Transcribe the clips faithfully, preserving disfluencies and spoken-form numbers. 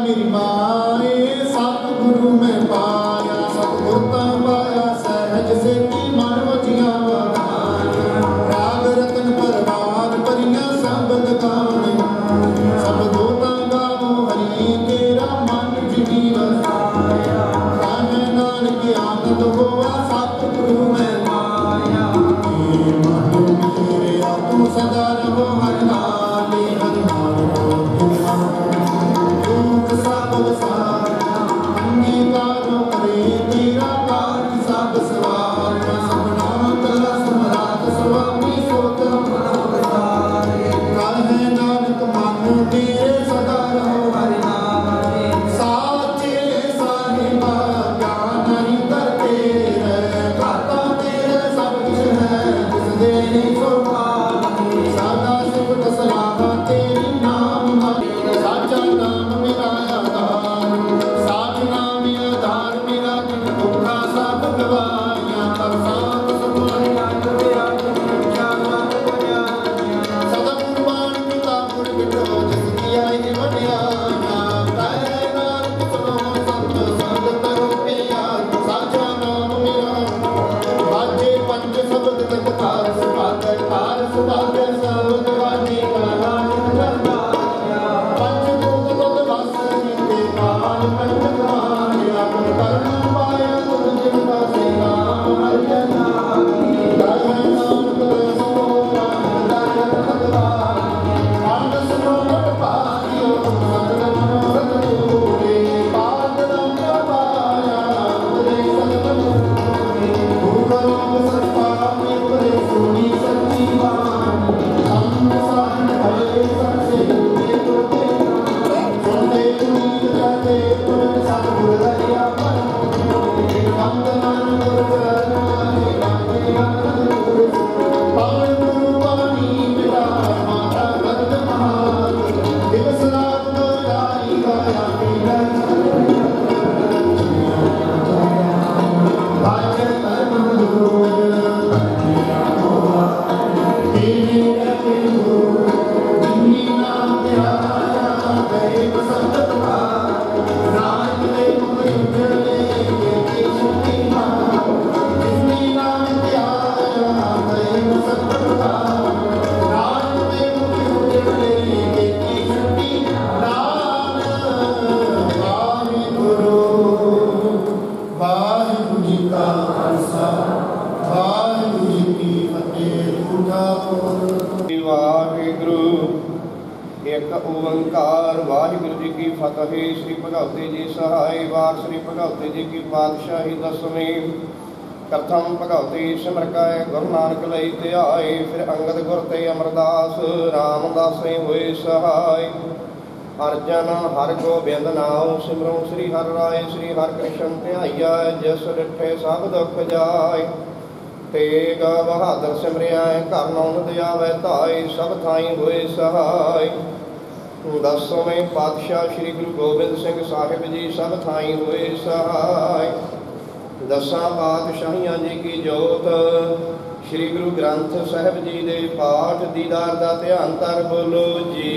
मेरी माए सतगुरु मैं पाया, सतगुर ता पाया सहज से की मन वजिया राग रतन परवार परियां शब्द गाने, शब्दों ता गावो हरि तेरा मन जिनी वसाया। काहे नानक आनंद होवा सतगुरु मैं पाया, मेरे तू सदा रहो हर नाले हर नाल दुख सब सारा अंगीकारो करे तेरा काज सब सवार। सबना कला समरात स्वामी सोत मनोसारे, काहे नानक मन तेरे सदा रहो हर नाले। साचे साहिबा ज्ञान नहीं करते रहे, खाता तेरे सब कुछ है जिस दे सो पावे। सदा सिफ सलाहा तेरी नाम मारे, साचा नाम मेरा आधार, साच नाम आधार मेरा जिन दुखा सब गवाया। तब सात समाया तेरा सदा कुर्बान पिता गुर बिटो जिस किया ही वड्याया। काहे नानक सुनो संत संग करो पिया, साचा नाम मेरा बाजे पंच शब्द तक तार सुभागर तार सुभागर शब्द वाजे नानक दरबारिया। पंच भूत तुद वस कीते काल कंठ मारिया, गुर करण पाया तुद जिनका से नाम हरि नामी। काहे नानक सुनो नाम दायक भगवान, आनंद सुनो मत पाइयो सतगुर सतगुरे। पाद नाम पाया उदरे सतगुरे, भूगर्भ सत्पापि उदरे सोनी सच्ची वाणी। हम साधन भले सबसे दूरे तुरते सुनते उम्मीद जाते तुरंत सतगुर दरिया पर। हम मन गुर करनाले लागे आनंद गुर, पावन गुरु पानी मिला माता भक्त महान। दिवस रात दोहराई गाया मेरा बाजे कर्म गुरु तेरे रखे गुरु जिन्नी नाम प्यारा गए बसंत बहार। नानक दे मुख उजले के सुखी मां, जिन्नी नाम प्यारा गए बसंत बहार। नानक दे मुख उजले के सुखी नाम। वाहिगुरु वाहिगुरु जी का खालसा वाहिगुरु जी की फतेह। झूठा बोल वाहिगुरु एक ओंकार। वाहिगुरु जी की फतेह। श्री भगवती जी सहाय। वार श्री भगवती जी की पातशाही दसवीं। प्रथम भगवती सिमरकाय गुरु नानक लई ध्याए, फिर अंगद गुर ते अमरदास रामदासे होए सहाय। अर्जन हर गोबिंद नाम सिमरो श्री हर राय, श्री हर कृष्ण ध्याइया जिस डिठे सब दुख जाय। तेग बहादुर सिमरिया घर नौन दयावै धाय, सब थाई होए सहाय। दसवें पातशाह श्री गुरु गोबिंद सिंह साहिब जी सब थाई होए सहाय। दसां पातशाहियां जी की जोत श्री गुरु ग्रंथ साहिब जी दे पाठ दीदार दा ध्यान कर बोलो जी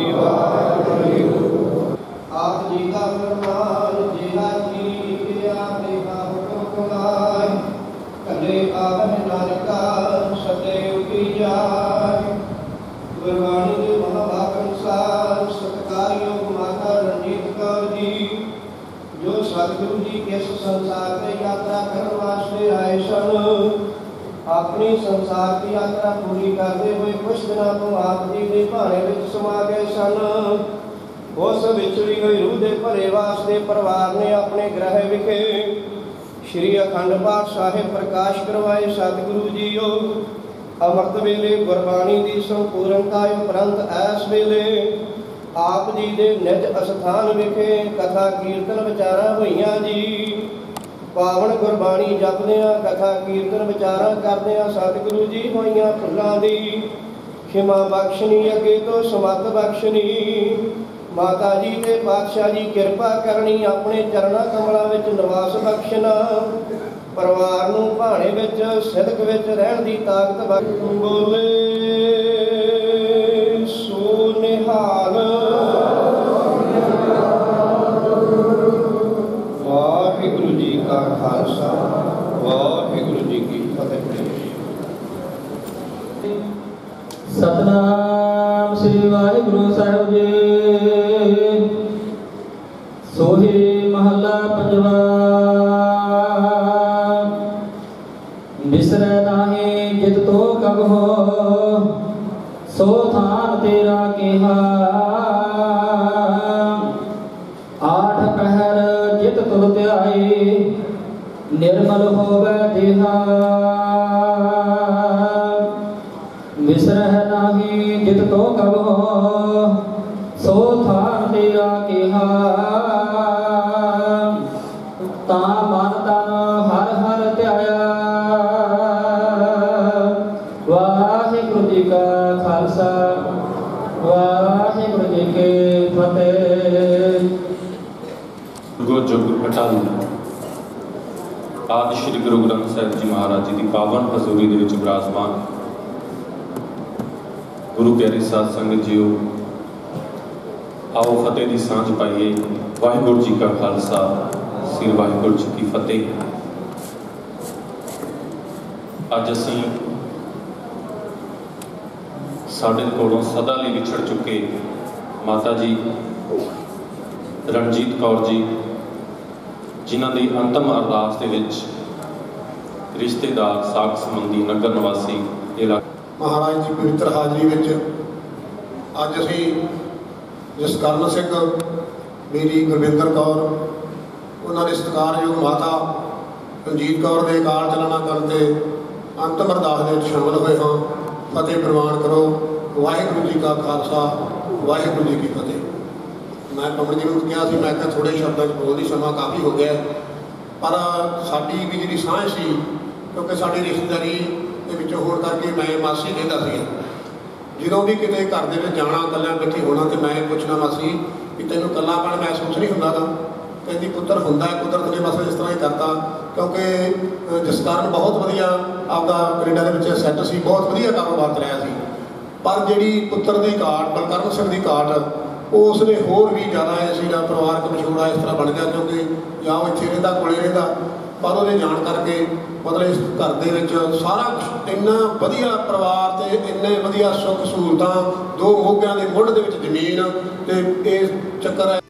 वाहिगुरू। आप जी का फरमान जिहा जी किया तेहा हुक्म कमाय, कले आवन नानका सते उठी जाय। गुरबाणी के महाभाग अनुसार सत्कारयोग माता रणजीत कौर जी जो सतगुरु जी के संसार में यात्रा करने वास्ते आए सन, अपनी संसार की यात्रा पूरी करते हुए कुछ दिनों तो आप जी के भाने में समा गए सन। उस विछड़ी हुई रूह के भरे वास्ते परिवार ने अपने गृह विखे श्री अखंड पाठ साहिब प्रकाश करवाए। सतगुरु जीओ अमृत वेले गुरबाणी की संपूर्णता उपरंत ऐस वेले आप जी के निज अस्थान विखे कथा कीर्तन विचारा होईयां जी। पावन गुरबाणी जपदियां कथा कीर्तन विचारा करदियां सतगुरु जी होईयां फुल्लां दी खिमा बख्शनी अगे तो समत बख्शनी। माता जी ते पातशाह जी किरपा करनी अपने चरणा कमलों विच निवास बख्शना। परिवार नूं भाणे विच सिदक विच रहण दी ताकत बख्श। बोले सो निहाल सतनाम श्री वाहिगुरु साहिब जी। सोहे महला पंजवा। बिसरै नाहि जित तो कब हो, सो थान तेरा केहा। आठ पहर जित तुल ध्याए, निर्मल होवै देहा। बिसरह नाहि जित तो कब हो, सो थान तेरा केहा। ता मन तन हर हर ध्याया। वाहिगुरु जी का खालसा, वाहिगुरु जी की फतेह। गुरजुग अटल आदि श्री गुरु ग्रंथ साहिब जी महाराज जी की पावन हजूरी दे विच विराजमान गुरु प्यारी साध संगत जीओ, आओ फतेह की सांझ पाइए। वाहिगुरु जी का खालसा, श्री वाहिगुरु जी की फतेह। अज असी साडे कोलों सदा लई विछड़ चुके माता जी रणजीत कौर जी, जिन्हां दी अंतिम अरदास दे विच रिश्तेदार, साक संबंधी, नगर निवासी इलाका महाराज की पवित्र हाजरी में अज असी जसकरण सिंह, मेरी गुरविंदर कौर, उन्होंने सत्कारयोग माता रणजीत कौर के काल चलाना करते अंतिम अरदास में शामिल हुए हाँ। फतेह प्रवान करो। वाहिगुरु जी का खालसा, वाहिगुरु जी की फतेह। मैं कमल जी को कहा, मैं क्या थोड़े शब्दों बोलती समा काफ़ी हो गया, पर साड़ी भी जी सांझ सी, क्योंकि साड़ी रिश्तेदारी के होने करके मैं मासी कहता सी, जो भी कितने घर के जाना कलिया बैठी होना तो मैं पूछना मासी कि तेनों कलापन महसूस नहीं होंदा गा। कहती पुत्र होंदा है, कुदरत ने बस इस तरह ही करता, क्योंकि जिस कारण बहुत वधिया आपका कनेडा के सैट से बहुत वधिया कारोबार चलाया सी, पर जी पुत्र की घाट बलकरण सिंह की घाट उसने होर भी ज़्यादा इसी परिवारक मशहूरा इस तरह बन गया, क्योंकि या वो इतने रहिंदा कोले रहिंदा, पर वो जान करके मतलब इस घर के सारा कुछ इन्ना वधिया परिवार से इन्ने वधिया सुख सहूलतां, दो मोगियां के मुੱਢ ਦੇ ਵਿੱਚ ਜ਼ਮੀਨ ਤੇ ਇਹ ਚੱਕਰ है।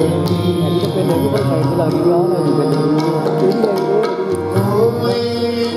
Oh,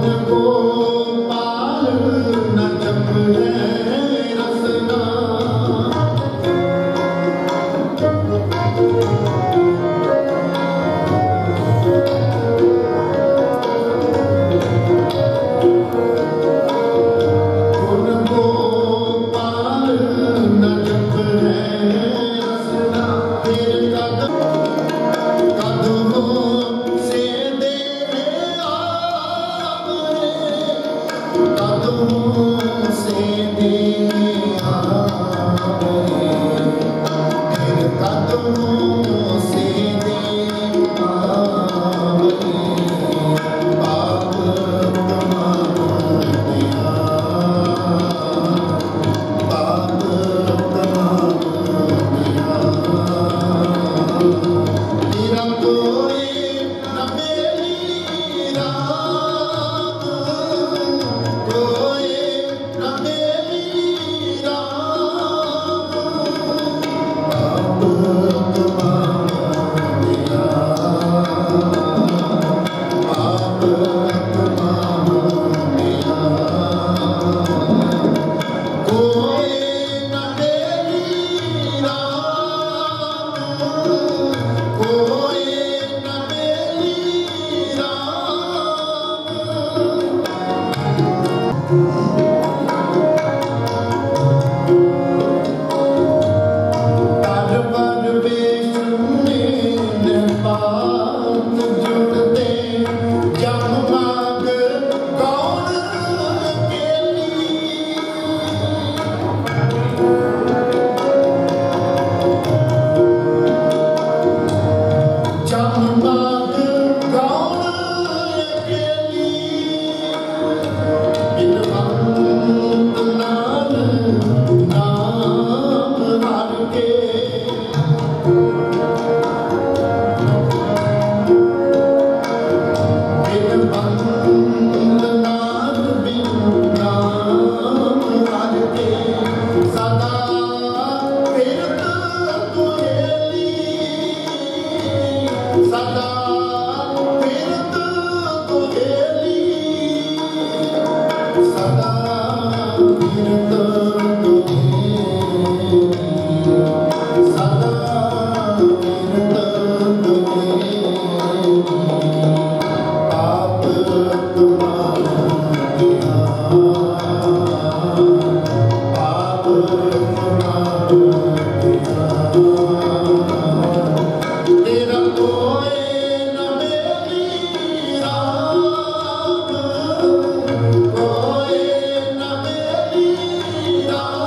Ram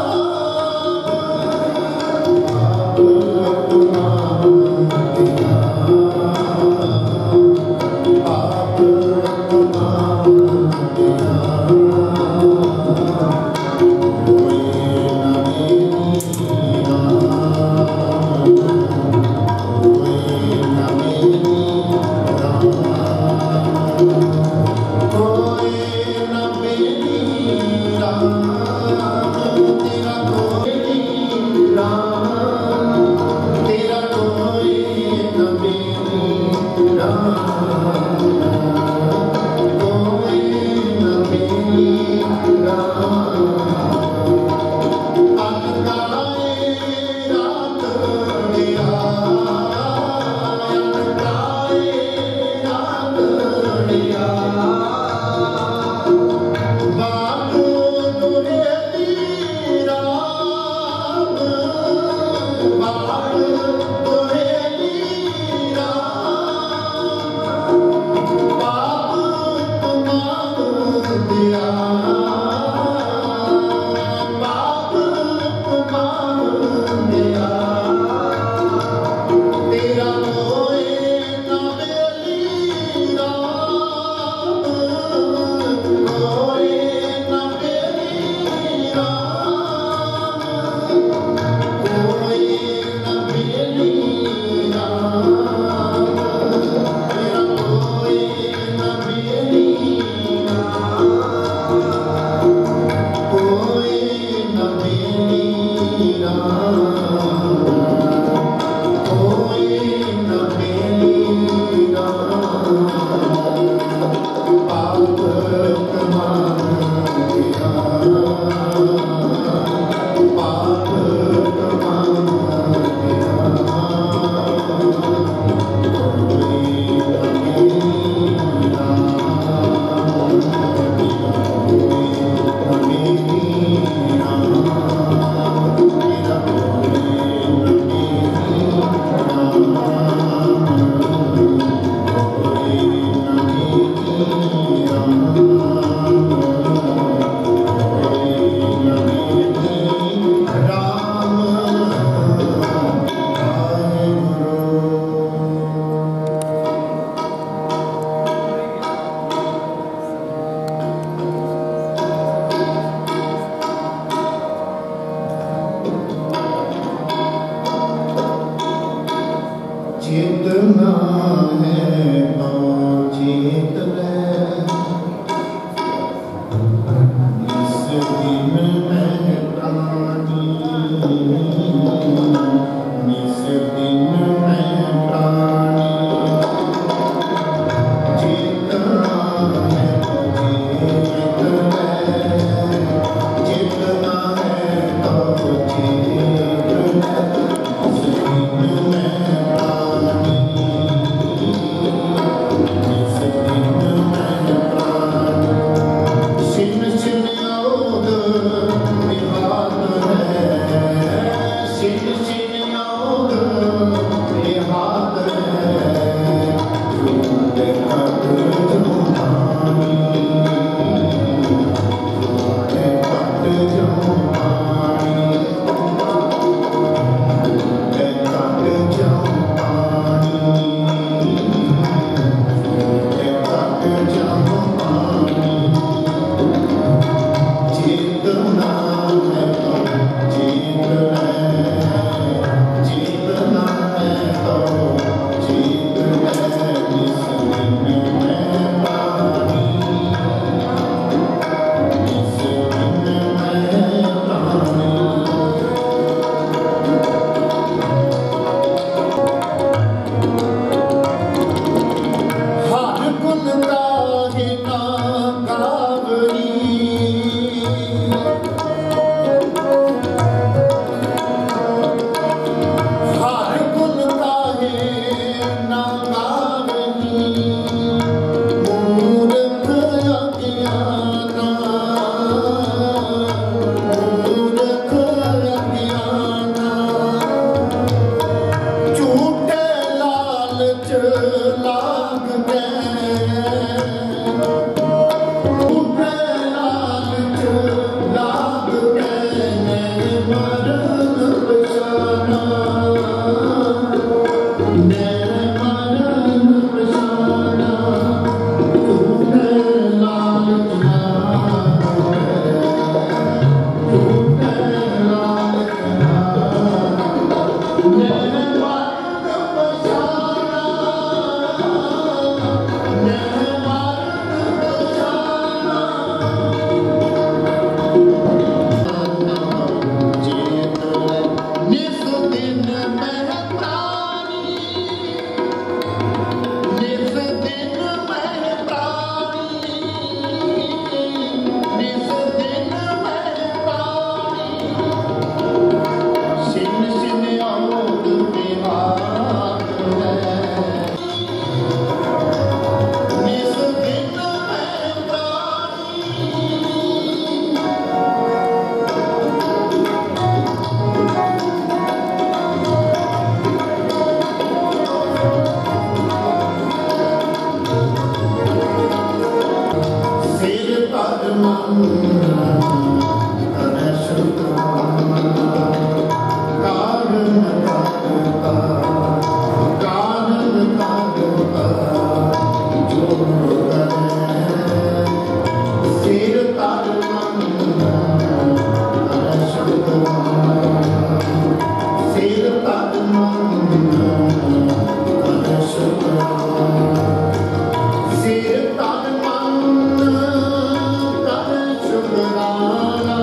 Shukran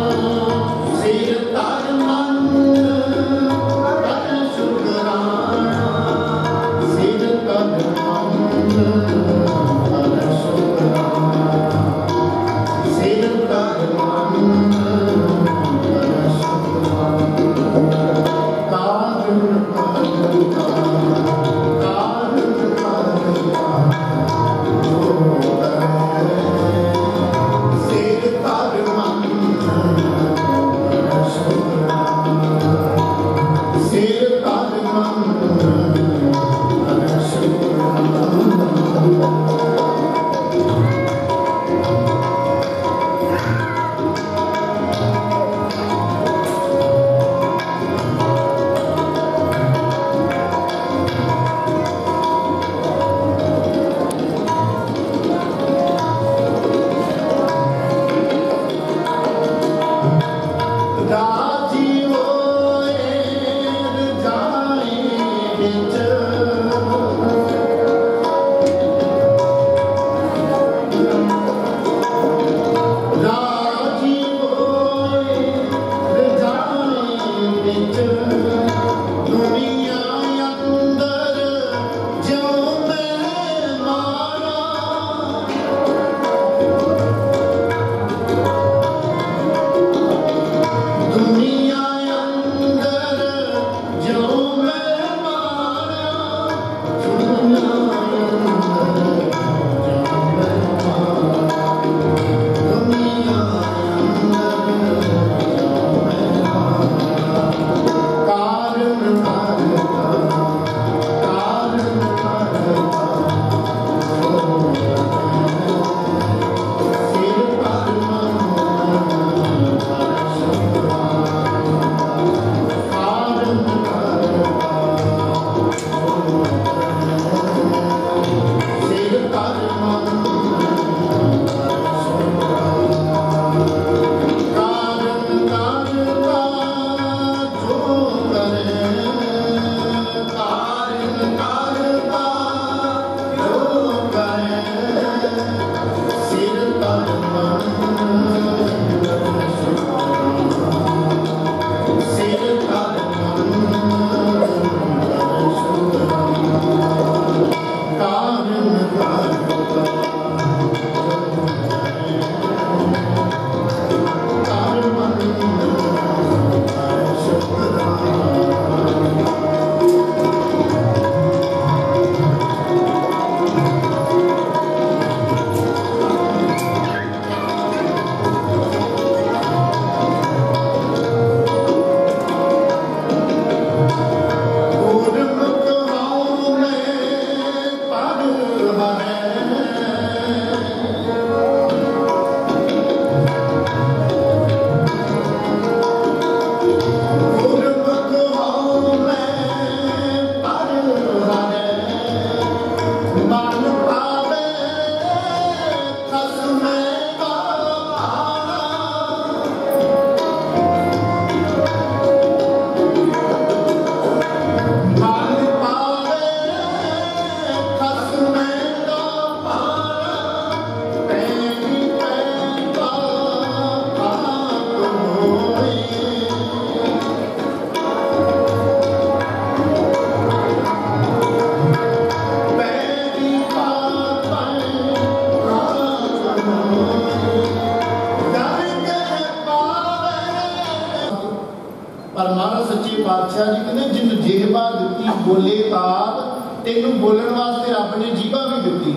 ਪਾਤਸ਼ਾਹ ਜੀ ਕਹਿੰਦੇ ਜਿੰਨ ਜਿਹਬਾ ਦਿੱਤੀ ਬੋਲੇ ਤਾਤ ਤੈਨੂੰ ਬੋਲਣ ਵਾਸਤੇ ਰੱਬ ਨੇ ਜੀਭਾ ਵੀ ਦਿੱਤੀ।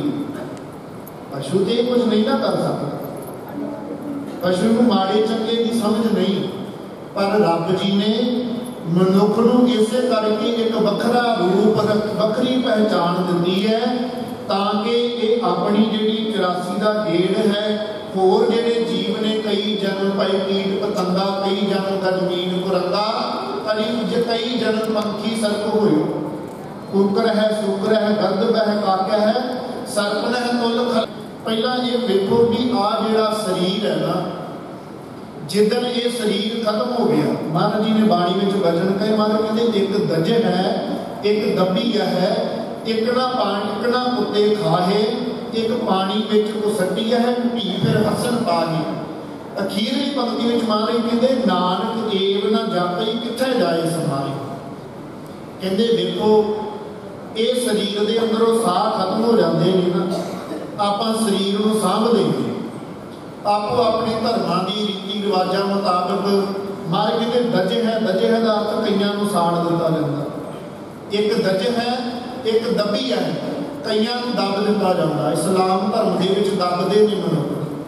ਪਸ਼ੂ ਤੇ ਕੁਝ ਨਹੀਂ ਨਾ ਕਰ ਸਕਦਾ, ਪਸ਼ੂ ਨੂੰ ਮਾੜੇ ਚੰਗੇ ਦੀ ਸਮਝ ਨਹੀਂ, ਪਰ ਰੱਬ ਜੀ ਨੇ ਮਨੁੱਖ ਨੂੰ ਇਸੇ ਕਰਕੇ ਇੱਕ ਵੱਖਰਾ ਰੂਪ ਵੱਖਰੀ ਪਹਿਚਾਣ ਦਿੰਦੀ ਹੈ ਤਾਂ ਕਿ ਇਹ ਆਪਣੀ ਜਿਹੜੀ ਚੁਰਾਸੀ ਦਾ ਗੇੜ ਹੈ, ਹੋਰ ਜਿਹੜੇ ਜੀਵ ਨੇ ਕਈ ਜਨਮ ਪਏ ਕੀਟ ਪਤੰਗਾ, ਕਈ ਜਨਮ ਗਜਮੀਨ ਕੁਰੰਗਾ, ਕਈ ਜਨਮ ਪੰਖੀ ਸਰਪ ਹੋਇਓ, ਕੁੱਕਰ ਹੈ ਸੁਕਰ ਹੈ ਗਰਦਬ ਹੈ ਕਾਕਿਆ ਹੈ ਸਰਪਨ ਹੈ ਤੁਲ ਖਲ। ਪਹਿਲਾਂ ਇਹ ਵੇਖੋ ਵੀ ਆ ਜਿਹੜਾ ਸਰੀਰ ਹੈ ਨਾ, ਜਿੱਦਣ ਇਹ ਸਰੀਰ ਖਤਮ ਹੋ ਗਿਆ, ਮਹਾਰਾਜ ਜੀ ਨੇ ਬਾਣੀ ਵਿੱਚ ਵਚਨ ਕਹੇ, ਮਹਾਰਾਜ ਕਹਿੰਦੇ ਇੱਕ ਦਜਨ ਹੈ ਇੱਕ ਦਬੀਆ ਹੈ, ਇੱਕ ਨਾ ਪਾਣੀ ਇੱਕ ਨਾ ਕੁੱਤੇ ਖਾਹੇ, ਇੱਕ ਪਾਣੀ ਵਿੱਚ ਕੋ ਸੱਟੀ ਹੈ ਭੀ ਫਿਰ ਹਸਨ ਪਾਹੀ। ਅਖੀਰਲੀ ਪੰਕਤੀ ਵਿੱਚ ਮਹਾਰਾਜ ਕਹਿੰਦੇ ਨਾਨਕ ਏਵ ਨਾ ਜਾਪਈ ਕਿੱਥੇ ਜਾਏ ਸਮਾਏ। ਕਹਿੰਦੇ ਵੇਖੋ ਇਹ ਸਰੀਰ ਦੇ ਅੰਦਰੋਂ ਸਾਹ ਖਤਮ ਹੋ ਜਾਂਦੇ ਨੇ ਨਾ, ਆਪਾਂ ਸਰੀਰ ਨੂੰ ਸਾਂਭਦੇ ਹਾਂ ਆਪੋ ਆਪਣੇ ਧਰਮਾਂ ਦੀ ਰੀਤੀ ਰਿਵਾਜਾਂ ਮੁਤਾਬਕ। ਮਹਾਰਾਜ ਕਹਿੰਦੇ ਦਜੇ ਹੈ, ਦਜੇ ਹੈ ਦਾ ਅਰਥ ਕਈਆਂ ਨੂੰ ਸਾੜ ਦਿੱਤਾ ਜਾਂਦਾ, ਇੱਕ ਦਜੇ ਹੈ ਇੱਕ ਦਬੀ ਹੈ, ਕਈਆਂ ਨੂੰ ਦੱਬ ਦਿੱਤਾ ਜਾਂਦਾ। ਇਸਲਾਮ ਧਰਮ ਦੇ ਵਿੱਚ ਦੱਬਦੇ ਨੇ ਮਨੁੱਖ।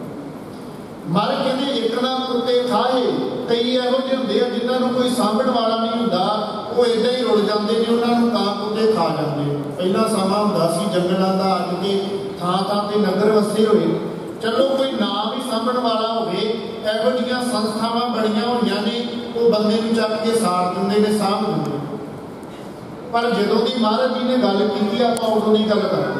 ਮਹਾਰਾਜ ਕਹਿੰਦੇ ਇੱਕ ਨਾ ਕੁੱਤੇ ਖਾਏ, ਕਈ ਇਹੋ ਜਿਹੇ ਹੁੰਦੇ ਆ ਜਿਨ੍ਹਾਂ ਨੂੰ ਕੋਈ ਸਾਂਭਣ ਵਾਲਾ ਨਹੀਂ ਹੁੰਦਾ, ਉਹ ਏਦਾਂ ਹੀ ਰੁਲ ਜਾਂਦੇ ਨੇ, ਉਹਨਾਂ ਨੂੰ ਕਾਂ ਕੁੱਤੇ ਖਾ ਜਾਂਦੇ। ਪਹਿਲਾਂ ਸਮਾਂ ਹੁੰਦਾ ਸੀ ਜੰਗਲਾਂ ਦਾ, ਅੱਜ ਕੇ ਥਾਂ ਥਾਂ ਤੇ ਨਗਰ ਵਸੇ ਹੋਏ, ਚਲੋ ਕੋਈ ਨਾ ਵੀ ਸਾਂਭਣ ਵਾਲਾ ਹੋਵੇ, ਇਹੋ ਜਿਹੀਆਂ ਸੰਸਥਾਵਾਂ ਬਣੀਆਂ ਹੋਈਆਂ ਨੇ, ਉਹ ਬੰਦੇ ਨੂੰ ਚੱਕ ਕੇ ਸਾੜ ਦਿੰਦੇ ਨੇ, ਸਾਂਭ ਦਿੰਦੇ। ਪਰ ਜਦੋਂ ਦੀ ਮਹਾਰਾਜ ਜੀ ਨੇ ਗੱਲ ਕੀਤੀ ਆਪਾਂ ਉਦੋਂ ਦੀ ਗੱਲ ਕਰਦੇ।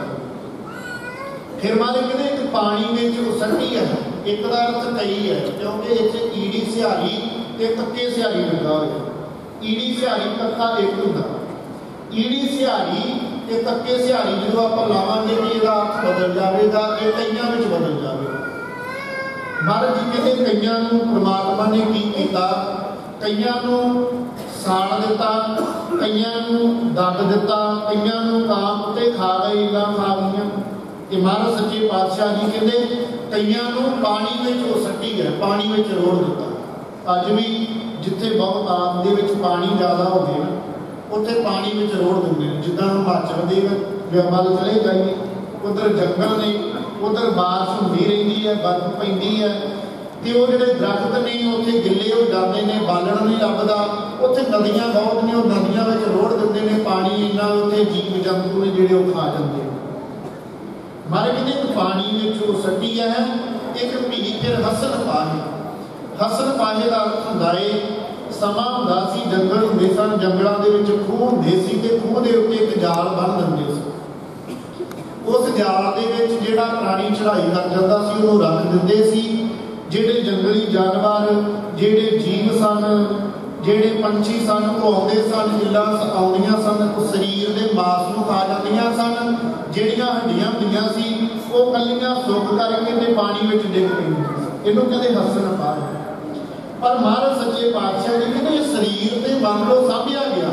ਫਿਰ ਮਹਾਰਾਜ ਕਹਿੰਦੇ ਇੱਕ ਪਾਣੀ ਵਿੱਚ ਉਸੱਟੀ ਹੈ, ਇੱਕ ਦਾ ਅਰਥ ਕਈ ਹੈ, ਕਿਉਂਕਿ ਇੱਥੇ ਈੜੀ ਸਿਹਾਰੀ ਤੇ ਕੱਕੇ ਸਿਹਾਰੀ ਲੱਗਾ ਹੋਇਆ। ਈੜੀ ਸਿਹਾਰੀ ਕੱਕਾ ਇੱਕ ਹੁੰਦਾ, ਈੜੀ ਸਿਹਾਰੀ ਤੇ ਕੱਕੇ ਸਿਹਾਰੀ ਜਦੋਂ ਆਪਾਂ ਲਾਵਾਂਗੇ ਵੀ ਇਹਦਾ ਅਰਥ ਬਦਲ ਜਾਵੇਗਾ, ਇਹ ਕਈਆਂ ਵਿੱਚ ਬਦਲ ਜਾਵੇਗਾ। ਮਹਾਰਾਜ ਜੀ ਕਹਿੰਦੇ ਕਈਆਂ ਨੂੰ ਪ੍ਰਮਾਤਮਾ ਨੇ ਕੀ ਕੀਤਾ, ਕਈਆਂ ਨੂੰ ਸਾੜ ਦਿੱਤਾ, ਕਈਆਂ ਨੂੰ ਦੱਬ ਦਿੱਤਾ, ਕਈਆਂ ਨੂੰ ਕਾਂ ਕੁੱਤੇ ਖਾ ਗਏ, ਇੱਲਾਂ ਖਾ ਗਈਆਂ। ਤੇ ਮਹਾਰਾਜ ਸੱਚੇ ਪਾਤਸ਼ਾਹ ਜੀ ਕਹਿੰਦੇ ਕਈਆਂ ਨੂੰ ਪਾਣੀ ਵਿੱਚ ਉਹ ਸੱਟੀ ਹੈ, ਪਾਣੀ ਵਿੱਚ ਰੋੜ ਦਿੱਤਾ। ਅੱਜ ਵੀ ਜਿੱਥੇ ਬਹੁਤ ਆਮ ਦੇ ਵਿੱਚ ਪਾਣੀ ਜ਼ਿਆਦਾ ਹੋਵੇ ਨਾ, ਉੱਥੇ ਪਾਣੀ ਵਿੱਚ ਰੋੜ ਦਿੰਦੇ ਨੇ। ਜਿੱਦਾਂ ਹਿਮਾਚਲ ਦੇ ਵੱਲ ਚਲੇ ਜਾਈਏ, ਉੱਧਰ ਜੰਗਲ ਨੇ, ਉੱਧਰ ਬਾਰਿਸ਼ ਹੁੰਦੀ ਰਹਿੰਦੀ ਹੈ, ਬਰਫ਼ ਪੈਂਦੀ ਹੈ, ਤੇ ਉਹ ਜਿਹੜੇ ਦਰਖਤ ਨੇ ਉੱਥੇ ਗਿੱਲੇ ਹੋ ਜਾਂਦੇ ਨੇ, ਬਾਲਣ ਨਹੀਂ ਲੱਭਦਾ। ਉੱਥੇ ਨਦੀਆਂ ਬਹੁਤ ਨੇ, ਉਹ ਨਦੀਆਂ ਵਿੱਚ ਰੋੜ ਦਿੰਦੇ ਨੇ ਪਾਣੀ, ਇੰਨਾ ਉੱਥੇ ਜੀਵ ਜੰਤੂ ਨੇ ਜਿਹੜੇ ਉਹ ਖਾ ਜਾਂਦੇ ਨੇ। ਮਹਾਰਾਜ ਕਹਿੰਦੇ ਇੱਕ ਪਾਣੀ ਵਿੱਚ ਉਹ ਸੱਟੀ ਹੈ, ਇੱਕ ਭੀ ਫਿਰ ਹਸਨ ਪਾਹੇ। ਹਸਨ ਪਾਹੇ ਦਾ ਅਰਥ ਹੁੰਦਾ ਏ, ਸਮਾਂ ਹੁੰਦਾ ਸੀ ਜੰਗਲ ਹੁੰਦੇ ਸਨ, ਜੰਗਲਾਂ ਦੇ ਵਿੱਚ ਖੂਹ ਹੁੰਦੇ ਸੀ ਤੇ ਖੂਹ ਦੇ ਉੱਤੇ ਇੱਕ ਜਾਲ ਬੰਨ ਦਿੰਦੇ ਸੀ। ਉਸ ਜਾਲ ਦੇ ਵਿੱਚ ਜਿਹੜਾ ਪ੍ਰਾਣੀ ਚੜ੍ਹਾਈ ਕਰ ਜਾਂਦਾ ਸੀ ਉਹਨੂੰ ਰੱਖ ਦਿੰਦੇ ਸੀ। ਜਿਹੜੇ ਜੰਗਲੀ ਜਾਨਵਰ, ਜਿਹੜੇ ਜੀਵ ਸਨ, ਜਿਹੜੇ ਪੰਛੀ ਸਨ, ਉਹ ਆਉਂਦੇ ਸਨ, ਇੱਲਾਂ ਆਉਂਦੀਆਂ ਸਨ, ਉਹ ਸਰੀਰ ਦੇ ਮਾਸ ਨੂੰ ਖਾ ਜਾਂਦੀਆਂ ਸਨ। ਜਿਹੜੀਆਂ ਹੱਡੀਆਂ ਹੁੰਦੀਆਂ ਸੀ ਉਹ ਕੱਲੀਆਂ ਸੁੱਕ ਕਰਕੇ ਤੇ ਪਾਣੀ ਵਿੱਚ ਡਿੱਗ ਪੈਂਦੀਆਂ। ਇਹਨੂੰ ਕਹਿੰਦੇ ਹੱਸਣ ਪਾਰ। ਪਰ ਮਹਾਰਾਜ ਸੱਚੇ ਪਾਤਸ਼ਾਹ ਜੀ ਕਹਿੰਦੇ ਸਰੀਰ ਤੇ ਮਨ ਨੂੰ ਸਾਂਭਿਆ ਗਿਆ,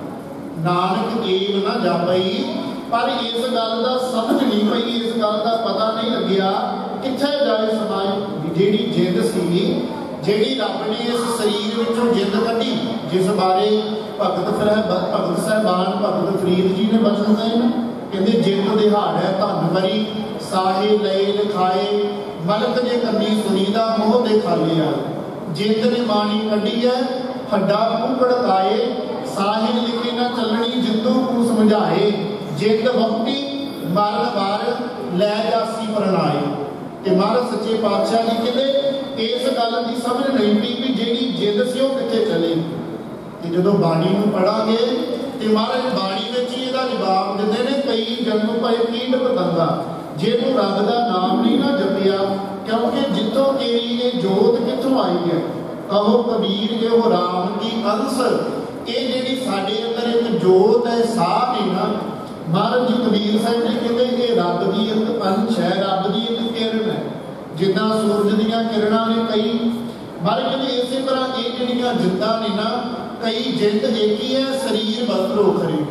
ਨਾਨਕ ਏਵ ਨਾ ਜਾਪਈ। ਪਰ ਇਸ ਗੱਲ ਦਾ ਸਮਝ ਨਹੀਂ ਪਈ, ਇਸ ਗੱਲ ਦਾ ਪਤਾ ਨਹੀਂ ਲੱਗਿਆ ਕਿੱਥੇ ਜਾਏ ਸਮਾਏ। ਜਿਹੜੀ ਜਿੰਦ ਸੀ, ਜਿਹੜੀ ਰੱਬ ਨੇ ਇਸ ਸਰੀਰ ਵਿੱਚੋਂ ਜਿੰਦ ਕੱਢੀ, ਜਿਸ ਬਾਰੇ ਭਗਤ ਭਗਤ ਸਾਹਿਬਾਨ ਭਗਤ ਫਰੀਦ ਜੀ ਨੇ ਬਚਨ ਕਹੇ ਨੇ, ਕਹਿੰਦੇ ਜਿੰਦ ਦਿਹਾੜ ਹੈ ਧਨ ਵਰੀ, ਸਾਹੇ ਲਏ ਲਿਖਾਏ, ਮਲਕ ਜੇ ਕੰਨੀ ਸੁਨੀਦਾ ਮੋਹ ਦੇ ਖਾਲੇ ਆ। ਜਿੰਦ ਨੇ ਬਾਣੀ ਕੱਢੀ ਹੈ, ਹੱਡਾ ਮੂੰਹ ਕੜਕਾਏ, ਸਾਹਿਲ ਲਿਖੇ ਨਾ ਚੱਲਣੀ ਜਿੰਦੂ ਨੂੰ ਸਮਝਾਏ। ਜਿੰਦ ਵਕਤੀ ਮਰਨ ਵਾਰ ਲੈ ਜਾਸੀ ਪ੍ਰਣਾਏ। ਤੇ ਮਹਾਰਾਜ ਸੱਚੇ ਪਾਤਸ਼ਾਹ ਜੀ ਕਹਿੰਦੇ ਇਸ ਗੱਲ ਦੀ ਸਮਝ ਨਹੀਂ ਪਈ ਵੀ ਜਿਹੜੀ ਜਿੰਦ ਸੀ ਉਹ ਕਿੱਥੇ ਚਲੇ। ਤੇ ਜਦੋਂ ਬਾਣੀ ਨੂੰ ਪੜਾਂਗੇ ਤੇ ਮਹਾਰਾਜ ਬਾਣੀ ਵਿੱਚ ਹੀ ਇਹਦਾ ਜਵਾਬ ਦਿੰਦੇ ਨੇ, ਕਈ ਜਨਮ ਪਏ ਕੀਟ ਪਤੰਗਾ, ਜੇ ਤੂੰ ਰੱਬ ਦਾ ਨਾਮ ਨਹੀਂ ਨਾ ਜਪਿਆ, ਕਿਉਂਕਿ ਜਿੱਥੋਂ ਤੇਰੀ ਇਹ ਜੋਤ ਕਿੱਥੋਂ ਆਈ ਹੈ। ਕਹੋ ਕਬੀਰ ਇਹੋ ਰਾਮ ਕੀ ਅੰਸ, ਇਹ ਜਿਹੜੀ ਸਾਡੇ ਅੰਦਰ ਇੱਕ ਜੋਤ ਹੈ, ਸਾਹ ਨੇ ਨਾ। ਮਹਾਰਾਜ ਜੀ ਕਬੀਰ ਸਾਹਿਬ ਜੀ ਕਹਿੰਦੇ ਇਹ ਰੱਬ ਦੀ ਇੱਕ ਅੰਸ਼ ਹੈ, ਰੱਬ ਦੀ ਇੱਕ ਕਿਰਨ ਹੈ। ਜਿੱਦਾਂ ਸੂਰਜ ਦੀਆਂ ਕਿਰਨਾਂ ਨੇ ਕਈ, ਮਹਾਰਾਜ ਕਹਿੰਦੇ ਇਸੇ ਤਰ੍ਹਾਂ ਇਹ ਜਿਹੜੀਆਂ ਜਿੰਦਾਂ ਨੇ ਨਾ, ਕਈ ਜਿੰਦ ਇੱਕ ਹੀ ਹੈ, ਸਰੀਰ ਬਦਲੋ ਖਰੀ।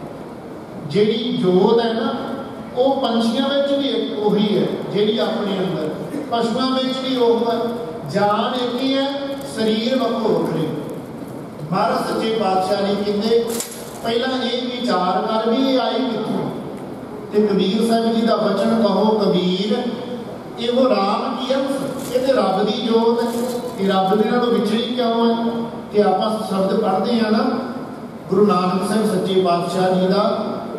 ਜਿਹੜੀ ਜੋਤ ਹੈ ਨਾ ਉਹ ਪੰਛੀਆਂ ਵਿੱਚ ਵੀ ਇੱਕ ਉਹੀ ਹੈ ਜਿਹੜੀ ਆਪਣੇ ਅੰਦਰ, ਪਸ਼ੂਆਂ ਵਿੱਚ ਵੀ ਉਹ ਹੈ। ਜਾਨ ਇੱਕ ਹੀ ਹੈ, ਸਰੀਰ ਵੱਖੋ ਵੱਖਰੇ। ਮਹਾਰਾਜ ਸੱਚੇ ਪਾਤਸ਼ਾਹ ਜੀ ਕਹਿੰਦੇ ਪਹਿਲਾਂ ਇਹ ਵਿਚਾਰ ਕਰ ਵੀ ਇਹ ਆਈ ਕਿੱਥੋਂ। ਤੇ ਕਬੀਰ ਸਾਹਿਬ ਜੀ ਦਾ ਬਚਨ ਕਹੋ ਕਬੀਰ ਇਹੋ ਰਾਮ ਕੀ ਅੰਸ਼, ਇਹ ਤੇ ਰੱਬ ਦੀ ਜੋਤ ਹੈ। ਇਹ ਰੱਬ ਦੇ ਨਾਲੋਂ ਵਿਛੜੀ ਕਿਉਂ ਹੈ? ਕਿ ਆਪਾਂ ਸ਼ਬਦ ਪੜ੍ਹਦੇ ਹਾਂ ਨਾ, ਗੁਰੂ ਨਾਨਕ ਸਾਹਿਬ ਸੱਚੇ ਪਾਤਸ਼ਾਹ ਜੀ ਦਾ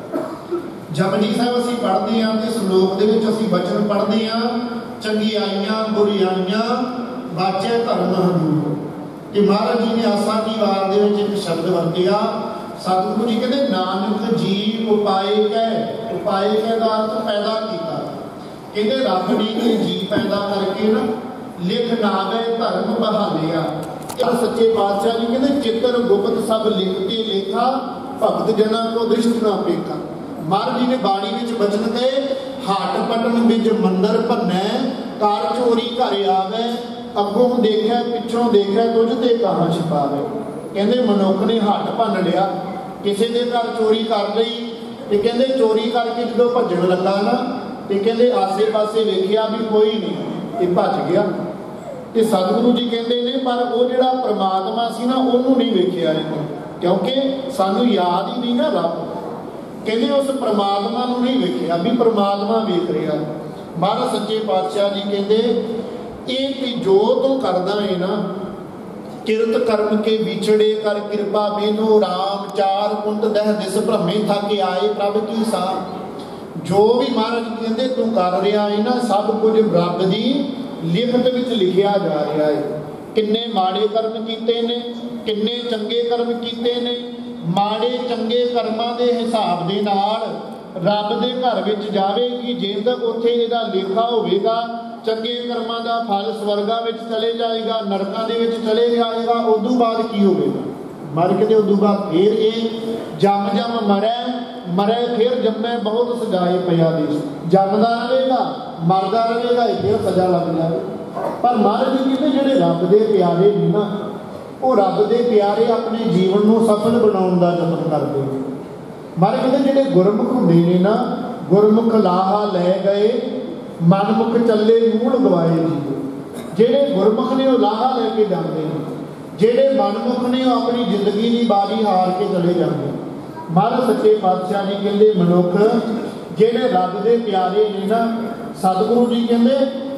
ਜਪਜੀ ਸਾਹਿਬ ਅਸੀਂ ਪੜ੍ਹਦੇ ਹਾਂ ਤੇ ਸ਼ਲੋਕ ਦੇ ਵਿੱਚ ਅਸੀਂ ਬਚਨ ਪੜ੍ਹਦੇ ਹਾਂ, ਚੰਗਿਆਈਆਂ ਬੁਰਿਆਈਆਂ ਬਾਚੇ ਧਰਮ ਹਦੂਰ। ਕਿ ਮਹਾਰਾਜ ਜੀ ਨੇ ਆਸਾ ਕੀ ਵਾਰ ਦੇ ਵਿੱਚ ਇੱਕ ਸ਼ਬਦ ਵਰਤਿਆ, ਸਤਿਗੁਰੂ ਜੀ ਕਹਿੰਦੇ ਨਾਨਕ ਜੀ ਉਪਾਏ ਕਹਿ। ਉਪਾਏ ਕਹਿ ਦਾ ਅਰਥ ਪੈਦਾ ਕੀਤਾ। ਕਹਿੰਦੇ ਰੱਬ ਨੇ ਜੀ ਪੈਦਾ ਕਰਕੇ ਨਾ ਲਿਖ ਨਾਵੇ ਧਰਮ ਬਹਾਲਿਆ। ਸੱਚੇ ਪਾਤਸ਼ਾਹ ਜੀ ਕਹਿੰਦੇ ਚਿੱਤਰ ਗੁਪਤ ਸਭ ਲਿਖਤੇ ਲੇਖਾ, ਭਗਤ ਜਨਾਂ ਕੋ ਦ੍ਰਿਸ਼ਟ ਨਾ ਪੇਖਾ। ਮਹਾਰਾਜ ਜੀ ਨੇ ਬਾਣੀ ਵਿੱਚ ਬਚਨ ਕਹੇ, ਹਾਟ ਪਟਨ ਵਿੱਚ ਮੰਦਰ ਭੰਨੈ, ਕਾਰ ਚੋਰੀ ਘਰ ਆਵੇ, ਅੱਗੋਂ ਦੇਖਿਆ ਪਿੱਛੋਂ ਦੇਖਿਆ ਤੁਝ ਤੇ ਕਹਾਂ ਛਿਪਾਵੇ। ਕਹਿੰਦੇ ਮਨੁੱਖ ਨੇ ਹੱਟ ਭੰਨ ਲਿਆ, ਕਿਸੇ ਦੇ ਘਰ ਚੋਰੀ ਕਰ ਲਈ, ਤੇ ਕਹਿੰਦੇ ਚੋਰੀ ਕਰਕੇ ਜਦੋਂ ਭੱਜਣ ਲੱਗਾ ਨਾ, ਤੇ ਕਹਿੰਦੇ ਆਸੇ ਪਾਸੇ ਵੇਖਿਆ ਵੀ ਕੋਈ ਨਹੀਂ, ਇਹ ਭੱਜ ਗਿਆ। ਤੇ ਸਤਿਗੁਰੂ ਜੀ ਕਹਿੰਦੇ ਨੇ ਪਰ ਉਹ ਜਿਹੜਾ ਪ੍ਰਮਾਤਮਾ ਸੀ ਨਾ ਉਹਨੂੰ ਨਹੀਂ ਵੇਖਿਆ ਇਹਨੇ, ਕਿਉਂਕਿ ਸਾਨੂੰ ਯਾਦ ਹੀ ਨਹੀਂ ਨਾ ਰੱਬ। ਕਹਿੰਦੇ ਉਸ ਪ੍ਰਮਾਤਮਾ ਨੂੰ ਨਹੀਂ ਵੇਖਿਆ ਵੀ ਪ੍ਰਮਾਤਮਾ ਵੇਖ ਰਿਹਾ। ਮਹਾਰਾਜ ਸੱਚੇ ਪਾਤਸ਼ਾਹ ਜੀ ਕਹਿੰਦੇ ਇਹ ਕਿ ਜੋ ਤੂੰ ਕਰਦਾ ਹੈ ਨਾ, ਕਿਰਤ ਕਰਮ ਕੇ ਵਿਛੜੇ ਕਰ ਕਿਰਪਾ ਬੇਨੋ ਰਾਮ, ਚਾਰ ਕੁੰਟ ਦਹਿ ਦਿਸ ਭ੍ਰਮੇ ਥਾਕੇ ਆਏ ਪ੍ਰਭ ਕੀ ਸਾਹ। ਜੋ ਵੀ ਮਹਾਰਾਜ ਕਹਿੰਦੇ ਤੂੰ ਕਰ ਰਿਹਾ ਹੈ ਨਾ, ਸਭ ਕੁਝ ਰੱਬ ਦੀ ਲਿਖਤ ਵਿੱਚ ਲਿਖਿਆ ਜਾ ਰਿਹਾ ਹੈ। ਕਿੰਨੇ ਮਾੜੇ ਕਰਮ ਕੀਤੇ ਨੇ, ਕਿੰਨੇ ਚੰਗੇ ਕਰਮ ਕੀਤੇ ਨੇ। ਮਾੜੇ ਚੰਗੇ ਕਰਮਾਂ ਦੇ ਹਿਸਾਬ ਦੇ ਨਾਲ ਰੱਬ ਦੇ ਘਰ ਵਿੱਚ ਜਾਵੇਗੀ ਜਿੰਦ, ਉੱਥੇ ਇਹਦਾ ਲੇਖਾ ਹੋਵੇਗਾ। ਚੰਗੇ ਕਰਮਾਂ ਦਾ ਫਲ ਸਵਰਗਾਂ ਵਿੱਚ ਚਲੇ ਜਾਏਗਾ, ਨਰਕਾਂ ਦੇ ਵਿੱਚ ਚਲੇ ਜਾਏਗਾ। ਉਦੋਂ ਬਾਅਦ ਕੀ ਹੋਵੇਗਾ? ਮਰ ਕੇ ਉਦੋਂ ਬਾਅਦ ਫੇਰ ਇਹ ਜੰਮ ਜੰਮ ਮਰੈ ਮਰੈ ਫੇਰ ਜੰਮੈ ਬਹੁਤ ਸਜਾਏ ਪਿਆ ਦੇਸ਼। ਜੰਮਦਾ ਰਹੇਗਾ, ਮਰਦਾ ਰਹੇਗਾ, ਇਹ ਫੇਰ ਸਜ਼ਾ ਲੱਗ ਜਾਵੇ। ਪਰ ਮਹਾਰਾਜ ਜੀ ਕਹਿੰਦੇ ਜਿਹੜੇ ਰੱਬ ਦੇ ਪਿਆਰੇ ਨੇ ਨਾ, ਉਹ ਰੱਬ ਦੇ ਪਿਆਰੇ ਆਪਣੇ ਜੀਵਨ ਨੂੰ ਸਫਲ ਬਣਾਉਣ ਦਾ ਯਤਨ ਕਰਦੇ ਨੇ। ਮਹਾਰਾਜ ਕਹਿੰਦੇ ਜਿਹੜੇ ਗੁਰਮੁਖ ਹੁੰਦੇ ਨੇ ਨਾ, ਗੁਰਮੁਖ ਲਾਹਾ ਲੈ ਗਏ, ਮਨਮੁਖ ਚੱਲੇ ਮੂਲ ਗਵਾਏ ਜੀ। ਜਿਹੜੇ ਗੁਰਮੁਖ ਨੇ ਉਹ ਲਾਹਾ ਲੈ ਕੇ ਜਾਂਦੇ ਨੇ, ਜਿਹੜੇ ਮਨਮੁਖ ਨੇ ਉਹ ਆਪਣੀ ਜ਼ਿੰਦਗੀ ਦੀ ਬਾਜੀ ਹਾਰ ਕੇ ਚਲੇ ਜਾਂਦੇ। ਮਹਾਰਾਜ ਸੱਚੇ ਪਾਤਸ਼ਾਹ ਜੀ ਕਹਿੰਦੇ ਮਨੁੱਖ ਜਿਹੜੇ ਰੱਬ ਦੇ ਪਿਆਰੇ ਨੇ ਨਾ, ਸਤਿਗੁਰੂ ਜੀ ਕਹਿੰਦੇ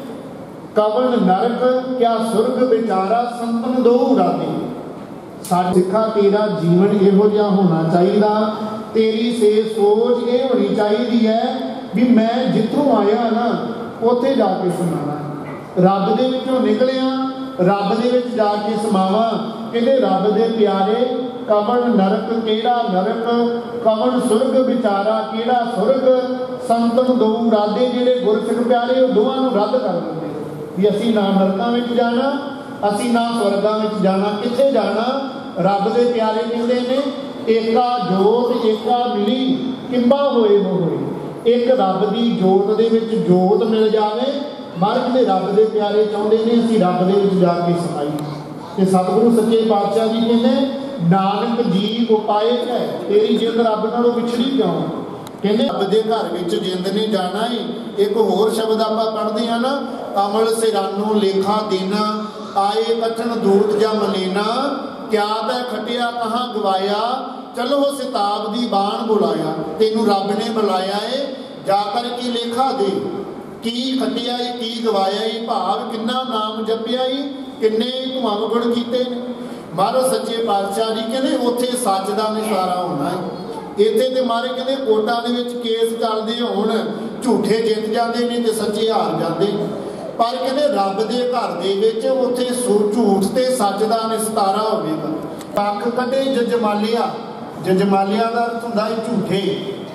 ਕਵਣ ਨਰਕ ਕਿਆ ਸੁਰਗ ਵਿਚਾਰਾ ਸੰਤਨ ਦੋ ਰਾਤੇ। ਸਾਡੇ ਸਿੱਖਾਂ ਤੇਰਾ ਜੀਵਨ ਇਹੋ ਜਿਹਾ ਹੋਣਾ ਚਾਹੀਦਾ, ਤੇਰੀ ਸੇ ਸੋਚ ਇਹ ਹੋਣੀ ਚਾਹੀਦੀ ਹੈ ਵੀ ਮੈਂ ਜਿੱਥੋਂ ਆਇਆ ਨਾ ਉੱਥੇ ਜਾ ਕੇ ਸਮਾਵਾਂ, ਰੱਬ ਦੇ ਵਿੱਚੋਂ ਨਿਕਲਿਆ ਰੱਬ ਦੇ ਵਿੱਚ ਜਾ ਕੇ ਸਮਾਵਾਂ। ਕਹਿੰਦੇ ਰੱਬ ਦੇ ਪਿਆਰੇ ਕਵਣ ਨਰਕ ਕਿਹੜਾ ਨਰਕ, ਕਵਣ ਸੁਰਗ ਵਿਚਾਰਾ ਕਿਹੜਾ ਸੁਰਗ, ਸੰਤਨ ਦੋ ਰਾਦੇ। ਜਿਹੜੇ ਗੁਰਸਿੱਖ ਪਿਆਰੇ ਉਹ ਦੋਵਾਂ ਨੂੰ ਰੱਦ ਕਰ ਦਿੰਦੇ ਵੀ ਅਸੀਂ ਨਾ ਨਰਕਾਂ ਵਿੱਚ ਜਾਣਾ, ਅਸੀਂ ਨਾ ਸਵਰਗਾਂ ਵਿੱਚ ਜਾਣਾ। ਕਿੱਥੇ ਜਾਣਾ? ਰੱਬ ਦੇ ਪਿਆਰੇ ਕਹਿੰਦੇ ਨੇ ਏਕਾ ਜੋਤ ਏਕਾ ਮਿਲੀ ਕਿੰਬਾ ਹੋਏ ਹੋਏ। एक रब की जोत दे विच जोत मिल जाए। महाराज ने रब दे प्यारे चाहुंदे ने असीं रब दे विच जाके समाईए। ते सतगुरु सच्चे पातशाह जी कहंदे नानक जी उपाय है तेरी जिंद रब नालों विछड़ी क्यों। कहंदे रब दे घर विच जिंद ने जाना है। एक होर शब्द आपां पढ़दे हां ना, अमल सिरानों लेखा देना आए कठन दूत जा मनेना, क्या तै खटिया कहाँ गवाया, चलो सिताब दी बाण बुलाया। तेनू रब ने बुलाया है, जाकर के लेखा दे की खटिया की गवाया ही, भाव किन्ना नाम जपिया ही, किन्ने धुआं गुण कीते ने। महाराज सच्चे पातशाह जी कहते उत्थे सच का निशारा होना है। इत्थे ते मारे कहते कोर्टां दे विच केस चलदे होण, झूठे जित जाते हैं ते सच्चे हार जाते। पर कहते रब दे घर दे विच उत्थे झूठ ते सच का निस्तारा होवेगा। पक्क कटे जजमालिया, जजमालिया का अर्थ हुंदा है झूठे।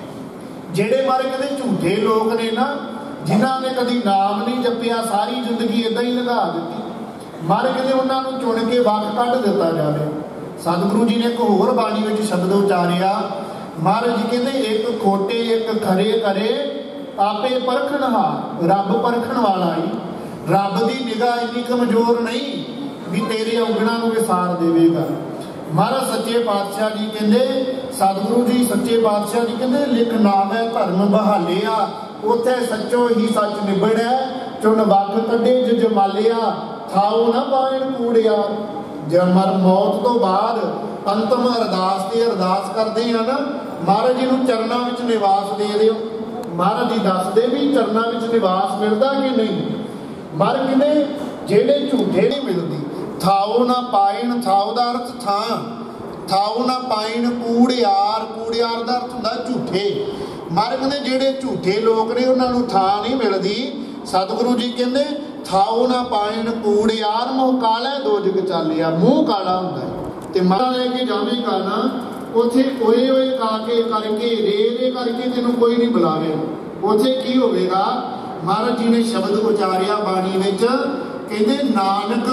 जेड़े मारे कहते झूठे लोग ने ना, जिन्हां ने कभी नाम नहीं जपिया, सारी जिंदगी इदां ही लगा दी। मारे कहते उन्होंने चुन के वक कढ़ दिता जाए। सतगुरु जी ने एक होर बाणी में शब्द उचारिया। महाराज जी कहते एक खोटे एक खरे करे आपे परखण हार, रब परखण वाला ही। रब की निगाह इन्नी कमजोर नहीं भी तेरे औगणा नूं विसार देवेगा। महाराज सच्चे पातशाह जी कहते, सतगुरु जी सच्चे पातशाह जी कहते लिख नाम है धर्म बहालिया, उत्थे सच्चो ही सच निबड़ै, चुन वक कढ़े जजमालिया, थाओ ना पाएण कूड़िया। जब मर मौत तो बाद अंतम अरदास ते अरदास करते हैं ना, महाराज जी नूं चरनां विच निवास दे दिओ। महाराज जी दसदे भी चरनां विच निवास मिलदा कि नहीं। मर किने जेड़े झूठे नहीं मिलदी। थाओ ना पाएण, थाओ दा अर्थ थां, थाओ ना पाएण कूड़ियार, कूड़ियार दा अर्थ हुंदा झूठे। महाराज कहंदे जेड़े झूठे लोग ने उन्हां नूं थां नहीं मिलदी। सतगुरु जी कहंदे थाओ ना पाएण कूड़ियार, मुँह काला दो जग चालिया, मुँह काला हुंदा है। ते मारा लेके जावेगा ना, उत्थे ओए ओए काके करके रे रे करके तेनों कोई नहीं बुलावे। उत्थे की होवेगा। महाराज जी ने शब्द उचारिया बाणी विच, कहंदे नानक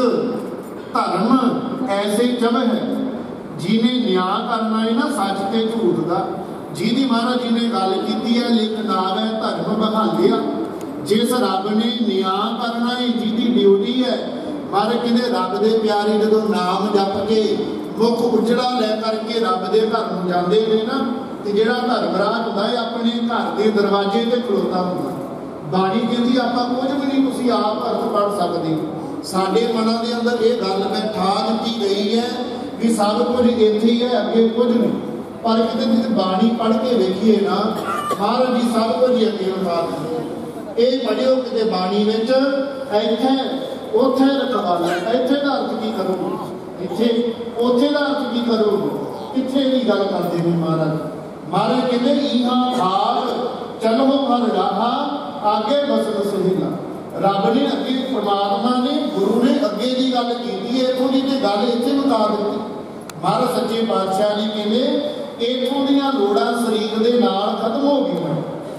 धर्म ऐसे जब है जिन्हें न्याय करना है ना सच ते झूठ का, जिहदी महाराज जी ने गल की है लिख नाम है धर्म बहालिया। जिस रब ने न्याय करना है जिहदी ड्यूटी है। महाराज कहते रब दे प्यारे जदों नाम जप के मुख उजड़ा लै करके रब दे घर नूं जांदे ने ना, ते जिहड़ा धर्मराज हुंदा है अपने घर के दरवाजे ते खलोता हुंदा। बाणी कहंदी आपां कुछ भी नहीं तुसीं आप अर्थ पढ़ सकदे। साडे मनां दे अंदर ये गल बैठा दित्ती गई है कि सब कुछ इत्थे ही है, अगे कुछ नहीं। पर किते बाणी पढ़ के वेखीए ना, महाराज जी सब कुछ अगे उठा दिंदे। ਇਹ ਪੜਿਓ ਕਿਤੇ ਬਾਣੀ ਵਿੱਚ, ਇੱਥੇ ਉੱਥੇ ਰਖਵਾਲਾ, ਇੱਥੇ ਦਾ ਅਰਥ ਕੀ ਕਰੋਗੇ, ਇੱਥੇ ਉੱਥੇ ਦਾ ਅਰਥ ਕੀ ਕਰੋਗੇ, ਕਿੱਥੇ ਦੀ ਗੱਲ ਕਰਦੇ ਨੇ ਮਹਾਰਾਜ। ਮਹਾਰਾਜ ਕਹਿੰਦੇ ਇਹਾਂ ਹਾਰ ਚਲੋ ਹਰ ਰਾਹਾ ਆਗੇ ਬਸਨ ਸਹਿਲਾ। ਰੱਬ ਨੇ ਅੱਗੇ, ਪਰਮਾਤਮਾ ਨੇ, ਗੁਰੂ ਨੇ ਅੱਗੇ ਦੀ ਗੱਲ ਕੀਤੀ ਹੈ, ਇੱਥੋਂ ਦੀ ਤੇ ਗੱਲ ਇੱਥੇ ਮੁਕਾ ਦਿੱਤੀ। ਮਹਾਰਾਜ ਸੱਚੇ ਪਾਤਸ਼ਾਹ ਜੀ ਕਹਿੰਦੇ ਇੱਥੋਂ ਦੀਆਂ ਲੋੜਾਂ ਸਰੀਰ ਦੇ ਨਾਲ ਖਤਮ ਹੋ ਗਈਆਂ,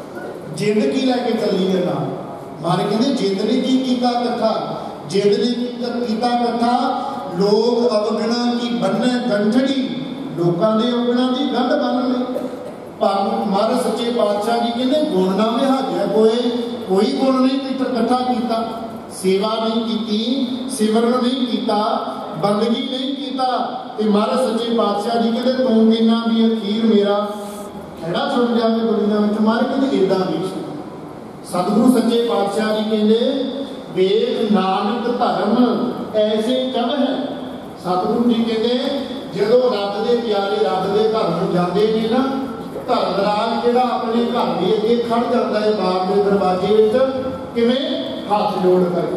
जिंद की लैके चली है ना। मारे कहते जिंद ने की कीता कट्ठा, जिंद ने कीता कट्ठा, लोग अवगणा की बन्ने गंठड़ी, लोगों के अवगणा की गंढ बन ली। पर महाराज सच्चे पातशाह जी कहते गुण ना विहाजा कोई, कोई गुण नहीं इकट्ठा किया, सेवा नहीं की, सिमरन नहीं किया, बंदगी नहीं किया। महाराज सच्चे पातशाह जी कहते तू कहना भी अखीर मेरा खड़ा छुट जाए दुनिया में। मारे कहते इदा नहीं। सतगुरु सच्चे पातशाह जी कहते वेद नानक धर्म ऐसे चल है। सतगुरु जी कहते जो रब के प्यारे रब के घर में जाते हैं ना, धर्मराज जिहड़ा अपने घर के अगे खड़ जाता है बाग के दरवाजे किवें हाथ जोड़ कर,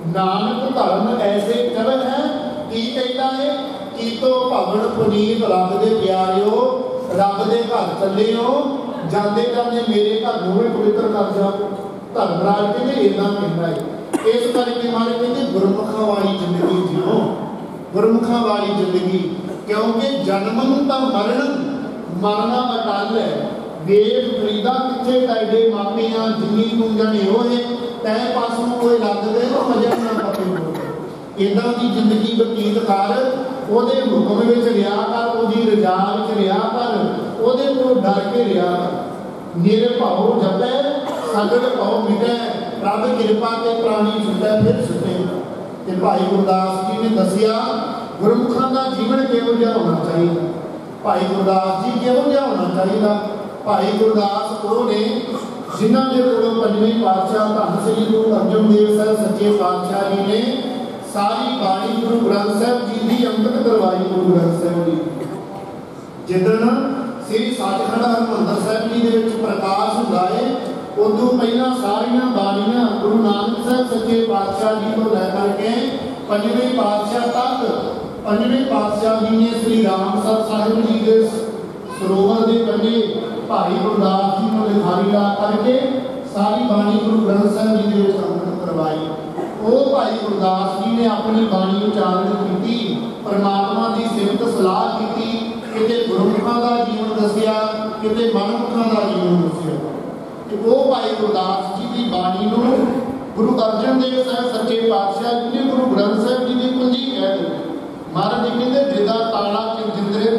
नानक धर्म ऐसे चल है। की कहता है की तो भवन पुनीत रब के प्यारिओ, रब के घर चले हो, जाते जाते मेरे घर को भी पवित्र कर जाओ। धर्मराज कहते इदा कहना है। इस करके मारे कहते गुरमुखों वाली जिंदगी जियो, गुरमुखों वाली जिंदगी, क्योंकि जन्म तो मरण, मरना अटल है। वेद फरीदा किथे ताइडे मापियां जिन्नी तू जाने होए तै पासों कोई लग गए तो मजा ना पते हो। इदा की जिंदगी बतीत कर, ਉਹਦੇ ਹੁਕਮ ਵਿੱਚ ਰਿਹਾ ਕਰ, ਉਹਦੀ ਰਜ਼ਾ ਵਿੱਚ ਰਿਹਾ ਕਰ, ਉਹਦੇ ਕੋਲ ਡਰ ਕੇ ਰਿਹਾ ਕਰ। ਨਿਰਭਉ ਜਪੈ ਸਗਲ ਭਉ ਮਿਟੈ ਪ੍ਰਭ ਕਿਰਪਾ ਤੇ ਪ੍ਰਾਣੀ ਛੁਟੈ ਫਿਰ ਛੁਟੇ। ਤੇ ਭਾਈ ਗੁਰਦਾਸ ਜੀ ਨੇ ਦੱਸਿਆ ਗੁਰਮੁਖਾਂ ਦਾ ਜੀਵਨ ਕਿਹੋ ਜਿਹਾ ਹੋਣਾ ਚਾਹੀਦਾ। ਭਾਈ ਗੁਰਦਾਸ ਜੀ ਕਿਹੋ ਜਿਹਾ ਹੋਣਾ ਚਾਹੀਦਾ? ਭਾਈ ਗੁਰਦਾਸ ਉਹ ਨੇ ਜਿਨ੍ਹਾਂ ਦੇ ਕੋਲੋਂ ਪੰਜਵੇਂ ਪਾਤਸ਼ਾਹ ਧੰਨ ਸ੍ਰੀ ਗੁਰੂ ਅਰਜਨ ਦੇਵ ਸਾਹਿਬ ਸੱਚੇ ਪਾਤਸ਼ਾਹ ਜੀ ਨੇ ਸਾਰੀ ਬਾਣੀ ਗੁਰੂ ਗ੍ਰੰਥ ਸਾਹਿਬ ਜੀ ਦੀ ਅੰਮ੍ਰਿਤ ਕਰਵਾਈ। ਗੁਰੂ ਗ੍ਰੰਥ ਸਾਹਿਬ ਜੀ ਜਿੱਦਣ ਸ੍ਰੀ ਸੱਚਖੰਡ ਹਰਿਮੰਦਰ ਸਾਹਿਬ ਜੀ ਦੇ ਵਿੱਚ ਪ੍ਰਕਾਸ਼ ਹੁੰਦਾ ਹੈ, ਉਦੋਂ ਪਹਿਲਾਂ ਸਾਰੀਆਂ ਬਾਣੀਆਂ ਗੁਰੂ ਨਾਨਕ ਸਾਹਿਬ ਸੱਚੇ ਪਾਤਸ਼ਾਹ ਜੀ ਤੋਂ ਲੈ ਕਰਕੇ ਪੰਜਵੇਂ ਪਾਤਸ਼ਾਹ ਤੱਕ, ਪੰਜਵੇਂ ਪਾਤਸ਼ਾਹ ਜੀ ਨੇ ਸ੍ਰੀ ਰਾਮਸਰ ਸਾਹਿਬ ਜੀ ਦੇ ਸਰੋਵਰ ਦੇ ਕੰਢੇ ਭਾਈ ਗੁਰਦਾਸ ਜੀ ਨੂੰ ਲਿਖਾਰੀ ਲਾ ਕਰਕੇ ਸਾਰੀ ਬਾਣੀ ਗੁਰੂ ਗ੍ਰੰਥ ਸਾਹਿਬ ਜੀ ਦੇ ਵਿੱਚ ਅੰਮ੍ਰਿਤ ਕਰਵਾਈ। ਉਹ ਭਾਈ ਗੁਰਦਾਸ ਜੀ ਨੇ ਆਪਣੀ ਬਾਣੀ ਉਚਾਰਨ ਕੀਤੀ, ਪਰਮਾਤਮਾ ਦੀ ਸਿਫਤ ਸਲਾਹ ਕੀਤੀ, ਕਿਤੇ ਗੁਰਮੁਖਾਂ ਦਾ ਜੀਵਨ ਦੱਸਿਆ, ਕਿਤੇ ਮਨਮੁਖਾਂ ਦਾ ਜੀਵਨ ਦੱਸਿਆ। ਤੇ ਉਹ ਭਾਈ ਗੁਰਦਾਸ ਜੀ ਦੀ ਬਾਣੀ ਨੂੰ ਗੁਰੂ ਅਰਜਨ ਦੇਵ ਸਾਹਿਬ ਸੱਚੇ ਪਾਤਸ਼ਾਹ ਜੀ ਨੇ ਗੁਰੂ ਗ੍ਰੰਥ ਸਾਹਿਬ ਜੀ ਦੀ ਕੁੰਜੀ ਕਹਿ ਦਿੱਤੀ। ਮਹਾਰਾਜ ਜੀ ਕਹਿੰਦੇ ਜਿੱਦਾਂ ਤਾਲਾ ਚਿੰਦਰੇ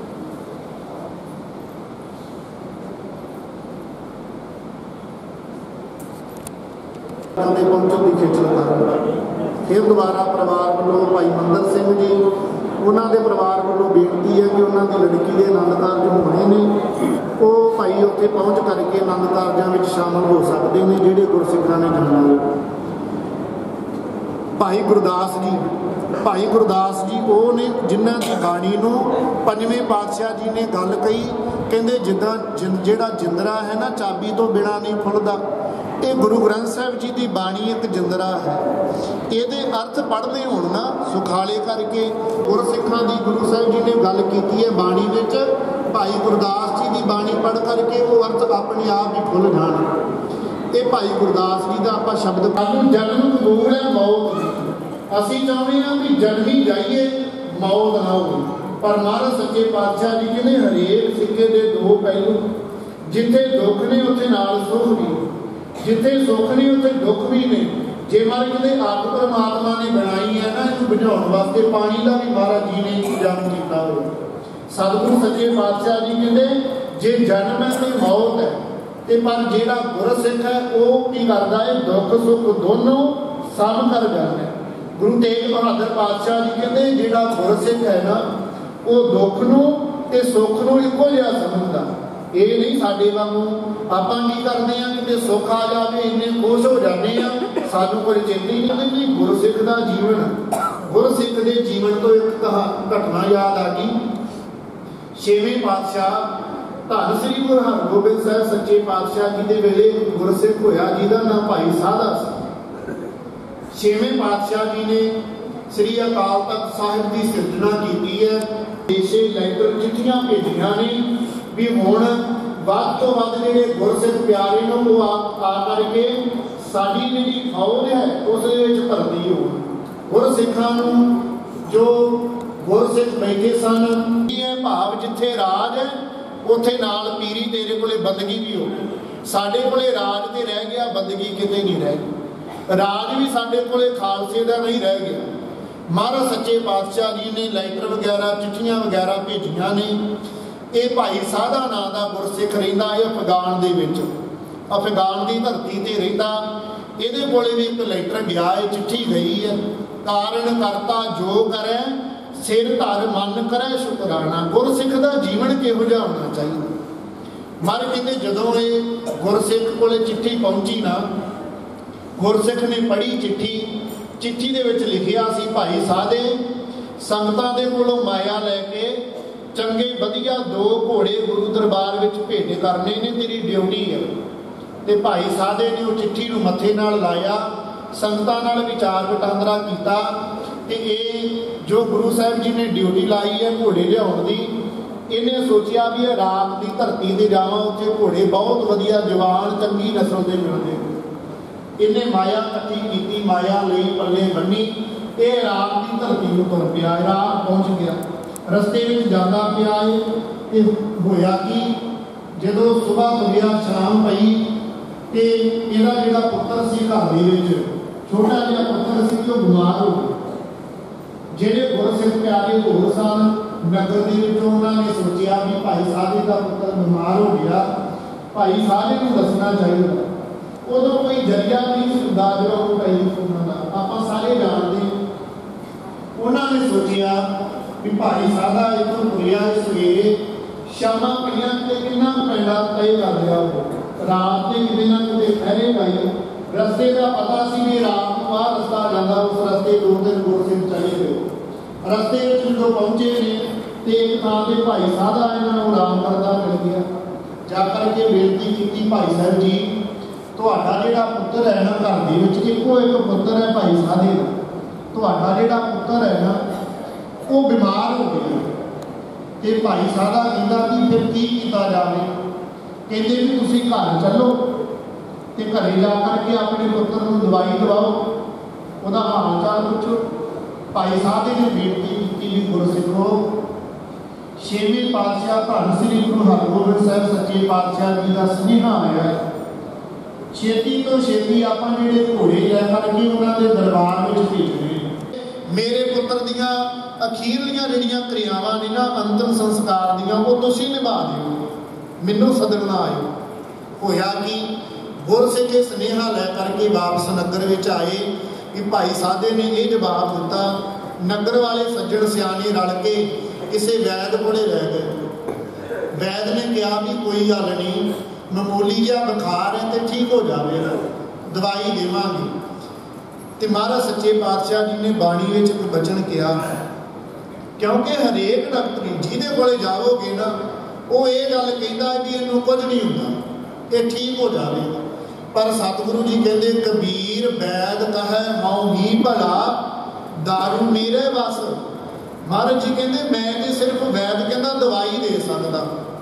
ਦੇ ਪਹੁੰਚਣ ਦੀ ਖੇਚ ਲਗਾ। ਫਿਰ ਦੁਬਾਰਾ ਪਰਿਵਾਰ ਵੱਲੋਂ ਭਾਈ ਮੰਦਰ ਸਿੰਘ ਜੀ ਉਹਨਾਂ ਦੇ ਪਰਿਵਾਰ ਵੱਲੋਂ ਬੇਨਤੀ ਹੈ ਕਿ ਉਹਨਾਂ ਦੀ ਲੜਕੀ ਦੇ ਆਨੰਦ ਕਾਰਜ ਹੋਣੇ ਨੇ, ਉਹ ਭਾਈ ਉੱਥੇ ਪਹੁੰਚ ਕਰਕੇ ਆਨੰਦ ਕਾਰਜਾਂ ਵਿੱਚ ਸ਼ਾਮਲ ਹੋ ਸਕਦੇ ਨੇ ਜਿਹੜੇ ਗੁਰਸਿੱਖਾਂ ਨੇ ਜੰਮਣਾ। ਭਾਈ ਗੁਰਦਾਸ ਜੀ ਭਾਈ ਗੁਰਦਾਸ ਜੀ ਉਹ ਨੇ ਜਿਨ੍ਹਾਂ ਦੀ ਬਾਣੀ ਨੂੰ ਪੰਜਵੇਂ ਪਾਤਸ਼ਾਹ ਜੀ ਨੇ ਗੱਲ ਕਹੀ, ਕਹਿੰਦੇ ਜਿੱਦਾਂ ਜਿਹੜਾ ਜਿੰਦਰਾ ਹੈ ਨਾ ਚਾਬੀ ਤੋਂ ਬਿਨਾਂ ਨਹੀਂ ਖੁੱਲ੍ਹਦਾ, ਇਹ ਗੁਰੂ ਗ੍ਰੰਥ ਸਾਹਿਬ ਜੀ ਦੀ ਬਾਣੀ ਇੱਕ ਜਿੰਦਰਾ ਹੈ। ਇਹਦੇ ਅਰਥ ਪੜ੍ਹਦੇ ਹੋਣ ਨਾ ਸੁਖਾਲੇ ਕਰਕੇ ਗੁਰਸਿੱਖਾਂ ਦੀ ਗੁਰੂ ਸਾਹਿਬ ਜੀ ਨੇ ਗੱਲ ਕੀਤੀ ਹੈ ਬਾਣੀ ਵਿੱਚ, ਭਾਈ ਗੁਰਦਾਸ ਜੀ ਦੀ ਬਾਣੀ ਪੜ੍ਹ ਕਰਕੇ ਉਹ ਅਰਥ ਆਪਣੇ ਆਪ ਹੀ ਖੁੱਲ੍ਹ ਜਾਣ। ਇਹ ਭਾਈ ਗੁਰਦਾਸ ਜੀ ਦਾ ਆਪਾਂ ਸ਼ਬਦ ਸਾਨੂੰ ਜਨਮ ਕਬੂਲ ਹੈ ਮੌਤ, ਅਸੀਂ ਚਾਹੁੰਦੇ ਹਾਂ ਵੀ ਜਨਮੀ ਜਾਈਏ ਮੌਤ ਨਾ ਹੋਵੇ, ਪਰ ਮਹਾਰਾਜ ਸੱਚੇ ਪਾਤਸ਼ਾਹ ਜੀ ਕਹਿੰਦੇ ਹਰੇਕ ਸਿੱਕੇ ਦੇ ਦੋ ਪਹਿਲੂ, ਜਿੱਥੇ ਦੁੱਖ ਨੇ ਉੱਥੇ ਨਾਲ ਸੁੱਖ ਵੀ, ਜਿੱਥੇ ਸੁੱਖ ਨਹੀਂ ਉੱਥੇ ਦੁੱਖ ਵੀ ਨੇ। ਜੇ ਮਹਾਰਾਜ ਕਹਿੰਦੇ ਅੱਗ ਪਰਮਾਤਮਾ ਨੇ ਬਣਾਈ ਹੈ ਨਾ, ਇਹਨੂੰ ਬੁਝਾਉਣ ਵਾਸਤੇ ਪਾਣੀ ਦਾ ਵੀ ਮਹਾਰਾਜ ਜੀ ਨੇ ਇੰਤਜ਼ਾਮ ਕੀਤਾ ਹੋਇਆ। ਸਤਿਗੁਰੂ ਸੱਚੇ ਪਾਤਸ਼ਾਹ ਜੀ ਕਹਿੰਦੇ ਜੇ ਜਨਮ ਹੈ ਤੇ ਮੌਤ ਹੈ, ਤੇ ਪਰ ਜਿਹੜਾ ਗੁਰਸਿੱਖ ਹੈ ਉਹ ਕੀ ਕਰਦਾ ਹੈ, ਦੁੱਖ ਸੁੱਖ ਦੋਨੋਂ ਸਮ ਕਰ ਜਾਂਦਾ। ਗੁਰੂ ਤੇਗ ਬਹਾਦਰ ਪਾਤਸ਼ਾਹ ਜੀ ਕਹਿੰਦੇ ਜਿਹੜਾ ਗੁਰਸਿੱਖ ਹੈ ਨਾ ਉਹ ਦੁੱਖ ਨੂੰ ਤੇ ਸੁੱਖ ਨੂੰ ਇੱਕੋ ਜਿਹਾ ਸਮਝਦਾ। ਇਹ ਨਹੀਂ ਸਾਡੇ ਵਾਂਗੂ ਆਪਾਂ ਕੀ ਕਰਦੇ ਆ, ਕਿਤੇ ਸੁੱਖ ਆ ਜਾਵੇ ਇੰਨੇ ਖੁਸ਼ ਹੋ ਜਾਂਦੇ ਆ, ਸਾਨੂੰ ਕੋਈ ਚੇਤੇ ਨਹੀਂ ਕਿ ਗੁਰਸਿੱਖ ਦਾ ਜੀਵਨ, ਗੁਰਸਿੱਖ ਦੇ ਜੀਵਨ ਤੋਂ ਇੱਕ ਘਟਨਾ ਯਾਦ ਆ ਗਈ। ਛੇਵੇਂ ਪਾਤਸ਼ਾਹ ਧੰਨ ਸ੍ਰੀ ਗੁਰੂ ਹਰਗੋਬਿੰਦ ਸਾਹਿਬ ਸੱਚੇ ਪਾਤਸ਼ਾਹ ਜੀ ਦੇ ਵੇਲੇ ਗੁਰਸਿੱਖ ਹੋਇਆ ਜਿਹਦਾ ਨਾਮ ਭਾਈ ਸਾਧਾ ਸੀ। ਛੇਵੇਂ ਪਾਤਸ਼ਾਹ ਜੀ ਨੇ ਸ੍ਰੀ ਅਕਾਲ ਤਖਤ ਸਾਹਿਬ ਦੀ ਸਿਰਜਣਾ ਕੀਤੀ ਹੈ, ਦੇਸ਼ੇ ਲੈਟਰ ਚਿੱਠੀਆਂ ਭੇਜੀਆਂ ਨੇ ਵੀ ਹੁਣ ਵੱਧ ਤੋਂ ਵੱਧ ਜਿਹੜੇ ਗੁਰਸਿੱਖ ਪਿਆਰੇ ਨੂੰ ਉਹ ਆ ਕਰਕੇ ਸਾਡੀ ਜਿਹੜੀ ਫੌਜ ਹੈ ਉਸ ਦੇ ਵਿੱਚ ਭਰਤੀ ਹੋ। ਗੁਰਸਿੱਖਾਂ ਨੂੰ ਜੋ ਗੁਰਸਿੱਖ ਬੈਠੇ ਸਨ, ਇਹ ਭਾਵ ਜਿੱਥੇ ਰਾਜ ਹੈ ਉੱਥੇ ਨਾਲ ਪੀਰੀ ਤੇਰੇ ਕੋਲੇ ਬੰਦਗੀ ਵੀ ਹੋ। ਸਾਡੇ ਕੋਲੇ ਰਾਜ ਤੇ ਰਹਿ ਗਿਆ, ਬੰਦਗੀ ਕਿਤੇ ਨਹੀਂ ਰਹਿ ਗਈ। ਰਾਜ ਵੀ ਸਾਡੇ ਕੋਲੇ ਖਾਲਸੇ ਦਾ ਨਹੀਂ ਰਹਿ ਗਿਆ। ਮਹਾਰਾਜ ਸੱਚੇ ਪਾਤਸ਼ਾਹ ਜੀ ਨੇ ਲੈਟਰ ਵਗੈਰਾ ਚਿੱਠੀਆਂ ਵਗੈਰਾ ਭੇਜੀਆਂ ਨੇ। ਇਹ ਭਾਈ ਸਾਧਾ ਨਾਂ ਦਾ ਗੁਰਸਿੱਖ ਰਹਿੰਦਾ ਹੈ ਅਫਗਾਨ ਦੇ ਵਿੱਚ, ਅਫਗਾਨ ਦੀ ਧਰਤੀ ਤੇ ਰਹਿੰਦਾ। ਇਹਦੇ ਕੋਲੇ ਵੀ ਇੱਕ ਲੈਟਰ ਗਿਆ ਹੈ, ਚਿੱਠੀ ਗਈ ਹੈ। ਕਾਰਨ ਕਰਤਾ ਜੋ ਕਰੈ ਸਿਰ ਧਰ ਮਨ ਕਰੈ ਸ਼ੁਕਰਾਨਾ। ਗੁਰਸਿੱਖ ਦਾ ਜੀਵਨ ਕਿਹੋ ਜਿਹਾ ਹੋਣਾ ਚਾਹੀਦਾ। ਮਰ ਕਹਿੰਦੇ ਜਦੋਂ ਇਹ ਗੁਰਸਿੱਖ ਕੋਲੇ ਚਿੱਠੀ ਪਹੁੰਚੀ ਨਾ, ਗੁਰਸਿੱਖ ਨੇ ਪੜ੍ਹੀ ਚਿੱਠੀ, ਚਿੱਠੀ ਦੇ ਵਿੱਚ ਲਿਖਿਆ ਸੀ ਭਾਈ ਸਾਧੇ ਸੰਗਤਾਂ ਦੇ ਕੋਲੋਂ ਮਾਇਆ ਲੈ ਕੇ ਚੰਗੇ ਵਧੀਆ ਦੋ ਘੋੜੇ ਗੁਰੂ ਦਰਬਾਰ ਵਿੱਚ ਭੇਟ ਕਰਨੇ ਨੇ, ਤੇਰੀ ਡਿਊਟੀ ਹੈ। ਤੇ ਭਾਈ ਸਾਧੇ ਨੇ ਉਹ ਚਿੱਠੀ ਨੂੰ ਮੱਥੇ ਨਾਲ ਲਾਇਆ, ਸੰਗਤਾਂ ਨਾਲ ਵਿਚਾਰ ਵਟਾਂਦਰਾ ਕੀਤਾ ਤੇ ਇਹ ਜੋ ਗੁਰੂ ਸਾਹਿਬ ਜੀ ਨੇ ਡਿਊਟੀ ਲਾਈ ਹੈ ਘੋੜੇ ਲਿਆਉਣ ਦੀ, ਇਹਨੇ ਸੋਚਿਆ ਵੀ ਇਹ ਰਾਤ ਦੀ ਧਰਤੀ ਤੇ ਜਾਵਾਂ, ਉੱਥੇ ਘੋੜੇ ਬਹੁਤ ਵਧੀਆ ਜਵਾਨ ਚੰਗੀ ਨਸਲ ਦੇ ਮਿਲਦੇ। ਇਹਨੇ ਮਾਇਆ ਇਕੱਠੀ ਕੀਤੀ, ਮਾਇਆ ਲਈ ਪੱਲੇ ਬੰਨੀ, ਇਹ ਰਾਤ ਦੀ ਧਰਤੀ ਨੂੰ ਤੁਰ ਪਿਆ। ਰਾਤ ਪਹੁੰਚ ਗਿਆ, ਰਸਤੇ ਵਿੱਚ ਜਾਂਦਾ ਪਿਆ ਏ ਤੇ ਹੋਇਆ ਕਿ ਜਦੋਂ ਸੁਬਾਹ ਤੁਰਿਆ ਸ਼ਾਮ ਪਈ ਤੇ ਇਹਦਾ ਜਿਹੜਾ ਪੁੱਤਰ ਸੀ ਘਰ ਦੇ ਵਿੱਚ, ਛੋਟਾ ਜਿਹਾ ਪੁੱਤਰ ਸੀ, ਉਹ ਬਿਮਾਰ ਹੋ ਗਿਆ। ਜਿਹੜੇ ਗੁਰਸਿੱਖ ਪਿਆਰੇ ਹੋਰ ਸਨ ਨਗਰ ਦੇ ਵਿੱਚ, ਉਹਨਾਂ ਨੇ ਸੋਚਿਆ ਵੀ ਭਾਈ ਸਾਧੇ ਦਾ ਪੁੱਤਰ ਬਿਮਾਰ ਹੋ ਗਿਆ भाई साधे को दसना चाहिए। उदों कोई जरिया नहीं सुनता जो भाई सुनने का, आप सारे जानते। उन्होंने सोचिया भी भाई साधा इतों तुरिया सवेरे शामा पईयां ते किन्ना पैंडा तय कर लिया हो, रात के किते ना किते ठहरे गए। रस्ते का पता सी भी रात को आ रस्ता जाता, उस रस्ते दो दिन गुरसिंह चले गए। रस्ते जो पहुंचे ने तो एक थां ते भाई साधा इन्होंने आराम करता मिल गया। जाकर के बेनती की, भाई साहब जी तुहाडा जिहड़ा पुत्तर है ना, घर दे विच इक्को एक पुत्तर है भाई साधे दा, तुहाडा जिहड़ा पुत्तर है ना वो बीमार हो गया। तो भाई साधा कहता कि फिर की किया जाए। कहते भी तुसीं घर चलो तो घरे जा करके अपने पुत्र को दवाई दवाओ, वह हाल चाल पुछो। भाई साधे ने बेनती की भी गुरसिखो, छेवें पातशाह धन श्री गुरु हरगोबिंद साहब सच्चे पातशाह जी का सुनेहा आया है, छेती तो छेती आप जोड़े घोड़े लै करके उन्होंने दरबार में भेजने। मेरे पुत्र दियाँ अखीरलियां जिहड़ियां क्रियावां ने ना अंतिम संस्कार दियां वो तुसीं निभा दिओ, मैनूं सदन ना आए। होया कि गुरसिख सुनेहा लै करके वापस नगर विच आए कि भाई साधे ने यह जवाब दिता। नगर वाले सज्जण सियाने रल के किसी वैद कोले लै गए। वैद ने कहा भी कोई गल नहीं, मामूली जिहा बुखार है तो ठीक हो जाएगा, दवाई देवांगे। तो महाराज सच्चे पातशाह जी ने बाणी में एक बचन किया, क्योंकि हरेक डॉक्टरी जिहदे कोले जाओगे ना वो ये गल कहता है भी इनू कुछ नहीं होता, ये ठीक हो जाएगा। पर सतगुरु जी कहते कबीर वैद कहे हाउ ही भला दारू मेरे बस। महाराज जी कहते मैं तो सिर्फ वैद कहना दवाई दे सकता,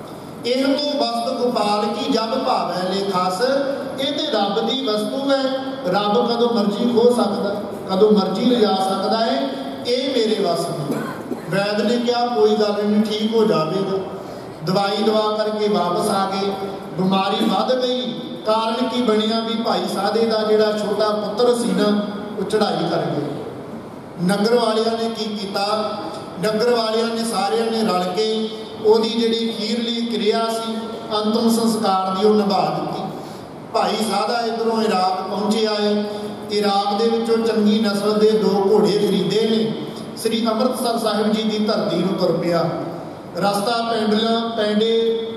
यह तो वस्त गोपाल की जब भावै ले खास, ये तो रब की वस्तु है, रब कदों मर्जी खो सकता, कदों मर्जी ले जा सकता है, ये मेरे वस में। वैद ने कहा कोई गल नहीं ठीक हो जाएगा। दवाई दवा करके वापस आ गए, बीमारी वध गई। कारण की बनिया भी भाई साधे का जिहड़ा छोटा पुत्र सी ना वो चढ़ाई कर गए। नगर वालियां ने की किया, नगर वालियां ने सारियां ने रल के ਉਹਦੀ ਜਿਹੜੀ ਅਖੀਰਲੀ क्रिया सी अंतिम संस्कार की ਉਹ ਨਿਭਾ ਦਿੱਤੀ। भाई साधा इधरों इराक पहुँचे आए, इराक के विचों चंगी नस्ल के दो घोड़े खरीदे ने, श्री अमृतसर साहिब जी की धरती में तुर पिया। रस्ता पेंडला पेंडे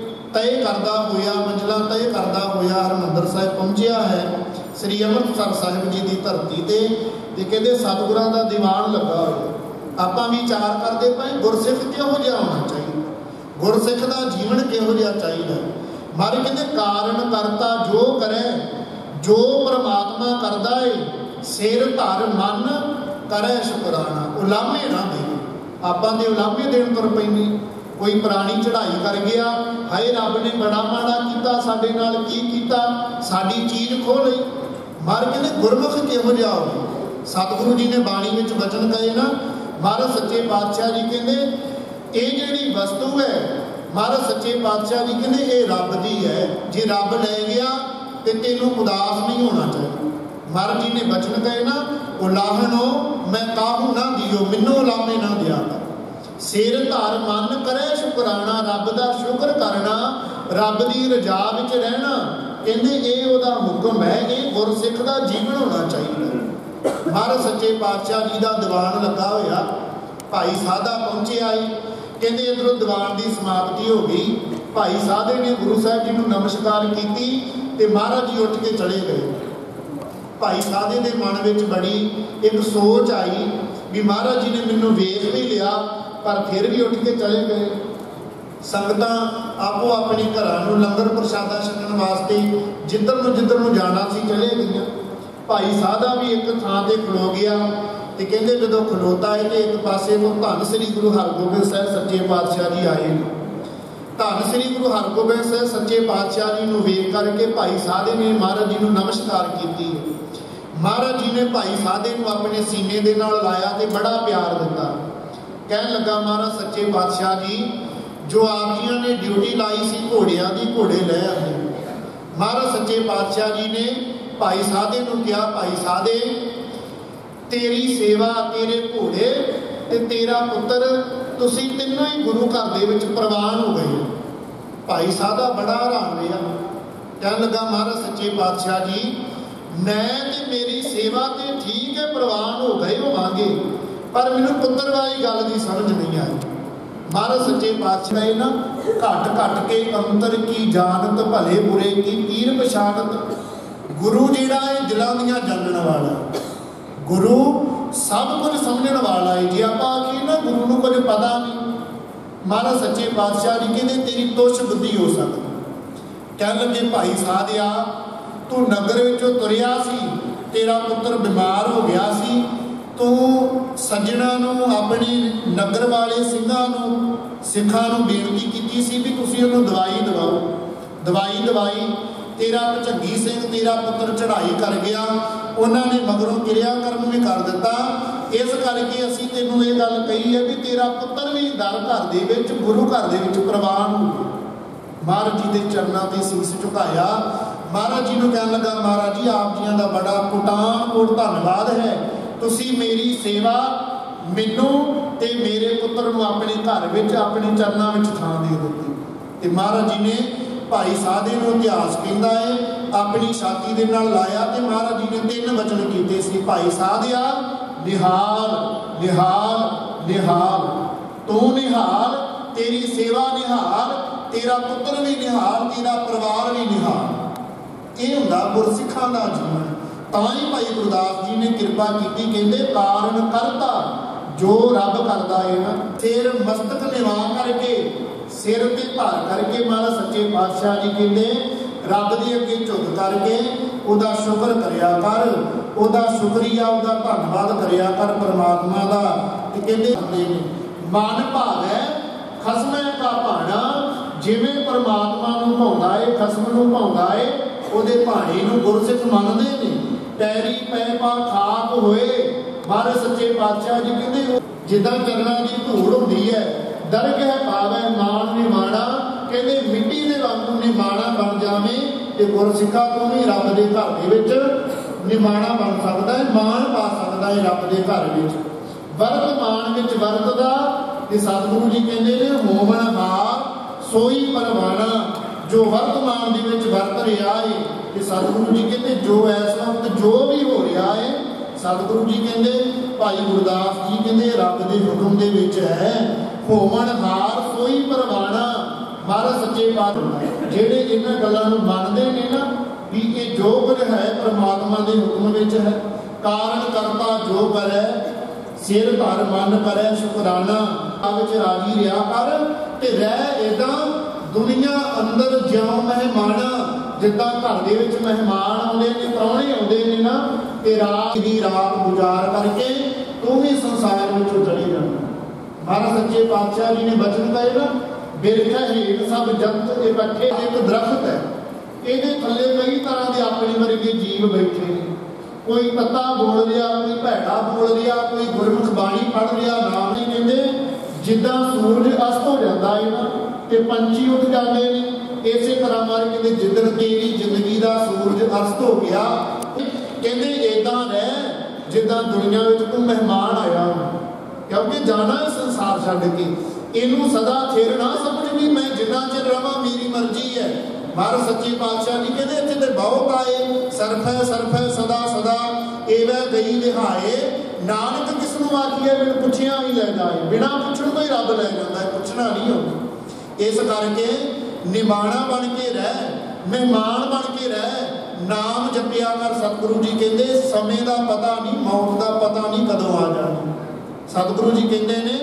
तय करता होया, मंजिला तय करता होया हरमंदर साहिब पहुँचया है श्री अमृतसर साहिब जी की धरती से। ते कहते सतगुरां दा दीवान लगा होया। आपां विचार करते पे गुरसिख किहो जिहा होना चाहिए, गुरसिख का जीवन किहो जिहा चाहिए। मारे कहते कारण करता जो करे, जो परमात्मा करता है सिर धर मन करे शुकराना। उलामे ना दे, आपां दे उलामे देण तुर पैंदे। कोई पुरानी चढ़ाई कर गया, हाय रब ने बड़ा माड़ा किया, साडे नाल की कीता, साडी चीज खो लई। मारे कहते गुरमुख किहो जिहा होवे। सतगुरु जी ने बाणी विच वचन कहे ना, महाराज सच्चे पातशाह जी कहते ये जिहड़ी वस्तु है, महाराज सच्चे पातशाह जी कहते ये रब दी है, जे रब ले गया तो तेनों उदास नहीं होना चाहिए। महाराज जी ने वचन कहे ना, उलाहनो मैं काहू ना दियो, मैनू उलामे ना दिया कर। सिर धर मन करे शुकराना, रब का शुक्र करना, रब की रजा विच रहना। कहते ये उहदा हुक्म है, ये गुरसिख का जीवन होना चाहिए। महाराज सच्चे पातशाह जी का दीवान लगा होया। भाई साधा पहुँचे आए, कहते इधरों दीवान की समाप्ति हो गई। भाई साधे ने गुरु साहब जी को नमस्कार की ते महाराज जी उठ के चले गए। भाई साधे के मन में बड़ी एक सोच आई भी महाराज जी ने मैनू वेख भी लिया पर फिर भी उठ के चले गए। संगतां आपो अपने घरों लंगर प्रसादा छकण वास्ते जिधर नूं जिधर नूं जाना सी चले गई। भाई साधा भी एक थां ते खलो गया तो कहते जो खलोता है तो एक पासे तो धन श्री गुरु हरगोबिंद साहब सच्चे पातशाह जी आए। धन श्री गुरु हरगोबिंद साहब सच्चे पातशाह जी को वेख करके भाई साधे ने महाराज जी को नमस्कार की। महाराज जी ने भाई साधे को अपने सीने के नाल लाया तो बड़ा प्यार दिता। कह लगा महाराज सच्चे पातशाह जी जो आप जी ने ड्यूटी लाई सी घोड़िया की घोड़े लै आए। महाराज सच्चे पातशाह जी ने भाई साधे को कहा, भाई साधे तेरी सेवा, तेरे घोड़े ते तेरा पुत्र तुसी तीनों ही गुरु घर दे विच प्रवान हो गए। भाई साधा बड़ा हैरान रहा। ਕਹਿਣ ਲੱਗਾ ਮਹਾਰਾਜ ਸੱਚੇ ਪਾਤਸ਼ਾਹ ਜੀ, ਮੈਂ ਤੇ ਮੇਰੀ ਸੇਵਾ ਤੇ ਠੀਕ ਹੈ ਪ੍ਰਵਾਨ ਹੋ ਗਏ ਹੋਵਾਂਗੇ, ਪਰ ਮੈਨੂੰ ਪੁੱਤਰ ਵਾਲੀ ਗੱਲ ਦੀ ਸਮਝ ਨਹੀਂ ਆਈ। ਮਹਾਰਾਜ ਸੱਚੇ ਪਾਤਸ਼ਾਹ ਨੇ ਨਾ ਘਟ ਘਟ ਕੇ ਅੰਤਰ ਕੀ ਜਾਣਤ ਭਲੇ ਬੁਰੇ ਕੀ ਪੀਰ ਪਛਾਣਤ। ਗੁਰੂ ਜਿਹੜਾ ਹੈ ਦਿਲਾਂ ਦੀਆਂ ਜਾਣਨ ਵਾਲਾ, ਗੁਰੂ ਸਭ ਕੁਝ ਸਮਝਣ ਵਾਲਾ ਹੈ। ਜੇ ਆਪਾਂ ਆਖੀਏ ਨਾ ਗੁਰੂ ਨੂੰ ਕੁਝ ਪਤਾ ਨਹੀਂ, ਮਹਾਰਾਜ ਸੱਚੇ ਪਾਤਸ਼ਾਹ ਜੀ ਕਹਿੰਦੇ ਤੇਰੀ ਤੁੱਛ ਬੁੱਧੀ ਹੋ ਸਕਦੀ। ਕਹਿਣ ਲੱਗੇ ਭਾਈ ਸਾਧਿਆ, ਤੂੰ ਨਗਰ ਵਿੱਚੋਂ ਤੁਰਿਆ ਸੀ, ਤੇਰਾ ਪੁੱਤਰ ਬਿਮਾਰ ਹੋ ਗਿਆ ਸੀ, ਤੂੰ ਸੱਜਣਾ ਨੂੰ ਆਪਣੇ ਨਗਰ ਵਾਲੇ ਸਿੰਘਾਂ ਨੂੰ ਸਿੱਖਾਂ ਨੂੰ ਬੇਨਤੀ ਕੀਤੀ ਸੀ ਵੀ ਤੁਸੀਂ ਉਹਨੂੰ ਦਵਾਈ ਦਿਵਾਓ। ਦਵਾਈ ਦਵਾਈ ਤੇਰਾ ਝੱਗੀ ਸਿੰਘ ਤੇਰਾ ਪੁੱਤਰ ਚੜ੍ਹਾਈ ਕਰ ਗਿਆ, ਉਹਨਾਂ ਨੇ ਮਗਰੋਂ ਕਿਰਿਆ ਕਰਮ ਵੀ ਕਰ ਦਿੱਤਾ। ਇਸ ਕਰਕੇ ਅਸੀਂ ਤੈਨੂੰ ਇਹ ਗੱਲ ਕਹੀ ਹੈ ਵੀ ਤੇਰਾ ਪੁੱਤਰ ਵੀ ਦਰ ਘਰ ਦੇ ਵਿੱਚ ਗੁਰੂ ਘਰ ਦੇ ਵਿੱਚ ਪ੍ਰਵਾਨ ਹੋ ਗਿਆ। ਮਹਾਰਾਜ ਜੀ ਦੇ ਚਰਨਾਂ ਤੇ ਸੀਸ ਝੁਕਾਇਆ। ਮਹਾਰਾਜ ਜੀ ਨੂੰ ਕਹਿਣ ਲੱਗਾ, ਮਹਾਰਾਜ ਜੀ ਆਪ ਜੀਆਂ ਦਾ ਬੜਾ ਕੋਟਾਨ ਕੋਟ ਧੰਨਵਾਦ ਹੈ, ਤੁਸੀਂ ਮੇਰੀ ਸੇਵਾ ਮੈਨੂੰ ਤੇ ਮੇਰੇ ਪੁੱਤਰ ਨੂੰ ਆਪਣੇ ਘਰ ਵਿੱਚ ਆਪਣੇ ਚਰਨਾਂ ਵਿੱਚ ਥਾਂ ਦੇ ਦਿੱਤੀ। ਤੇ ਮਹਾਰਾਜ ਜੀ ਨੇ ਭਾਈ ਸਾਧੇ ਨੂੰ ਇਤਿਹਾਸ ਕਹਿੰਦਾ ਹੈ ਆਪਣੀ ਛਾਤੀ ਦੇ ਨਾਲ ਲਾਇਆ ਤੇ ਮਹਾਰਾਜ ਜੀ ਨੇ ਤਿੰਨ ਵਚਨ ਕੀਤੇ ਸੀ, ਭਾਈ ਸਾਧਿਆ ਨਿਹਾਲ ਨਿਹਾਲ ਨਿਹਾਲ, ਤੂੰ ਨਿਹਾਲ, ਤੇਰੀ ਸੇਵਾ ਨਿਹਾਲ, ਤੇਰਾ ਪੁੱਤਰ ਵੀ ਨਿਹਾਲ, ਤੇਰਾ ਪਰਿਵਾਰ ਵੀ ਨਿਹਾਲ। ਇਹ ਹੁੰਦਾ ਗੁਰਸਿੱਖਾਂ ਦਾ ਜੀਵਨ। ਤਾਂ ਹੀ ਭਾਈ ਗੁਰਦਾਸ ਜੀ ਨੇ ਕਿਰਪਾ ਕੀਤੀ, ਕਹਿੰਦੇ ਕਾਰਨ ਕਰਤਾ ਜੋ ਰੱਬ ਕਰਦਾ ਹੈ ਨਾ। ਸਿਰ ਮਸਤਕ ਨਿਵਾ ਕਰਕੇ, ਸਿਰ ਤੇ ਭਾਰ ਕਰਕੇ ਮਹਾਰਾਜ ਸੱਚੇ ਪਾਤਸ਼ਾਹ ਜੀ ਕਹਿੰਦੇ ਰੱਬ ਦੇ ਅੱਗੇ ਝੁਕ ਕਰਕੇ ਉਹਦਾ ਸ਼ੁਕਰ ਕਰਿਆ ਕਰ, ਉਹਦਾ ਸ਼ੁਕਰੀਆ ਉਹਦਾ ਧੰਨਵਾਦ ਕਰਿਆ ਕਰ ਪਰਮਾਤਮਾ ਦਾ। ਤੇ ਕਹਿੰਦੇ ਮਨ ਭਾਵੈ ਖਸਮੈ ਕਾ ਭਾਣਾ, ਜਿਵੇਂ ਪਰਮਾਤਮਾ ਨੂੰ ਭਾਉਂਦਾ ਏ ਖਸਮ ਨੂੰ ਭਾਉਂਦਾ ਏ, ਉਹਦੇ ਭਾਣੇ ਨੂੰ ਗੁਰਸਿੱਖ ਮੰਨਦੇ ਨੇ। ਪੈਰੀ ਪੈ ਪਾ ਖਾਕ ਹੋਏ, ਮਹਾਰਾਜ ਸੱਚੇ ਪਾਤਸ਼ਾਹ ਜੀ ਕਹਿੰਦੇ ਜਿੱਦਾਂ ਚਰਨਾਂ ਦੀ ਧੂੜ ਹੁੰਦੀ ਹੈ, ਦਰਗਹਿ ਪਾਵੈ ਮਾਣ ਨਿਮਾਣਾ, ਕਹਿੰਦੇ ਮਿੱਟੀ ਦੇ ਵਾਂਗੂ ਨਿਮਾਣਾ ਬਣ ਜਾਵੇਂ ਤੇ ਗੁਰਸਿੱਖਾ ਤੋਂ ਵੀ ਰੱਬ ਦੇ ਘਰ ਦੇ ਵਿੱਚ ਨਿਮਾਣਾ ਬਣ ਸਕਦਾ ਹੈ, ਮਾਣ ਪਾ ਸਕਦਾ ਹੈ ਰੱਬ ਦੇ ਘਰ ਵਿੱਚ। ਵਰਤਮਾਨ ਵਿੱਚ ਵਰਤਦਾ ਤੇ ਸਤਿਗੁਰੂ ਜੀ ਕਹਿੰਦੇ ਨੇ ਹੋਵਣ ਹਾਰ ਸੋਈ ਪਰਵਾਣਾ, ਜੋ ਵਰਤਮਾਨ ਦੇ ਵਿੱਚ ਵਰਤ ਰਿਹਾ ਹੈ। ਤੇ ਸਤਿਗੁਰੂ ਜੀ ਕਹਿੰਦੇ ਜੋ ਇਸ ਵਕਤ ਜੋ ਵੀ ਹੋ ਰਿਹਾ ਹੈ, ਸਤਿਗੁਰੂ ਜੀ ਕਹਿੰਦੇ ਭਾਈ ਗੁਰਦਾਸ ਜੀ ਕਹਿੰਦੇ ਰੱਬ ਦੇ ਹੁਕਮ ਦੇ ਵਿੱਚ ਹੈ। ਹੋਵਣ ਹਾਰ ਸੋਈ ਪਰਵਾਣਾ, ਮਹਾਰਾਜ ਸੱਚੇ ਪਾਤਸ਼ਾਹ ਜਿਹੜੇ ਇਹਨਾਂ ਗੱਲਾਂ ਨੂੰ ਮੰਨਦੇ ਨੇ ਨਾ ਵੀ ਇਹ ਜੋ ਕੁਝ ਹੈ ਪਰਮਾਤਮਾ ਦੇ ਹੁਕਮ ਵਿੱਚ ਹੈ। ਕਾਰਨ ਕਰਤਾ ਜੋ ਕਰੈ, ਸਿਰ ਧਰ ਮਨ ਕਰੈ ਸ਼ੁਕਰਾਨਾ, ਆ ਵਿੱਚ ਰਾਜੀ ਰਿਹਾ ਕਰ ਤੇ ਰਹਿ ਏਦਾਂ ਦੁਨੀਆ ਅੰਦਰ ਜਿਉਂ ਮਹਿਮਾਨਾ। ਜਿੱਦਾਂ ਘਰ ਦੇ ਵਿੱਚ ਮਹਿਮਾਨ ਆਉਂਦੇ ਨੇ, ਪ੍ਰਾਹੁਣੇ ਆਉਂਦੇ ਨੇ ਨਾ, ਤੇ ਰਾਤ ਦੀ ਰਾਤ ਗੁਜ਼ਾਰ ਕਰਕੇ ਤੂੰ ਵੀ ਸੰਸਾਰ ਵਿੱਚੋਂ ਚਲੇ ਜਾਣਾ। ਮਹਾਰਾਜ ਸੱਚੇ ਪਾਤਸ਼ਾਹ ਜੀ ਨੇ ਬਚਨ ਕਹੇ ਨਾ, ਬਿਰਖਾ ਹੇਠ ਸਭ ਜੰਤ ਇਕੱਠੇ, ਇੱਕ ਦਰਖਤ ਹੈ, ਇਹਦੇ ਥੱਲੇ ਕਈ ਤਰ੍ਹਾਂ ਦੇ ਆਪਣੇ ਵਰਗੇ ਜੀਵ ਬੈਠੇ ਨੇ। ਕੋਈ ਤੱਤਾ ਬੋਲ ਰਿਹਾ, ਕੋਈ ਭੈੜਾ ਬੋਲ ਰਿਹਾ, ਕੋਈ ਗੁਰਮੁਖ ਬਾਣੀ ਪੜ੍ਹ ਰਿਹਾ। ਨਾਮ ਨਹੀਂ ਕਹਿੰਦੇ ਜਿੱਦਾਂ ਸੂਰਜ ਅਸਤ ਹੋ ਜਾਂਦਾ ਹੈ ਨਾ ਤੇ ਪੰਛੀ ਉੱਠ ਜਾਂਦੇ ਨੇ, ਇਸੇ ਤਰ੍ਹਾਂ ਮਾਰੇ ਕਹਿੰਦੇ ਜਿੱਦਣ ਤੇਰੀ ਜ਼ਿੰਦਗੀ ਦਾ ਸੂਰਜ ਅਸਤ ਹੋ ਗਿਆ, ਕਹਿੰਦੇ ਏਦਾਂ ਰਹਿ ਜਿੱਦਾਂ ਦੁਨੀਆ ਵਿੱਚ ਤੂੰ ਮਹਿਮਾਨ ਆਇਆ, ਕਿਉਂਕਿ ਜਾਣਾ ਹੈ ਸੰਸਾਰ ਛੱਡ ਕੇ। ਇਹਨੂੰ ਸਦਾ ਥਿਰ ਨਾ ਸਮਝ ਵੀ ਮੈਂ ਜਿੰਨਾ ਚਿਰ ਰਵਾਂ ਮੇਰੀ ਮਰਜ਼ੀ ਹੈ। ਮਹਾਰਾਜ ਸੱਚੇ ਪਾਤਸ਼ਾਹ ਜੀ ਕਹਿੰਦੇ ਇੱਥੇ ਤੇ ਬਹੁਤ ਆਏ, ਸਰਫੈ ਸਰਫੈ ਸਦਾ ਸਦਾ ਏਵੈ ਗਈ ਵਿਹਾਏ, ਨਾਨਕ ਕਿਸ ਨੂੰ ਆਖੀਏ ਬਿਨ ਪੁੱਛਿਆ ਹੀ ਲੈ ਜਾਏ। ਬਿਨਾਂ ਪੁੱਛਣ ਤੋਂ ਹੀ ਰੱਬ ਲੈ ਜਾਂਦਾ ਹੈ, ਪੁੱਛਣਾ ਨਹੀਂ ਹੁੰਦਾ। ਇਸ ਕਰਕੇ ਨਿਮਾਣਾ ਬਣ ਕੇ ਰਹਿ, ਮਹਿਮਾਨ ਬਣ ਕੇ ਰਹਿ, ਨਾਮ ਜਪਿਆ ਕਰ। ਸਤਿਗੁਰੂ ਜੀ ਕਹਿੰਦੇ ਸਮੇਂ ਦਾ ਪਤਾ ਨਹੀਂ, ਮੌਤ ਦਾ ਪਤਾ ਨਹੀਂ ਕਦੋਂ ਆ ਜਾਣੀ। ਸਤਿਗੁਰੂ ਜੀ ਕਹਿੰਦੇ ਨੇ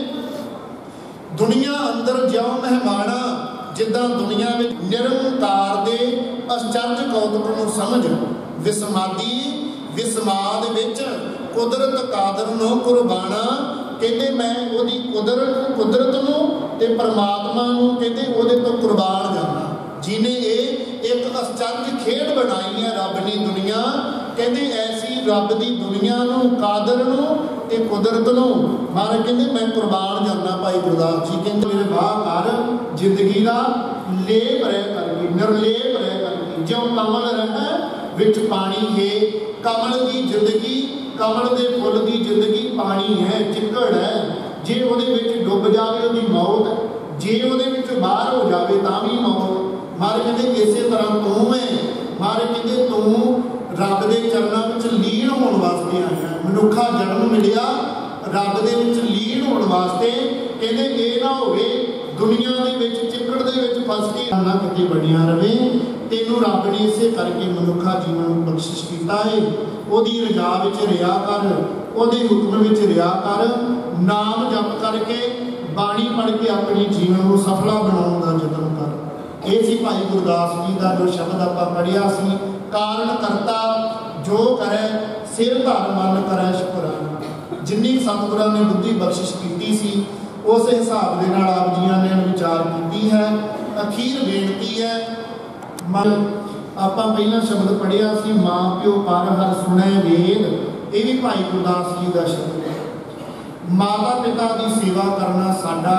ਦੁਨੀਆ ਅੰਦਰ ਜਿਉਂ ਮਹਿਮਾਨਾ, ਜਿੱਦਾਂ ਦੁਨੀਆ ਵਿੱਚ ਨਿਰੰਕਾਰ ਦੇ ਅਚਰਜ ਕੌਤਕ ਨੂੰ ਸਮਝ। ਵਿਸਮਾਦੀ ਵਿਸਮਾਦ ਵਿੱਚ ਕੁਦਰਤ ਕਾਦਰ ਨੂੰ ਕੁਰਬਾਨਾ, ਕਹਿੰਦੇ ਮੈਂ ਉਹਦੀ ਕੁਦਰਤ ਕੁਦਰਤ ਨੂੰ ਤੇ ਪਰਮਾਤਮਾ ਨੂੰ ਕਹਿੰਦੇ ਉਹਦੇ ਤੋਂ ਕੁਰਬਾਨ ਜਾਣਾ। ਜਿਹਨੇ ਇਹ ਇੱਕ ਅਚਰਜ ਖੇਡ ਬਣਾਈ ਹੈ ਰੱਬ ਨੇ ਦੁਨੀਆ, ਕਹਿੰਦੇ ਐਸੀ ਰੱਬ ਦੀ ਦੁਨੀਆ ਨੂੰ, ਕਾਦਰ ਨੂੰ ਤੇ ਕੁਦਰਤ ਨੂੰ ਮਹਾਰਾਜ ਕਹਿੰਦੇ ਮੈਂ ਕੁਰਬਾਨ ਜਾਣਾ। ਭਾਈ ਗੁਰਦਾਸ ਜੀ ਕਹਿੰਦੇ ਮੇਰੇ ਵਾਹ ਕਰ ਜ਼ਿੰਦਗੀ ਦਾ ਲੇਪ ਰਹਿ ਕਰਕੇ, ਨਿਰਲੇਪ ਰਹਿ ਕਰਕੇ, ਜਿਉਂ ਕਮਲ ਰਹਿ ਵਿੱਚ ਪਾਣੀ ਹੈ। ਕਮਲ ਦੀ ਜ਼ਿੰਦਗੀ, ਕਮਲ ਦੇ ਫੁੱਲ ਦੀ ਜ਼ਿੰਦਗੀ ਪਾਣੀ ਹੈ, ਚਿੱਕੜ ਹੈ। ਜੇ ਉਹਦੇ ਵਿੱਚ ਡੁੱਬ ਜਾਵੇ ਉਹਦੀ ਮੌਤ ਹੈ, ਜੇ ਉਹਦੇ ਵਿੱਚ ਬਾਹਰ ਹੋ ਜਾਵੇ ਤਾਂ ਵੀ ਮੌਤ। महाराज कहते इसे तरह तू है। महाराज कहते तू रब के चरणों में लीन होने वास्ते आया। मनुखा जन्म मिलिया रब के लीन होने वास्ते। कहते ये ना होवे दुनिया के चिकड़ के फस के ना कितने बनिया रहे। तेनों रब ने इसे करके मनुखा जीवन बख्शिश किया है। ओदी रजा विच रिया कर, ओदे हुक्म विच रिया कर, नाम जप करके बाणी पढ़ के अपने जीवन को सफला बनाने का यत्न कर। ये सी भाई गुरदास जी का जो शब्द आपां पढ़िया सी, कारण करता जो करे सिर धर मन करे शुकराना। जिन्नी सतगुरां ने बुद्धि बख्शिश की सी उस हिसाब के नाल आप जियां ने विचार की है। अखीर बेनती है मन आपां पहला शब्द पढ़िया सी, माँ प्यो पर हर सुने वेद। ये भी भाई गुरदास जी का शब्द है। माता पिता की सेवा करना साडा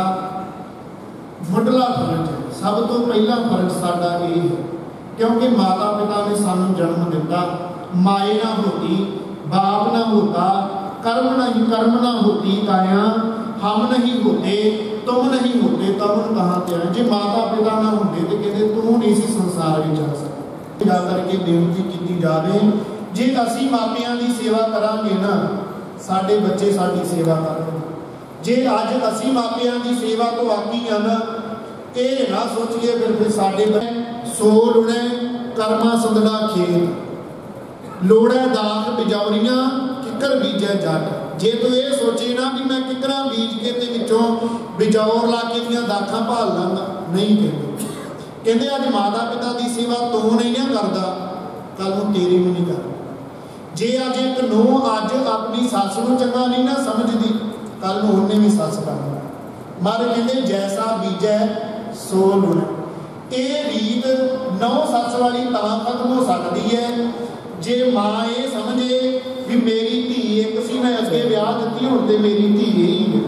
मुढ़ला फर्ज है। सब तो पहला फर्ज साडा ये है क्योंकि माता पिता ने सानू जन्म दिता। माए ना होती बाप ना होता, कर्म नहीं कर्म ना होती काया, हम नहीं होते तुम नहीं होते तब कहाँ ते आए। जे माता पिता ना होंदे तो कहते तू नहीं सी संसार में जा सकता। जा करके बेनती की जाए जे असी मापियां की सेवा करांगे ना साडे बच्चे साडी सेवा करन। जे अज असी मापियां की सेवा तो आकी है ना ये ना सोचिए फिर फिर साडे सो लुणे कर्मा संदड़ा खेत, लोड़े दाख बिजौरियां किकर बीजे जट। जे तू ये सोचे ना भी मैं किकरा बीज के ते विचों बिजौर ला के दियां दाखां भाल लांगा, नहीं कहते। कहते अज माता पिता की सेवा तू नहीं ना करदा कल नूं तेरी भी नहीं करदा। जे अज एक नूह अज अपनी सस नूं चंगा नहीं ना समझदी कल नूं उन्हें भी सस करना। मारे कहते जैसा बीजै सो लुणै। ये रीत नौ सस वाली तां खत्म हो सकती है जे माँ ये समझे भी मेरी धी एक सी मैं अगे ब्याह दी हुण ते मेरी धी यही है।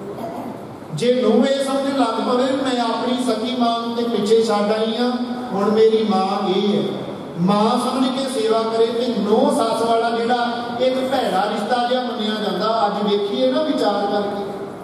जे नूह ये समझ लग पवे मैं अपनी सकी मां के पिछे छड्ड आई हाँ हुण मेरी मां ये है। मां समझ के सेवा करे तो नौ सस वाला जिहड़ा एक भैड़ा रिश्ता जिहा मन्निया जाता। अज वेखीए ना विचार करके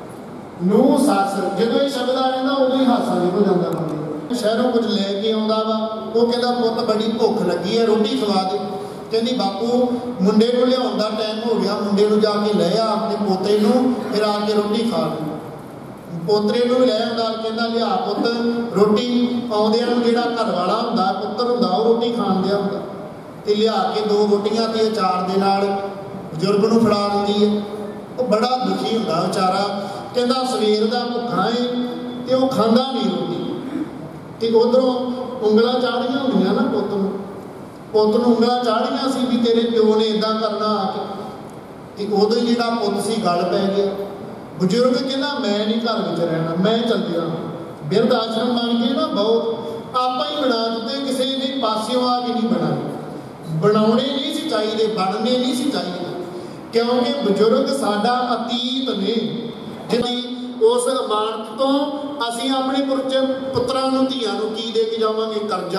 नूह सस जदों ये शब्द आ जाता उदों ही हासा निकल जाता। बंदे शहरों कुछ लैके आउंदा वा वो कहता पुत्त बड़ी भुख लगी है रोटी खवा दे। कहती बापू मुंडे को लियाउण दा टाइम हो गया, मुंडे को जाके ले आ अपने पोते नूं फिर आके रोटी खा ले। पोतरे नूं लै आउंदा कहंदा लिया पुत्त रोटी। आउंदिआं नूं जिहड़ा घर वाला हुंदा पुत्तर हुंदा वो रोटी खाण दिया हुंदा ते लिया के दो रोटियां ते अचार दे नाल बजुर्ग नूं फड़ा दिंदी है। वो बड़ा दुखी हुंदा बेचारा, कहंदा सवेर दा भुखा है ते वो खांदा नहीं रोटी। ते उधरों उंगलां चाढ़ियां होंदियां ना पुत्त नूं, पुत्त नूं उंगलां चाढ़ियां सी भी तेरे प्यो ने इदां करना आके। ते उदों ही जिहड़ा पुत्त सी गल पै गया। बजुर्ग कहना मैं नहीं घर में रहना, मैं चल गया। बिरध आश्रम बन के ना बहुत आप ही बना दिते, किसी ने पासियों आके नहीं बनाए। बनाने नहीं सी चाहिए, बनने नहीं सी चाहिए क्योंकि बजुर्ग साडा अतीत ने जिहड़ी उस अमानत तो असीं अपने पुत्रां नूं धीआं नूं की दे के जावांगे कर्जा।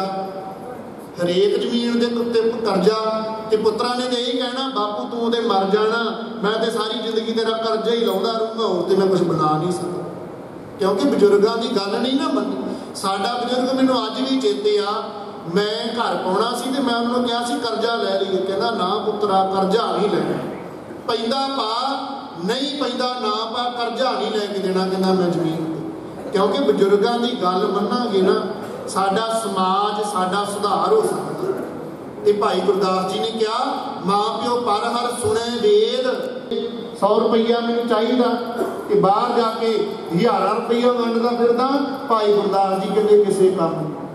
हरेक जमीन के उत्ते कर्जा ते पुत्रा ने तो यही कहना बापू तू तो मर जाना, मैं तो सारी जिंदगी तेरा कर्जा ही लाउंदा रहूँगा और तो मैं कुछ बना नहीं सकता। क्योंकि बजुर्गों की गल नहीं ना मननी। साडा बजुर्ग मैनूं अज भी चेते आ, मैं घर पाउणा सी ते मैं उन्होंने कहा सी कर्जा लै लईए। कहंदा ना पुत्रा कर्जा नहीं लैना, पैंदा पा नहीं पैंदा ना पा, कर्जा नहीं लैके देना। कहंदा मैं जमीन क्योंकि बजुर्गों की गल मन्नांगे ना साडा समाज साडा सुधार हो सकता। ते भाई गुरदास जी ने कहा माँ प्यो पर हर सुने वेद। सौ रुपया मैनूं चाहिदा ते बाहर जाके हज़ार रुपया वंडदा फिरदा। भाई गुरदास जी कहते किसी काम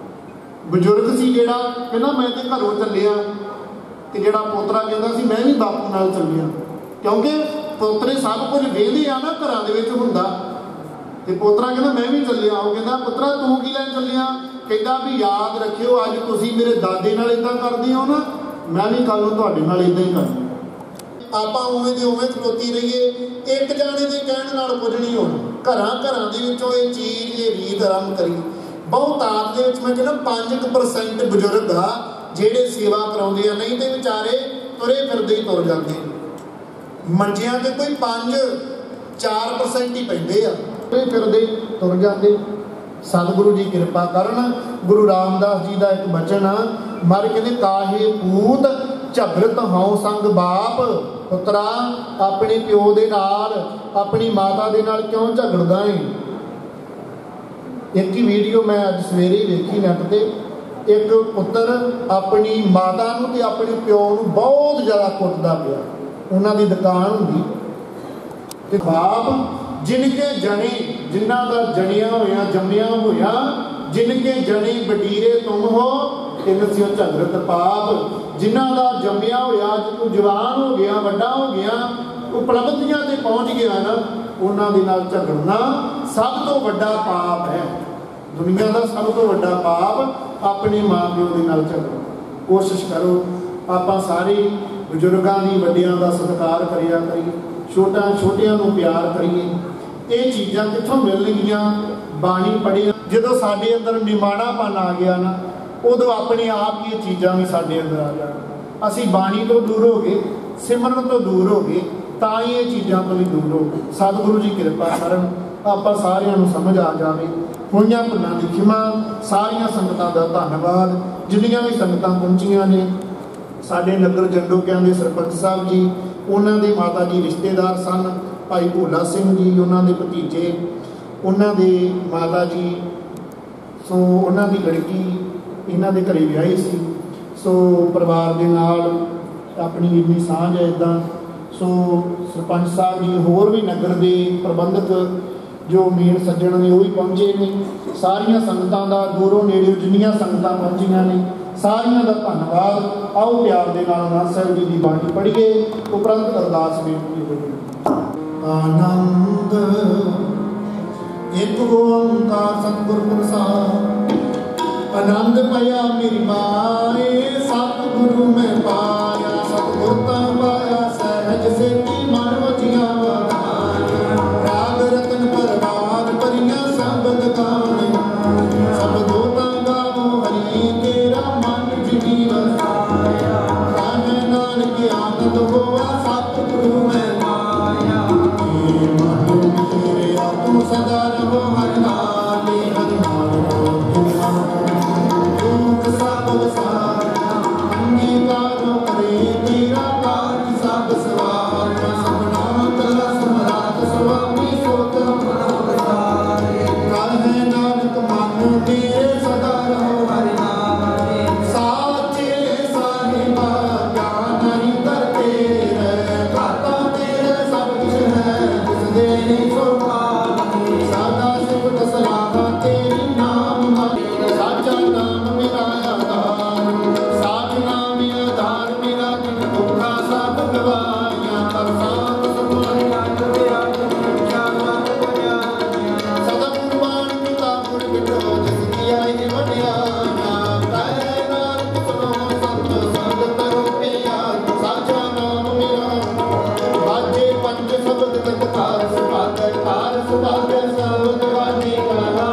बजुर्ग सी जिहड़ा कहना मैं तो घरों चलिया ते जिहड़ा पोतरा कहता सी मैं भी बापू नाल चलिया। क्योंकि पोतरे सब कुछ वेहदे आ ना घरां दे विच हुंदा ते पोतरा कहना मैं भी चलिया। वो कहना पुत्रा तू की लैण चलिया? कहता भी याद रखियो अज तुसीं मेरे दादे नाल इदां करदे हो ना मैं भी कल नूं तुहाडे नाल इदां ही करना। आपां उवें दे उवें खलोती रहीए, एक जाने दे कहण नाल कुछ नहीं होना। घरां घरां दे विचों ये चीज़ ये रीत आरंभ करी। बहुतात दे विच मैं कहना पांच क परसेंट बजुर्ग आ ਜਿਹੜੇ सेवा कराउंदे आ, नहीं तो बेचारे तुरे फिरदे ही तुर जाते। मंजियां ते कोई पांच चार परसेंट ही पैंदे आ, तुरे फिरदे तुर जाते। सतगुरु जी कृपा करन। गुरु रामदास जी का एक बचन मर कहते काहे पूत झगड़त हों संग बाप। पुत्रा अपने प्यो दे नाल अपनी माता दे नाल क्यों झगड़दा है। एक ही वीडियो मैं अज सवेरे ही देखी नैट ते, एक पुत्र अपनी माता नूं ते अपने प्यो नूं बहुत ज़्यादा कुटदा पिया। उन्हां दी दुकान हुंदी ते बाप जिनके जने जिन्हां दा जनिया होया जम्मिया होया जिनके जने बडीरे तुम हो इनसियों झगड़त पाप। जिन्हां दा जम्मिया होया तू जवान हो गया वड्डा हो गया उपलब्धियां ते पहुंच गया ना उन्हां दे नाल झगड़ना सब तो वड्डा पाप है। दुनिया का सब तो वड्डा पाप अपने माँ प्यो दे नाल झगड़ना। कोशिश करो आपां सारे बजुर्गों की वड्डियां का सत्कार करिया करिए, छोटा छोटियां नूं प्यार करिए। ये चीज़ां कित्थों मिलणगीਆਂ? बाणी पढ़ी जदों साडे अंदर निमाणापन आ गया ना उदों अपने आप ये चीज़ां भी साडे अंदर आ जाण। असीं बाणी तो दूर हो गए, सिमरन तो दूर हो गए, तां ही ये चीज़ां तो भी दूर हो गए। सतगुरु जी कृपा करन आपां सारिआं नूं समझ आ जावे। होईआं भुल्लां दी खिमा। सारियां संगतां दा धन्नवाद जिन्नियां भी संगतां पहुंचीआं ने। साडे नगर जंडोकिਆਂ ਦੇ सरपंच साहब जी उन्हां दे माता जी रिश्तेदार सन भाई भोला सिंह जी उन्हां दे भतीजे उन्हां दे माता जी सो उन्हां दी लड़की इन्हां दे घरे विआही सी। सो परिवार दे नाल अपनी इन्नी सांझ है इदां। सो सरपंच साहब जी होर भी नगर दे प्रबंधक जो मेन सज्जण ने वो भी पहुंचे ने। सारियां संगतां दा दूरों नेड़े जिन्नियां संगतां पहुंचियां ने सारियां दा धन्नवाद। आओ प्यार दे नाल नाथ साहिब जी की बाणी पढ़िए उपरंत अरदास बेनती करिए। आनंद एक ओंकार सतगुर प्रसाद आनंद पाया मेरी माए सतगुरु में पाया सतगुर ता पाया सहज सेती मन वजिया राग रतन परवार परियां शब्द गान शब्दों ता गावो हरि तेरा मन जिनी वसाया धन नानक आनंद होवा सतगुरु में पाया ये मन मेरे तू सदा रहो हरि नाम हरि नाम दुख सब सारा अंगीकारो करे तेरा काज सब सवार सपना तला समरात स्वामी सोत मनावतारे कहे नानक मन तेरे सदा रहो हरि नाम साचे साहिबा ज्ञान नहीं करते रहे खाता तेरे सब कुछ है जिस दे सो सदा शिव दसलावा तेरी नाम साचा नाम मेरा आधार साधना मेरा आधार मेरा दुखा सब गवाया तब सात समाय तेरा क्या नाम बया सदा कुर्बान पिता गुर बिटो जिस किया ही बनिया कहे नाम सुनो संत संग करो पिया साचा नाम मेरा बाजे पंच शब्द तत्कार सुभाग कार सुभाग शब्द वाणी का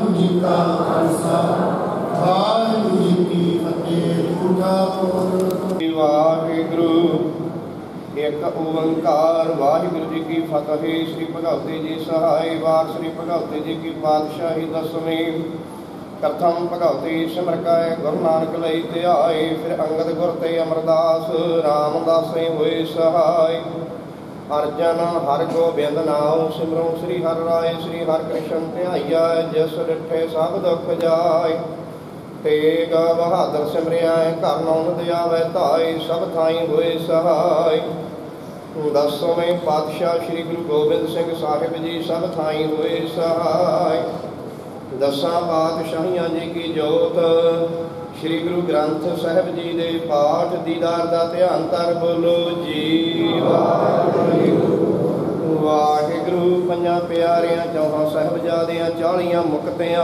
वाहिगुरु जी की फतेह। ਇੱਕ ਓੰਕਾਰ। ਵਾਹਿਗੁਰੂ ਜੀ ਕੀ ਫਤਿਹ। ਸ੍ਰੀ ਭਗਵਤੀ ਜੀ ਸਹਾਈ। ਵਾਰ ਸ੍ਰੀ ਭਗਵਤੀ ਜੀ ਕੀ ਪਾਤਸ਼ਾਹੀ ਦਸਵੀਂ। ਪ੍ਰਥਮ ਭਗਵਤੀ ਸਿਮਰ ਕੈ ਗੁਰੂ ਨਾਨਕ ਲਈ ਧਿਆਏ। ਫਿਰ ਅੰਗਦ ਗੁਰ ਤੇ ਅਮਰਦਾਸ ਰਾਮਦਾਸੇ ਹੋਏ ਸਹਾਈ। ਅਰਜਨ ਹਰਿ ਗੋਬਿੰਦ ਨਾਉ ਸਿਮਰੋ ਸ੍ਰੀ ਹਰਿ ਰਾਏ। ਸ੍ਰੀ ਹਰਿ ਕ੍ਰਿਸ਼ਨ ਧਿਆਈਆ ਜਿਸ ਡਿਠੇ ਸਭ ਦੁਖ ਜਾਏ। ਤੇਗ ਬਹਾਦਰ ਸਿਮਰਿਆ ਘਰ ਨੌਨ ਦਿਆਵੈ ਧਾਈ। ਸਭ ਥਾਈ ਹੋਏ ਸਹਾਈ। ਦਸਵੇਂ ਪਾਤਸ਼ਾਹ ਸ੍ਰੀ ਗੁਰੂ ਗੋਬਿੰਦ ਸਿੰਘ ਸਾਹਿਬ ਜੀ ਸਭ ਥਾਈ ਹੋਏ ਸਹਾਈ। ਦਸਾਂ ਪਾਤਸ਼ਾਹੀਆਂ ਜੀ ਕੀ ਜੋਤ ਸ੍ਰੀ ਗੁਰੂ ਗ੍ਰੰਥ ਸਾਹਿਬ ਜੀ ਦੇ ਪਾਠ ਦੀਦਾਰ ਦਾ ਧਿਆਨ ਧਰ ਬੋਲੋ ਜੀ ਵਾਹਿਗੁਰੂ। ਵਾਹਿਗੁਰੂ ਪੰਜਾਂ ਪਿਆਰਿਆਂ ਚੌਹਾਂ ਸਾਹਿਬਜ਼ਾਦਿਆਂ ਚਾਲੀਆਂ ਮੁਕਤਿਆਂ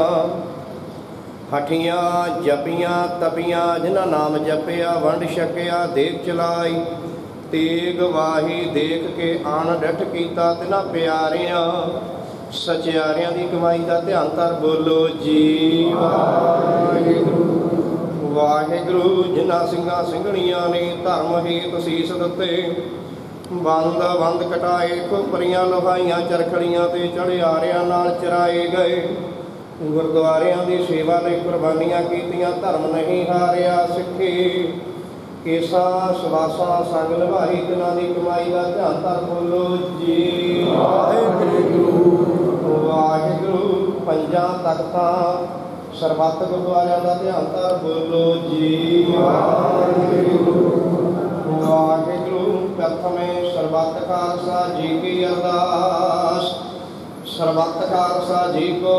ਹਠੀਆਂ ਜਪੀਆਂ ਤਪੀਆਂ ਜਿਨ੍ਹਾਂ ਨਾਮ ਜਪਿਆ ਵੰਡ ਛਕਿਆ ਦੇਖ ਚਲਾਈ। ਤੇਗ ਵਾਹੀ ਦੇਖ ਕੇ ਆਣ ਡਿਠ ਕੀਤਾ ਤਿਨਾਂ ਪਿਆਰਿਆਂ ਸਚਿਆਰਿਆਂ ਦੀ ਕਮਾਈ ਦਾ ਧਿਆਨ ਧਰ ਬੋਲੋ ਜੀ ਵਾਹਿਗੁਰੂ। ਵਾਹਿਗੁਰੂ ਜਿਨ੍ਹਾਂ ਸਿੰਘਾਂ ਸਿੰਘਣੀਆਂ ਨੇ ਧਰਮ ਹੇਤ ਸੀਸ ਦਿੱਤੇ। ਬੰਦ ਬੰਦ ਕਟਾਏ ਖੋਪਰੀਆਂ ਲੋਹਾਈਆਂ ਚਰਖੜੀਆਂ ਤੇ ਚੜਿਆਰਿਆਂ ਨਾਲ ਚਰਾਏ ਗਏ। ਗੁਰਦੁਆਰਿਆਂ ਦੀ ਸੇਵਾ ਲਈ ਕੁਰਬਾਨੀਆਂ ਕੀਤੀਆਂ ਧਰਮ ਨਹੀਂ ਹਾਰਿਆ ਸਿੱਖੀ। ਕੇਸਾਂ ਸਵਾਸਾਂ ਸੰਗ ਨਿਭਾਈ ਤਿਨਾਂ ਦੀ ਕਮਾਈ ਦਾ ਧਿਆਨ ਧਰ ਬੋਲੋ ਜੀ ਵਾਹਿਗੁਰੂ। ਵਾਹਿਗੁਰੂ ਪੰਜਾਂ ਤਖਤਾਂ ਸਰਬੱਤ ਗੁਰਦੁਆਰਿਆਂ ਦਾ ਧਿਆਨ ਧਰ ਬੋਲੋ ਜੀ ਵਾਹਿਗੁਰੂ। ਵਾਹਿਗੁਰੂ ਪ੍ਰਥਮੇ ਸਰਬੱਤ ਖਾਲਸਾ ਜੀ ਕੀ ਅਰਦਾਸ। ਸਰਬੱਤ ਖਾਲਸਾ ਜੀ ਕੋ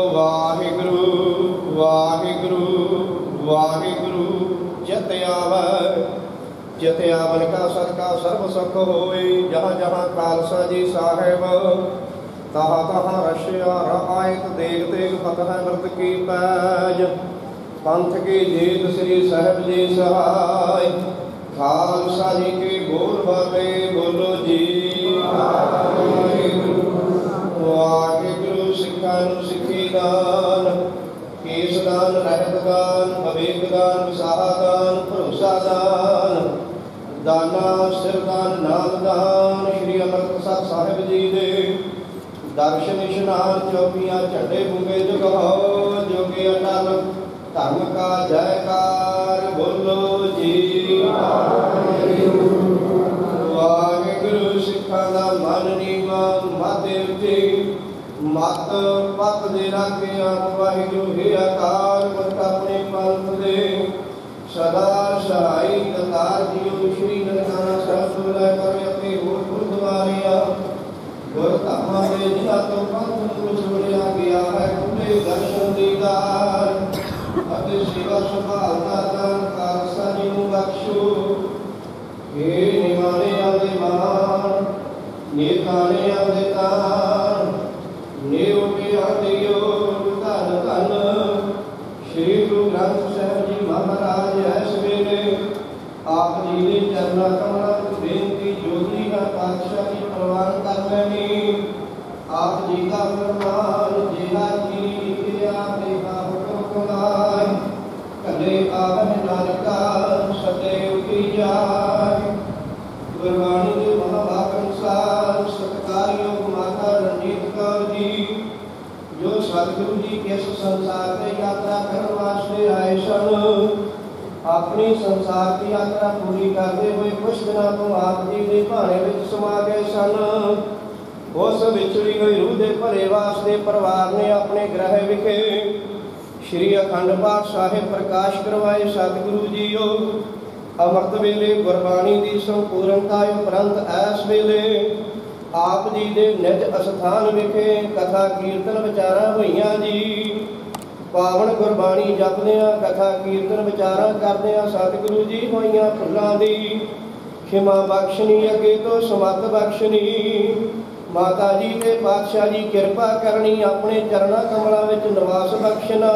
ਵਾਹਿਗੁਰੂ ਵਾਹਿਗੁਰੂ ਵਾਹਿਗੁਰੂ। ਜਿਤ ਆਵੈ ਜਿਤ ਆਵਨ ਕਾ ਸਦਕਾ ਸਰਬ ਸੁਖ ਹੋਏ। ਜਹਾਂ ਜਹਾਂ ਖਾਲਸਾ ਜੀ ਸਾਹਿਬ ਤਹਾਂ ਤਹਾਂ ਰਸ਼ਿਆ ਰਆਇਤ ਦੇਗ ਤੇਗ ਫਤਿਹ ਅੰਮ੍ਰਿਤ ਕੀ ਪੈਜ। ਪੰਥ ਕੀ ਜੀਤ ਸ੍ਰੀ ਸਾਹਿਬ ਜੀ ਸਹਾਈ। ਖਾਲਸਾ ਜੀ ਕੇ ਬੋਲ ਬਾਲੇ ਬੋਲੋ ਜੀ ਵਾਹਿਗੁਰੂ। ਵਾਹਿਗੁਰੂ ਸਿੱਖਾਂ ਨੂੰ ਸਿੱਖੀ ਦਾਨ ਕੇਸ ਦਾਨ ਰਹਿਤ ਦਾਨ ਵਿਵੇਕ ਦਾਨ ਵਿਸਾਹਾ ਦਾਨ ਭਰੋਸਾ ਦਾਨ ਦਾਨਾ ਸਿਰ ਦਾਨ ਨਾਮ ਦਾਨ। ਸ਼੍ਰੀ ਅੰਮ੍ਰਿਤਸਰ ਸਾਹਿਬ ਜੀ ਦੇ ਦਰਸ਼ਨ ਇਸ਼ਨਾਨ ਚੌਕੀਆਂ ਝੰਡੇ ਬੁੰਗੇ ਜਗਾਓ ਜੋਗੇ ਅਟਲ ਧਰਮ ਕਾ ਜੈਕਾਰ ਬੋਲੋ ਜੀ ਵਾਹਿਗੁਰੂ। ਵਾਹਿਗੁਰੂ ਸਿੱਖਾਂ ਦਾ ਮਨ ਨੀਵਾ ਮਾਤੇ ਉੱਤੇ ਮਤ ਪਤ ਦੇ ਰਾਖਿਆ। ਵਾਹਿਗੁਰੂ ਹੈ ਆਕਾਰ ਮਤ ਆਪਣੇ ਪੰਥ ਦੇ ਸਦਾ ਸਹਾਈ ਕਰਤਾਰ ਜੀਓ। ਸ਼੍ਰੀ ਨਨਕਾਣਾ ਸਾਹਿਬ ਤੋਂ ਲੈ ਕਰ ਅਤੇ ਹੋਰ ਗੁਰਦੁਆਰਿਆਂ ਗੁਰ ਧਾਮਾਂ ਦੇ ਜਿਨ੍ਹਾਂ ਤੋਂ ਪੰਥ ਨੂੰ ਛੋੜਿਆ ਗਿਆ ਹੈ ਖੁੱਲੇ ਦਰਸ਼ਨ ਦੀਦਾਰ ਅਤੇ ਸੇਵਾ ਸੰਭਾਲ ਦਾ ਦਾਨ ਖਾਲਸਾ ਜੀ ਨੂੰ ਬਖਸ਼ੋ। ਹੇ ਨਿਮਾਣਿਆਂ ਦੇ ਮਾਣ ਨੇਕਾਣਿਆਂ ਦੇ ਤਾਣ ਨੇਉ ਕੇ ਆਦਿਓ ਧੰਨ ਧੰਨ ਸ੍ਰੀ ਗੁਰੂ ਗ੍ਰੰਥ ਸਾਹਿਬ ਜੀ ਮਹਾਰਾਜ। ਇਸ ਵੇਲੇ ਆਪ ਜੀ ਦੇ ਚਰਨਾਂ ਕਮਲਾਂ ਵਿੱਚ ਬੇਨਤੀ ਜੋਗੀ ਹੈ ਪਾਤਸ਼ਾਹ ਜੀ ਪ੍ਰਵਾਨ ਕਰ ਲੈਣੀ। ਆਪ ਜੀ ਦਾ ਫਰਮਾਨ ਜਿਹਾ ਕੀ ਲਿਖਿਆ ਤੇਹਾ ਹੁਕਮ ਕਮਾਈ। ਕਦੇ ਆਵਨ ਨਾਨਕਾ ਸਦੇ ਉਠੀ ਜਾਏ। ਗੁਰਬਾਣੀ ਦੇ ਮਹਾਵਾਕ ਅਨੁਸਾਰ ਸਤਿਕਾਰਯੋਗ ਮਾਤਾ ਰਣਜੀਤ ਕੌਰ ਜੀ ਜੋ ਸਤਿਗੁਰੂ ਜੀ ਇਸ ਸੰਸਾਰ ਤੇ ਯਾਤਰਾ ਕਰਨ ਵਾਸਤੇ ਆਏ ਸਨ। ਆਪਣੀ ਸੰਸਾਰ ਦੀ ਯਾਤਰਾ ਪੂਰੀ ਕਰਦੇ ਹੋਏ ਕੁਝ ਦਿਨਾਂ ਤੋਂ ਆਪ ਜੀ ਦੇ ਭਾਣੇ ਵਿੱਚ ਸਮਾ ਗਏ ਸਨ। ਉਸ ਵਿਛੜੀ ਹੋਈ ਰੂਹ ਦੇ ਭਲੇ ਵਾਸਤੇ ਪਰਿਵਾਰ ਨੇ ਆਪਣੇ ਗ੍ਰਹਿ ਵਿਖੇ ਸ਼੍ਰੀ ਅਖੰਡ ਪਾਠ ਸਾਹਿਬ ਪ੍ਰਕਾਸ਼ ਕਰਵਾਏ। ਸਤਿਗੁਰੂ ਜੀਓ ਅੰਮ੍ਰਿਤ ਵੇਲੇ ਗੁਰਬਾਣੀ ਦੀ ਸੰਪੂਰਨਤਾ ਉਪਰੰਤ ਇਸ ਵੇਲੇ ਆਪ ਜੀ ਦੇ ਨਿਜ ਅਸਥਾਨ ਵਿਖੇ ਕਥਾ ਕੀਰਤਨ ਵਿਚਾਰਾਂ ਹੋਈਆਂ ਜੀ। ਪਾਵਨ ਗੁਰਬਾਣੀ ਜਪਦਿਆਂ ਕਥਾ ਕੀਰਤਨ ਵਿਚਾਰਾਂ ਕਰਦਿਆਂ ਸਤਿਗੁਰੂ ਜੀ ਹੋਈਆਂ ਭੁੱਲਾਂ ਦੀ ਖਿਮਾ ਬਖਸ਼ਣੀ ਅੱਗੇ ਤੋਂ ਸਮੱਤ ਬਖਸ਼ਣੀ। ਮਾਤਾ ਜੀ ਤੇ ਪਾਤਸ਼ਾਹ ਜੀ ਕਿਰਪਾ ਕਰਨੀ ਆਪਣੇ ਚਰਨਾਂ ਕਮਲਾਂ ਵਿੱਚ ਨਿਵਾਸ ਬਖਸ਼ਣਾ।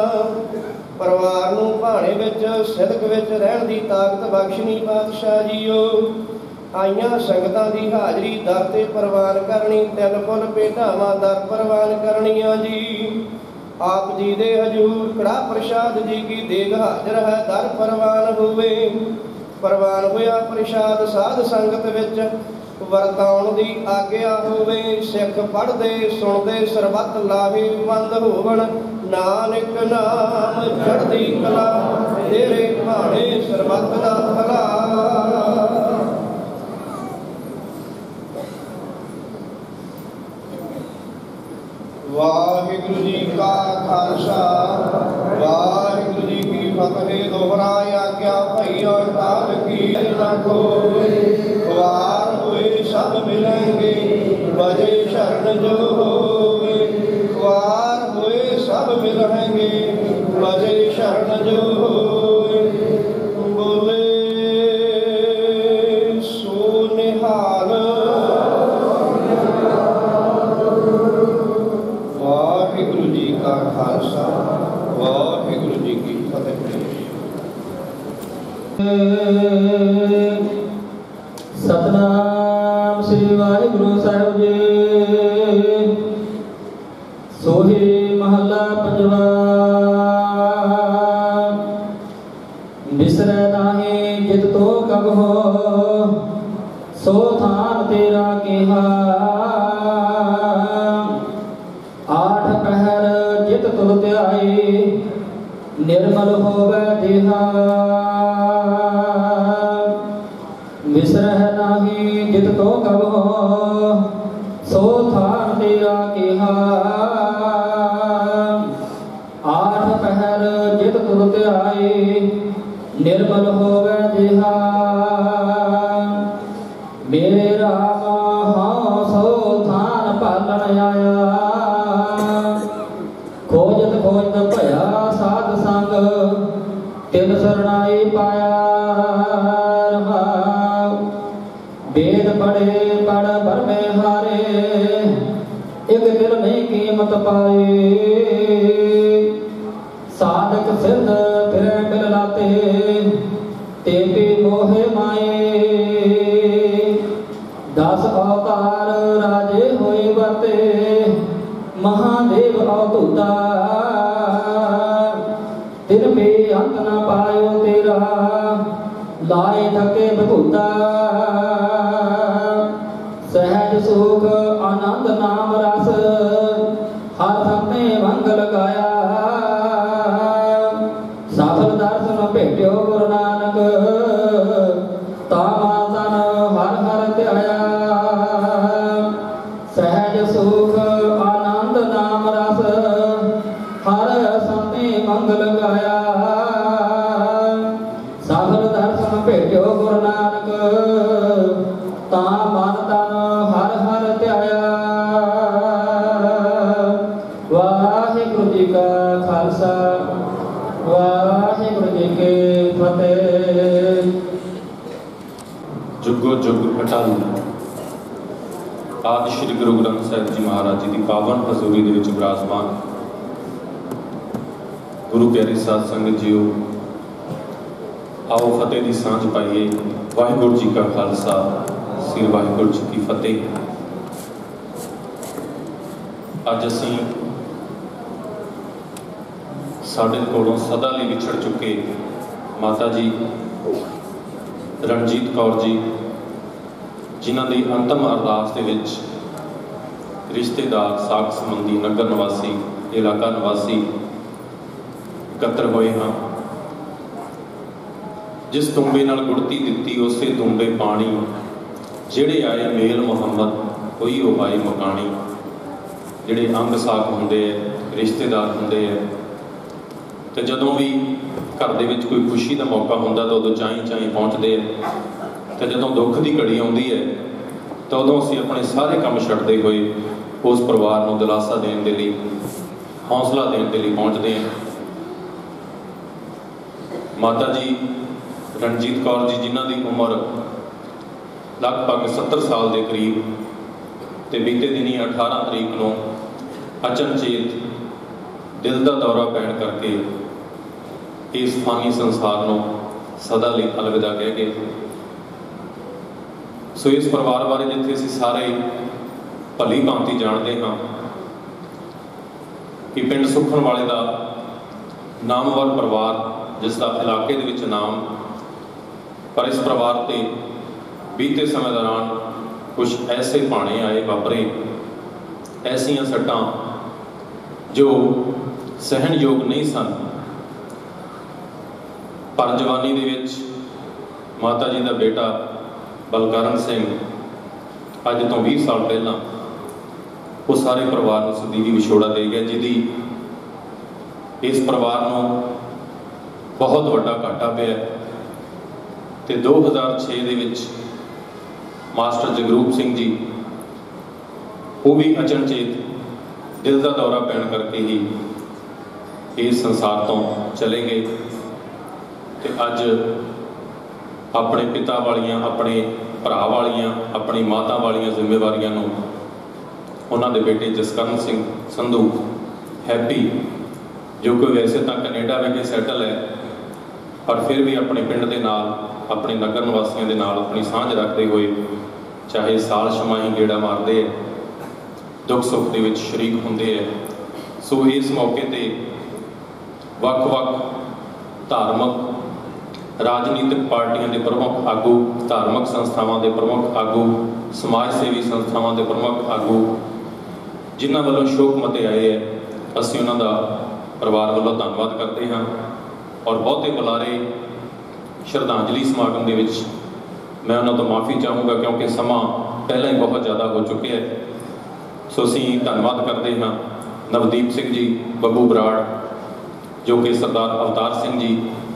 ਪਰਿਵਾਰ ਨੂੰ ਭਾਣੇ ਵਿੱਚ ਸਿਦਕ ਵਿੱਚ ਰਹਿਣ ਦੀ ਤਾਕਤ ਬਖਸ਼ਣੀ ਪਾਤਸ਼ਾਹ ਜੀਓ। ਆਈਆਂ ਸੰਗਤਾਂ ਦੀ ਹਾਜ਼ਰੀ ਦਰ ਤੇ ਪ੍ਰਵਾਨ ਕਰਨੀ। ਤਿਲ ਫੁੱਲ ਭੇਟਾਵਾਂ ਦਰ ਪ੍ਰਵਾਨ ਕਰਨੀਆਂ ਜੀ। ਆਪ ਜੀ ਦੇ ਹਜੂਰ ਕੜਾ ਪ੍ਰਸ਼ਾਦ ਜੀ ਕੀ ਦੇਗ ਹਾਜ਼ਰ ਹੈ ਦਰ ਪ੍ਰਵਾਨ ਹੋਵੇ। ਪ੍ਰਵਾਨ ਹੋਇਆ ਪ੍ਰਸ਼ਾਦ ਸਾਧ ਸੰਗਤ ਵਿੱਚ ਵਰਤਾਉਣ ਦੀ ਆਗਿਆ ਹੋਵੇ। ਸਿੱਖ ਪੜ੍ਹਦੇ ਸੁਣਦੇ ਸਰਬੱਤ ਲਾਹੇਵੰਦ ਹੋਵਣ। ਨਾਨਕ ਨਾਮ ਚੜ੍ਹਦੀ ਕਲਾ ਤੇਰੇ ਭਾਣੇ ਸਰਬੱਤ ਦਾ ਭਲਾ। ਵਾਹਿਗੁਰੂ ਜੀ ਕਾ ਖਾਲਸਾ ਵਾਹਿਗੁਰੂ ਜੀ ਕੀ ਫਤਿਹ। ਦੋਹਰਾ ਆਗਿਆ ਭਈਆ ਕਾਲ ਕੀ ਨਾ ਕੋਈ। ਖੁਆਰ ਹੋਏ ਸਭ ਮਿਲਣਗੇ ਬਜੇ ਸ਼ਰਨ ਜੋ ਹੋਵੇ। ਖੁਆਰ ਹੋਏ ਸਭ ਮਿਲਣਗੇ ਬਜੇ ਸ਼ਰਨ ਜੋ ਹੋਵੇ। ਬੋਲੇ ਸੋ ਨਿਹਾਲ। ਵਾਹਿਗੁਰੂ ਜੀ ਕਾ ਖਾਲਸਾ ਵਾਹਿਗੁਰੂ ਜੀ ਕੀ ਫਤਿਹ। ਸਤਨਾਮ ਸ੍ਰੀ ਵਾਹਿਗੁਰੂ ਸਾਹਿਬ ਜੀ। ਸੋਹੀ ਮਹੱਲਾ ਪੰਜਵਾ। ਬਿਸਰੈ ਨਾਹੀ ਜਿਤ ਤੋ ਕਬ ਹੋ। ਸੋ ਥਾਨ ਤੇਰਾ ਕਿਹਾ। ਆਠ ਪਹਿਰ ਜਿਤ ਤੁਲ ਧਿਆਏ। ਨਿਰਮਲ ਹੋਵੇ ਦੇਹਾ। ਬਿਸਰਹਿ ਨਾਹੀ ਜਿਤ ਤੋ ਕਬ ਹੋ। ਸੋ ਥਾਨ ਤੇਰਾ ਕਿਹਾ। ਆਠ ਪਹਿਰ ਜਿਤ ਤੁਲ ਧਿਆਏ। ਨਿਰਮਲ ਹੋਵੇ ਦੇਹਾ। ਮੇਰੇ ਰਾਮ ਹਉ ਸੋ ਥਾਨ ਭਾਲਣ ਆਇਆ। ਖੋਜਤ ਖੋਜਤ ਭਇਆ ਸਾਧ ਸੰਗ। ਤਿਨ ਸਰਣਾਈ ਪਾਇਆ। वेद पढ़े पढ़ भरमे हारे। एक दिल में कीमत पाए। साधक सिद्ध फिरे मिल लाते। ते भी मोहे माए। दस अवतार राजे होए बरते। महादेव अवधूता। तिन भी अंत न पायो तेरा। लाए थके बभूता। सहज सुख आनंद नाम रस। हर सबने मंगल गाया। सफल दर्शन भेट्यो गुरु नानक। तामा तन हर हर ध्याया। सहज सुख आनंद नाम रस। हर सबने मंगल गाया। सफल दर्शन भेट्यो गुरु नानक। ता मन तन हर हर ध्याया। वाहिगुरू जी का खालसा वाहिगुरू जी की फतेह। जुगो जुग अटल। आदि श्री गुरु ग्रंथ साहिब जी महाराज जी की पावन हजूरी दे विच विराजमान गुरु प्यारे साध संगत जीओ। आओ फतेह की सांझ पाइए। वाहिगुरू जी का खालसा श्री वाहिगुरू जी की फतेह। अज असीं साडे कोलों सदा लई विछड़ चुके माता जी रणजीत कौर जी, जिन्हां दी अंतिम अरदास दे विच रिश्तेदार, साक संबंधी, नगर निवासी, इलाका निवासी इकट्ठे होए हाँ। जिस तुंबे नाल गुड़ती दिती उसे तुंबे पानी। जिहड़े आए मेल मुहम्मद कोई वो आए मकानी। जिहड़े अंग साक हुंदे है, रिश्तेदार हुंदे है, तो जदों भी घर दे विच कोई खुशी का मौका हुंदा तो उदों चाई चाई पहुँचते हैं। तो जदों दुख की घड़ी आउंदी है तो उदों असीं अपने सारे काम छड्डदे होए उस परिवार नूं दिलासा देण दे लई, हौसला देण दे लई पहुँचते हैं। माता जी रणजीत कौर जी, जिन्हां दी उम्र लगभग सत्तर साल के करीब, तो बीते दिनी अठारह तरीक को अचनचेत दिल का दौरा पैण करके इस फानी संसार को सदा लई अलविदा कह गए। सो इस परिवार बारे जिथे असीं सारे भली भांति जानते हाँ कि पिंड सुखन वाले का नामवर परिवार, जिसका इलाके दे विच नाम, पर इस परिवार से बीते समय दौरान कुछ ऐसे भाणे आए वापरे, ऐसियां सट्टां जो सहनयोग नहीं सन। पर जवानी दे विच माता जी का बेटा बलकरण सिंह अज तो बीस साल पहला वो सारे परिवार को सदीवी विछोड़ा दे गया, जिहदी इस परिवार को बहुत वड्डा घाटा पिया। तो दो हज़ार छे दे विच मास्टर जगरूप सिंह जी वो भी अचनचेत दिल का दौरा पैण करके ही इस संसार तो चले गए। तो अज अपने पिता वालियां, अपने भरा वालियां, अपनी माता वालियां जिम्मेवारियां नूं उन्हां दे बेटे जसकरण सिंह संधू हैप्पी, जो कि वैसे तो कनेडा विच सैटल है, पर फिर भी अपने पिंड के नाल, अपने नगर निवासियों के नाल अपनी सांझ रखते हुए चाहे साल छमाही गेड़ा मारते हैं, दुख सुख के शरीक होंगे है। सो इस मौके पर वख-वख धार्मिक राजनीतिक पार्टियों के प्रमुख आगू, धार्मिक संस्थावां के प्रमुख आगू, समाज सेवी संस्थावां के प्रमुख आगू जिन्हां वालों शोक मते आए है, असीं उन्हां दा परिवार वालों धन्नवाद करते हैं। और बहुते बुलारे श्रद्धांजलि समागम के विच मैं उन्हां तो माफ़ी चाहूँगा क्योंकि समा पहला ही बहुत ज़्यादा हो चुके हैं। सो असीं धन्नवाद करते हैं नवदीप सिंह जी बब्बू बराड़, जो कि सरदार अवतार सिंह जी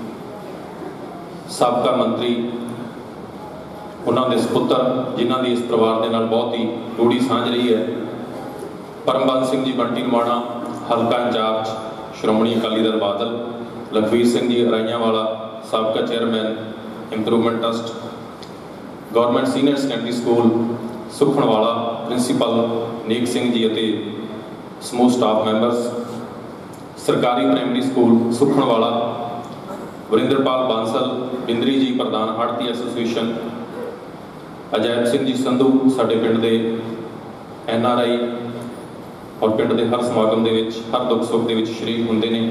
साबका मंत्री, उन्होंने सपुत्र जिन्हों की इस परिवार के नाल बहुत ही रूढ़ी सांझ रही है। परमबंस सिंह जी बंटी माणा हल्का इंचार्ज श्रोमणी अकाली दल बादल, लखवीर सिंह जी अराइयां वाला साबका chairman improvement trust, government senior secondary school Sukhanwala principal Neek Singh ji अते समूह स्टाफ मैंबरस, सरकारी प्राइमरी स्कूल सुखनवाला, वरिंदरपाल बांसल बिंदरी जी प्रधान आड़ती एसोसीएशन, अजैब सिंह जी संधू साडे पिंड दे एन आर आई और पिंड के हर समागम के हर दुख सुख के शरीक होंगे ने,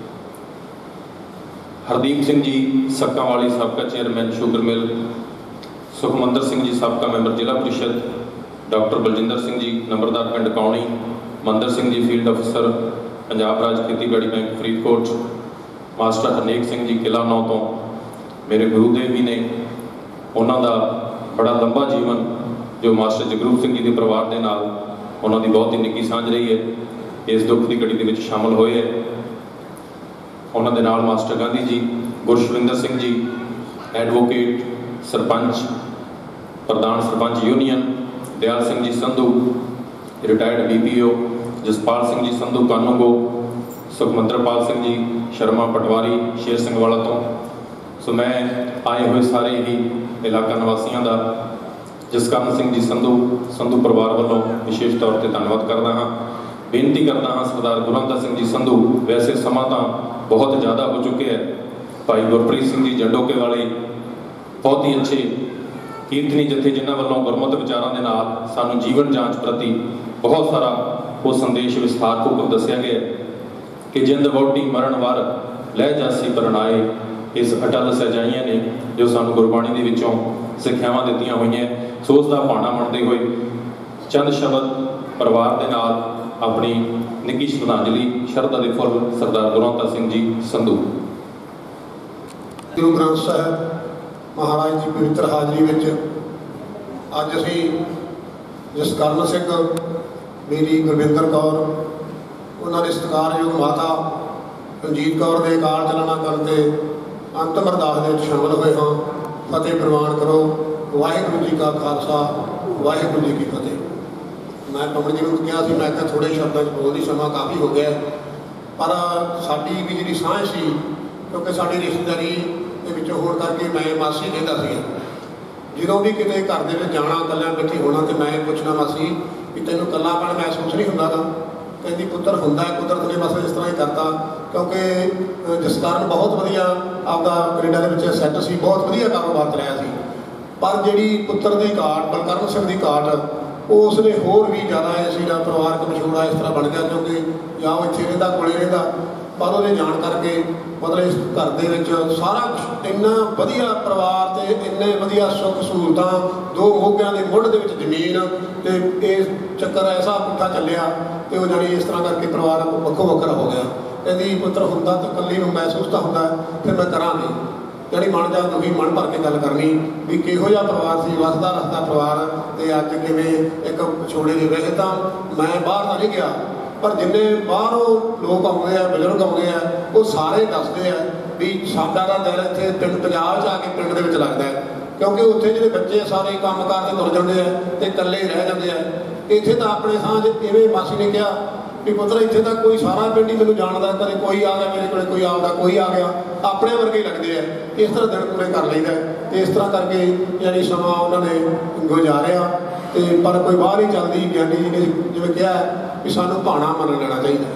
हरदीप सिंह जी सक्कां वाली साबका chairman sugar mill, Sukhmander Singh ji साबका मैंबर जिला परिषद, डॉक्टर बलजिंदर सिंह जी नंबरदार पिंड कौणी, मंदर सिंह जी फील्ड अफसर पंजाब राज खेतीबाड़ी बैंक फरीदकोट, मास्टर हरनेक सिंह जी किला नौ तो मेरे गुरुदेव भी ने, उन्हों का बड़ा लंबा जीवन जो मास्टर जगरूप सिंह जी के परिवार के नाल उन्होंने बहुत ही निੱਘी सांझ रही है, इस दुख की घड़ी के शामिल होए है। उन्होंने नाल मास्टर गांधी जी, गुरशविंदर सिंह जी एडवोकेट, सरपंच प्रधान sarpanch union, Dayal Singh ji Sandhu retired B P O, Jaspal Singh ji Sandhu कानूगो, सुखमंदरपाल सिंह जी शर्मा पटवारी शेर सिंह वाला तो। सो मैं आए हुए सारे ही इलाका निवासियों का जसकरण सिंह जी संधू संधू परिवार वालों विशेष तौर पर धन्यवाद करता हाँ। बेनती करता हाँ सरदार गुरवंत सिंह जी संधू, वैसे समा तो बहुत ज़्यादा हो चुके हैं, भाई गुरप्रीत सिंह जी जंडोके वाले बहुत ही अच्छे कीर्तनी जथे जिन्होंने वालों गुरमत विचारों के नाल सानू जीवन जांच प्रति बहुत सारा वो संदेश विस्तारपूर्वक दसिया गया कि जिंद वोटी मरण वार लह जासी परनाए, इस अटल सजाइयां ने जो सानू गुरबाणी दे विचों सिक्ख्यावां दित्तियां हुई हैं। सो उसका भाणा मनते हुए चंद शब्द परिवार के नाल अपनी निੱਘी श्रद्धांजलि शरधा दे फुल सरदार गुरवंत सिंह जी संधू। गुरु ग्रंथ साहब महाराज की पवित्र हाजरी में अज असी जसकरण सिंह, मेरी गुरविंदर कौर, उन्होंने सत्कारयोग माता रंजीत कौर के अकाल चलाना करते अंतिम अरदास में शामिल हुए हाँ। फतेह प्रवान करो। वाहिगुरू जी का खालसा वाहिगुरू जी की फतेह। मैं पवन जी को कहा कि मैं क्या थोड़े शब्दों बोलने समा काफ़ी हो गया, पर साड़ी भी जी सांझ सी क्योंकि साड़ी रिश्तेदारी के होने करके मैं मासी कहता सी जो भी कितने घर के जाना कल बैठी होना तो मैं पूछना मासी कि तेनों कलापन महसूस नहीं होंगे? कहती पुत्र होंगे, कुदरत ने बस इस तरह ही करता क्योंकि जिस कारण बहुत वधिया आपका कनेडा के सैट से बहुत वधिया कारोबार चलाया सी, पर जी पुत्र की घाट बलकरण सिंह की घाट उसने होर भी ज़्यादा इस परिवारक मशहूरा इस तरह बन गया क्योंकि या वो इतने रहा कोले रहा ਪਰ ਉਹਦੇ ਜਾਣ ਕਰਕੇ ਮਤਲਬ ਇਸ ਘਰ ਦੇ ਵਿੱਚ ਸਾਰਾ ਕੁਛ ਇੰਨਾ ਵਧੀਆ ਪਰਿਵਾਰ ਤੇ ਇੰਨੇ ਵਧੀਆ ਸੁੱਖ ਸਹੂਲਤਾਂ, ਦੋ ਮੋਢਿਆਂ ਦੇ ਮੁੱਢ ਦੇ ਵਿੱਚ ਜ਼ਮੀਨ, ਤੇ ਇਹ ਚੱਕਰ ਐਸਾ ਪੁੱਠਾ ਚੱਲਿਆ ਤੇ ਉਹ ਜਾਣੀ ਇਸ ਤਰ੍ਹਾਂ ਕਰਕੇ ਪਰਿਵਾਰ ਵੱਖੋ ਵੱਖਰਾ ਹੋ ਗਿਆ। ਕਹਿੰਦੀ ਪੁੱਤਰ ਹੁੰਦਾ ਤਾਂ ਇਕੱਲੀ ਨੂੰ ਮਹਿਸੂਸ ਤਾਂ ਹੁੰਦਾ, ਫਿਰ ਮੈਂ ਕਰਾਂਗੀ ਜਿਹੜੀ ਮਨ ਜਾ ਦੁਖੀ ਮਨ ਭਰ ਕੇ ਗੱਲ ਕਰਨੀ ਵੀ ਕਿਹੋ ਜਿਹਾ ਪਰਿਵਾਰ ਸੀ, ਵਸਦਾ ਰਸਦਾ ਪਰਿਵਾਰ, ਤੇ ਅੱਜ ਕਿਵੇਂ ਇੱਕ ਛੋੜੇ ਦੇ ਵੈਸੇ ਤਾਂ ਮੈਂ ਬਾਹਰ ਤਾਂ ਨਹੀਂ ਗਿਆ, ਪਰ ਜਿੰਨੇ ਬਾਹਰੋਂ ਲੋਕ ਆਉਂਦੇ ਆ, ਬਜ਼ੁਰਗ ਆਉਂਦੇ ਆ, ਉਹ ਸਾਰੇ ਦੱਸਦੇ ਆ ਵੀ ਸਾਡਾ ਦਾ ਦਿਲ ਇੱਥੇ ਪਿੰਡ ਪੰਜਾਬ 'ਚ ਆ ਕੇ ਪਿੰਡ ਦੇ ਵਿੱਚ ਲੱਗਦਾ ਹੈ, ਕਿਉਂਕਿ ਉੱਥੇ ਜਿਹੜੇ ਬੱਚੇ ਸਾਰੇ ਕੰਮ ਕਾਰ ਤੇ ਤੁਰ ਜਾਂਦੇ ਆ ਤੇ ਇਕੱਲੇ ਹੀ ਰਹਿ ਜਾਂਦੇ ਆ। ਇੱਥੇ ਤਾਂ ਆਪਣੇ ਸਾਂਝ ਇਵੇਂ ਮਾਸੀ ਨੇ ਕਿਹਾ ਵੀ ਪੁੱਤਰ ਇੱਥੇ ਤਾਂ ਕੋਈ ਸਾਰਾ ਪਿੰਡ ਹੀ ਮੈਨੂੰ ਜਾਣਦਾ, ਕਦੇ ਕੋਈ ਆ ਗਿਆ ਮੇਰੇ ਕੋਲ, ਕੋਈ ਆਉਂਦਾ ਕੋਈ ਆ ਗਿਆ, ਆਪਣੇ ਵਰਗੇ ਲੱਗਦੇ ਆ। ਇਸ ਤਰ੍ਹਾਂ ਦਿਨ ਪੂਰੇ ਕਰ ਲਈਦਾ ਤੇ ਇਸ ਤਰ੍ਹਾਂ ਕਰਕੇ ਯਾਨੀ ਸਮਾਂ ਉਹਨਾਂ ਨੇ ਗੁਜ਼ਾਰਿਆ। ਤੇ ਪਰ ਕੋਈ ਬਾਹਰ ਹੀ ਚੱਲਦੀ ਗਿਆਨੀ ਜੀ ਨੇ ਜਿਵੇਂ ਕਿਹਾ ਵੀ ਸਾਨੂੰ ਭਾਣਾ ਮੰਨ ਲੈਣਾ ਚਾਹੀਦਾ।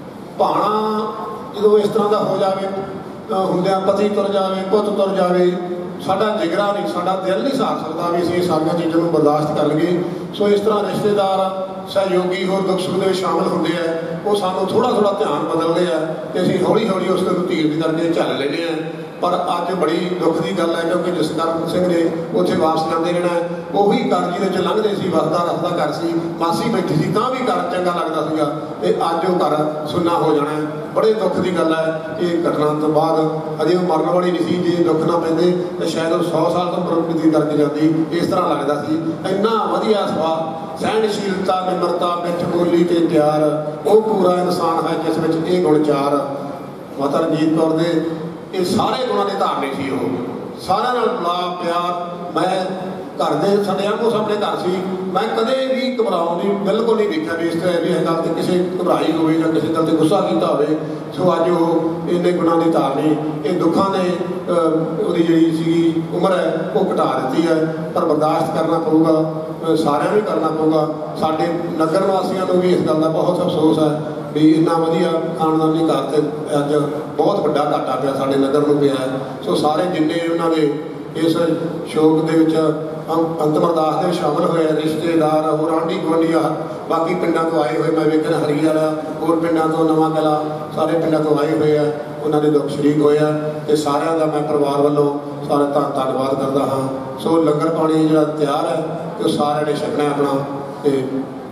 ਭਾਣਾ ਜਦੋਂ ਇਸ ਤਰ੍ਹਾਂ ਦਾ ਹੋ ਜਾਵੇ, ਹੁੰਦਿਆਂ ਪਤੀ ਤੁਰ ਜਾਵੇ, ਪੁੱਤ ਤੁਰ ਜਾਵੇ, ਸਾਡਾ ਜਿਗਰਾ ਨਹੀਂ, ਸਾਡਾ ਦਿਲ ਨਹੀਂ ਸਾਥ ਸਕਦਾ ਵੀ ਅਸੀਂ ਇਹ ਸਾਰੀਆਂ ਚੀਜ਼ਾਂ ਨੂੰ ਬਰਦਾਸ਼ਤ ਕਰ ਲਈਏ। ਸੋ ਇਸ ਤਰ੍ਹਾਂ ਰਿਸ਼ਤੇਦਾਰ ਸਹਿਯੋਗੀ ਹੋਰ ਦੁੱਖ ਸੁੱਖ ਦੇ ਵਿੱਚ ਸ਼ਾਮਲ ਹੁੰਦੇ ਆ, ਉਹ ਸਾਨੂੰ ਥੋੜ੍ਹਾ ਥੋੜ੍ਹਾ ਧਿਆਨ ਬਦਲਦੇ ਆ ਤੇ ਅਸੀਂ ਹੌਲੀ ਹੌਲੀ ਉਸ ਨੂੰ ਧੀਰ ਦੀ ਕਰਕੇ ਝੱਲ ਲੈਂਦੇ ਹਾਂ। ਪਰ ਅੱਜ ਬੜੀ ਦੁੱਖ ਦੀ ਗੱਲ ਹੈ ਕਿਉਂਕਿ ਜਸਕਰਨ ਸਿੰਘ ਨੇ ਉੱਥੇ ਵਾਪਸ ਜਾਂਦੇ ਰਹਿਣਾ। ਉਹੀ ਘਰ ਜਿਹਦੇ 'ਚ ਲੰਘਦੇ ਸੀ, ਵਸਦਾ ਰਸਦਾ ਘਰ ਸੀ, ਮਾਸੀ ਬੈਠੀ ਸੀ ਤਾਂ ਵੀ ਘਰ ਚੰਗਾ ਲੱਗਦਾ ਸੀਗਾ, ਤੇ ਅੱਜ ਉਹ ਘਰ ਸੁੰਨਾ ਹੋ ਜਾਣਾ। ਬੜੇ ਦੁੱਖ ਦੀ ਗੱਲ ਹੈ। ਇਹ ਘਟਨਾ ਤੋਂ ਬਾਅਦ ਅਜੇ ਉਹ ਮਰਨ ਵਾਲੀ ਨਹੀਂ ਸੀ, ਜੇ ਦੁੱਖ ਨਾ ਪੈਂਦੇ ਤਾਂ ਸ਼ਾਇਦ ਉਹ ਸੌ ਸਾਲ ਤੋਂ ਪ੍ਰਗਤੀ ਕਰਕੇ ਜਾਂਦੀ। ਇਸ ਤਰ੍ਹਾਂ ਲੱਗਦਾ ਸੀ। ਇੰਨਾ ਵਧੀਆ ਸੁਭਾਅ, ਸਹਿਣਸ਼ੀਲਤਾ, ਨਿਮਰਤਾ, ਮਿੱਠ ਬੋਲੀ ਤੇ ਪਿਆਰ, ਉਹ ਪੂਰਾ ਇਨਸਾਨ ਹੈ ਜਿਸ ਵਿੱਚ ਇਹ ਗੁਣ ਚਾਰ। ਮਾਤਾ ਰਣਜੀਤ ਕੌਰ ਦੇ ਇਹ ਸਾਰੇ ਗੁਣਾਂ ਦੇ ਧਾਰਨੀ ਸੀ। ਉਹ ਸਾਰਿਆਂ ਨਾਲ ਮਿਲਾਪ ਪਿਆਰ। ਮੈਂ ਘਰ ਦੇ ਸਾਡੇ ਆਂਗੋ ਸਾਹਮਣੇ ਘਰ ਸੀ, ਮੈਂ ਕਦੇ ਵੀ ਘਬਰਾਉਣ ਦੀ ਬਿਲਕੁਲ ਨਹੀਂ ਦੇਖਿਆ ਵੀ ਇਸ ਤਰ੍ਹਾਂ ਵੀ ਇਹ ਗੱਲ ਤੇ ਕਿਸੇ ਘਬਰਾਈ ਹੋਵੇ ਜਾਂ ਕਿਸੇ ਗੱਲ ਤੇ ਗੁੱਸਾ ਕੀਤਾ ਹੋਵੇ। ਸੋ ਅੱਜ ਉਹ ਇੰਨੇ ਗੁਣਾਂ ਦੀ ਧਾਰਨੀ, ਇਹ ਦੁੱਖਾਂ ਨੇ ਉਹਦੀ ਜਿਹੜੀ ਸੀਗੀ ਉਮਰ ਹੈ ਉਹ ਘਟਾ ਦਿੱਤੀ ਹੈ, ਪਰ ਬਰਦਾਸ਼ਤ ਕਰਨਾ ਪਊਗਾ, ਸਾਰਿਆਂ ਨੂੰ ਕਰਨਾ ਪਊਗਾ। ਸਾਡੇ ਨਗਰ ਵਾਸੀਆਂ ਨੂੰ ਵੀ ਇਸ ਗੱਲ ਦਾ ਬਹੁਤ ਅਫਸੋਸ ਹੈ ਵੀ ਇੰਨਾ ਵਧੀਆ ਖਾਨਦਾਨੀ ਘਰ ਤੇ ਅੱਜ ਬਹੁਤ ਵੱਡਾ ਘਾਟਾ ਪਿਆ ਸਾਡੇ ਨਗਰ ਨੂੰ ਪਿਆ ਹੈ। ਸੋ ਸਾਰੇ ਜਿੰਨੇ ਉਹਨਾਂ ਦੇ ਇਸ ਸ਼ੋਕ ਦੇ ਵਿੱਚ ਅੰਤਮ ਅਰਦਾਸ ਦੇ ਸ਼ਾਮਲ ਹੋਏ, ਰਿਸ਼ਤੇਦਾਰ, ਹੋਰ ਆਂਢੀ ਗੁਆਂਢੀ, ਬਾਕੀ ਪਿੰਡਾਂ ਤੋਂ ਆਏ ਹੋਏ, ਮੈਂ ਵੇਖਿਆ ਹਰੀ ਵਾਲਾ, ਹੋਰ ਪਿੰਡਾਂ ਤੋਂ, ਨਵਾਂ ਕਲਾ, ਸਾਰੇ ਪਿੰਡਾਂ ਤੋਂ ਆਏ ਹੋਏ ਆ, ਉਹਨਾਂ ਦੇ ਦੁੱਖ ਸ਼ਰੀਕ ਹੋਏ ਆ, ਤੇ ਸਾਰਿਆਂ ਦਾ ਮੈਂ ਪਰਿਵਾਰ ਵੱਲੋਂ ਸਾਰਾ ਧੰਨ ਧੰਨਵਾਦ ਕਰਦਾ ਹਾਂ। ਸੋ ਲੰਗਰ ਪਾਣੀ ਜਿਹੜਾ ਤਿਆਰ ਹੈ ਤੇ ਉਹ ਸਾਰਿਆਂ ਨੇ ਛਕਣਾ ਆਪਣਾ, ਤੇ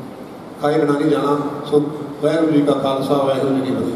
ਖਾਈ ਬਿਨਾਂ ਨਹੀਂ ਜਾਣਾ। ਸੋ ਵਾਹਿਗੁਰੂ ਜੀ ਕਾ ਖਾਲਸਾ, ਵਾਹਿਗੁਰੂ ਜੀ ਕੀ ਫਤਿਹ।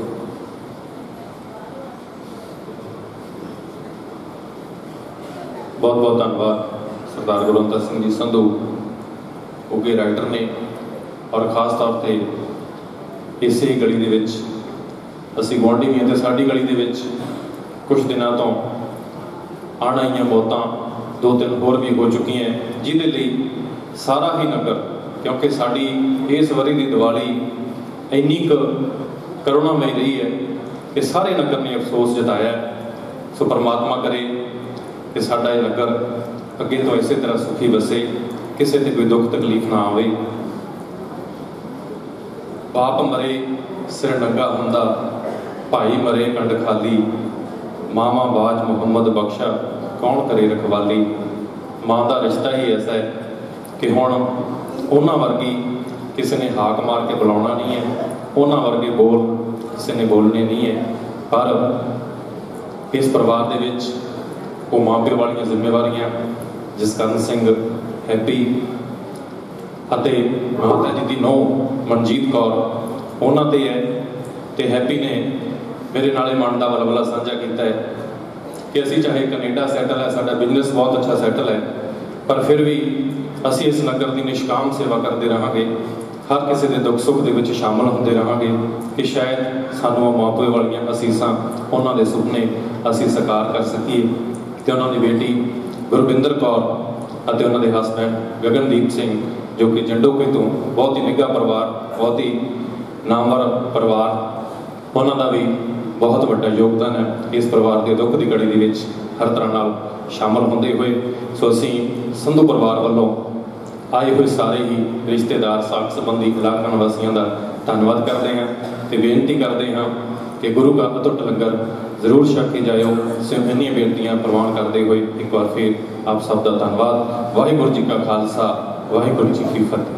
ਬਹੁਤ ਬਹੁਤ ਧੰਨਵਾਦ ਸਰਦਾਰ ਗੁਰਵੰਤ ਸਿੰਘ ਜੀ ਸੰਧੂ, ਉੱਘੇ ਰਾਈਟਰ ਨੇ, ਔਰ ਖਾਸ ਤੌਰ 'ਤੇ ਇਸੇ ਗਲੀ ਦੇ ਵਿੱਚ ਅਸੀਂ ਗੁਆਂਢੀ ਵੀ ਹਾਂ, ਅਤੇ ਸਾਡੀ ਗਲੀ ਦੇ ਵਿੱਚ ਕੁਛ ਦਿਨਾਂ ਤੋਂ ਆਣ ਆਈਆਂ ਮੌਤਾਂ ਦੋ ਤਿੰਨ ਹੋਰ ਵੀ ਹੋ ਚੁੱਕੀਆਂ, ਜਿਹਦੇ ਲਈ ਸਾਰਾ ਹੀ ਨਗਰ, ਕਿਉਂਕਿ ਸਾਡੀ ਇਸ ਵਰੀ ਦੀ ਦੀਵਾਲੀ ਇੰਨੀ ਕੁ ਕਰੁਣਾਮਈ ਰਹੀ ਹੈ ਕਿ ਸਾਰੇ ਨਗਰ ਨੇ ਅਫਸੋਸ ਜਤਾਇਆ। ਸੋ ਪਰਮਾਤਮਾ ਕਰੇ ਕਿ ਸਾਡਾ ਇਹ ਨਗਰ ਅੱਗੇ ਤੋਂ ਇਸੇ ਤਰ੍ਹਾਂ ਸੁਖੀ ਵਸੇ, ਕਿਸੇ 'ਤੇ ਕੋਈ ਦੁੱਖ ਤਕਲੀਫ ਨਾ ਆਵੇ। ਬਾਪ ਮਰੇ ਸਿਰ ਨੰਗਾ ਹੁੰਦਾ, ਭਾਈ ਮਰੇ ਕੰਡ ਖਾਲੀ, ਮਾਮਾ ਬਾਜ ਮੁਹੰਮਦ ਬਖਸ਼ਾ ਕੌਣ ਕਰੇ ਰਖਵਾਲੀ। ਮਾਂ ਦਾ ਰਿਸ਼ਤਾ ਹੀ ਐਸਾ ਹੈ ਕਿ ਹੁਣ ਉਹਨਾਂ ਵਰਗੀ ਕਿਸੇ ਨੇ ਹਾਕ ਮਾਰ ਕੇ ਬੁਲਾਉਣਾ ਨਹੀਂ ਹੈ, ਉਹਨਾਂ ਵਰਗੇ ਬੋਲ ਕਿਸੇ ਨੇ ਬੋਲਣੇ ਨਹੀਂ ਹੈ। ਪਰ ਇਸ ਪਰਿਵਾਰ ਦੇ ਵਿੱਚ ਉਹ ਮਾਂ ਪਿਓ ਵਾਲੀਆਂ ਜ਼ਿੰਮੇਵਾਰੀਆਂ ਜਸਕਰਨ ਸਿੰਘ, ਹੈਪੀ ਅਤੇ ਮਾਤਾ ਜੀ ਦੀ ਨੂੰਹ ਮਨਜੀਤ ਕੌਰ ਉਹਨਾਂ 'ਤੇ ਹੈ। ਅਤੇ ਹੈਪੀ ਨੇ ਮੇਰੇ ਨਾਲ ਇਹ ਮਨ ਦਾ ਵਲਵਲਾ ਸਾਂਝਾ ਕੀਤਾ ਹੈ ਕਿ ਅਸੀਂ ਚਾਹੇ ਕੈਨੇਡਾ ਸੈਟਲ ਹੈ, ਸਾਡਾ ਬਿਜ਼ਨਸ ਬਹੁਤ ਅੱਛਾ ਸੈਟਲ ਹੈ, ਪਰ ਫਿਰ ਵੀ ਅਸੀਂ ਇਸ ਨਗਰ ਦੀ ਨਿਸ਼ਕਾਮ ਸੇਵਾ ਕਰਦੇ ਰਹਾਂਗੇ, ਹਰ ਕਿਸੇ ਦੇ ਦੁੱਖ ਸੁੱਖ ਦੇ ਵਿੱਚ ਸ਼ਾਮਲ ਹੁੰਦੇ ਰਹਾਂਗੇ ਕਿ ਸ਼ਾਇਦ ਸਾਨੂੰ ਉਹ ਮਾਂ ਪਿਓ ਵਾਲੀਆਂ ਅਸੀਸਾਂ, ਉਹਨਾਂ ਦੇ ਸੁਪਨੇ ਅਸੀਂ ਸਾਕਾਰ ਕਰ ਸਕੀਏ। ਅਤੇ ਉਹਨਾਂ ਦੀ ਬੇਟੀ ਗੁਰਵਿੰਦਰ ਕੌਰ ਅਤੇ ਉਹਨਾਂ ਦੇ ਹਸਬੈਂਡ ਗਗਨਦੀਪ ਸਿੰਘ, ਜੋ ਕਿ ਜੰਡੋਕੇ ਤੋਂ ਬਹੁਤ ਹੀ ਨਿੱਘਾ ਪਰਿਵਾਰ, ਬਹੁਤ ਹੀ ਨਾਮਵਰ ਪਰਿਵਾਰ, ਉਹਨਾਂ ਦਾ ਵੀ ਬਹੁਤ ਵੱਡਾ ਯੋਗਦਾਨ ਹੈ ਇਸ ਪਰਿਵਾਰ ਦੇ ਦੁੱਖ ਦੀ ਘੜੀ ਦੇ ਵਿੱਚ ਹਰ ਤਰ੍ਹਾਂ ਨਾਲ ਸ਼ਾਮਲ ਹੁੰਦੇ ਹੋਏ। ਸੋ ਅਸੀਂ ਸੰਧੂ ਪਰਿਵਾਰ ਵੱਲੋਂ ਆਏ ਹੋਏ ਸਾਰੇ ਹੀ ਰਿਸ਼ਤੇਦਾਰ, ਸਾਕ ਸੰਬੰਧੀ, ਇਲਾਕਾ ਨਿਵਾਸੀਆਂ ਦਾ ਧੰਨਵਾਦ ਕਰਦੇ ਹਾਂ ਅਤੇ ਬੇਨਤੀ ਕਰਦੇ ਹਾਂ ਕਿ ਗੁਰੂ ਦਾ ਅਟੁੱਟ ਲੰਗਰ ਜ਼ਰੂਰ ਛਕ ਕੇ ਜਾਇਓ। ਸੋ ਇੰਨੀਆਂ ਬੇਨਤੀਆਂ ਪ੍ਰਵਾਨ ਕਰਦੇ ਹੋਏ ਇੱਕ ਵਾਰ ਫਿਰ ਆਪ ਸਭ ਦਾ ਧੰਨਵਾਦ। ਵਾਹਿਗੁਰੂ ਜੀ ਕਾ ਖਾਲਸਾ, ਵਾਹਿਗੁਰੂ ਜੀ ਕੀ ਫਤਿਹ।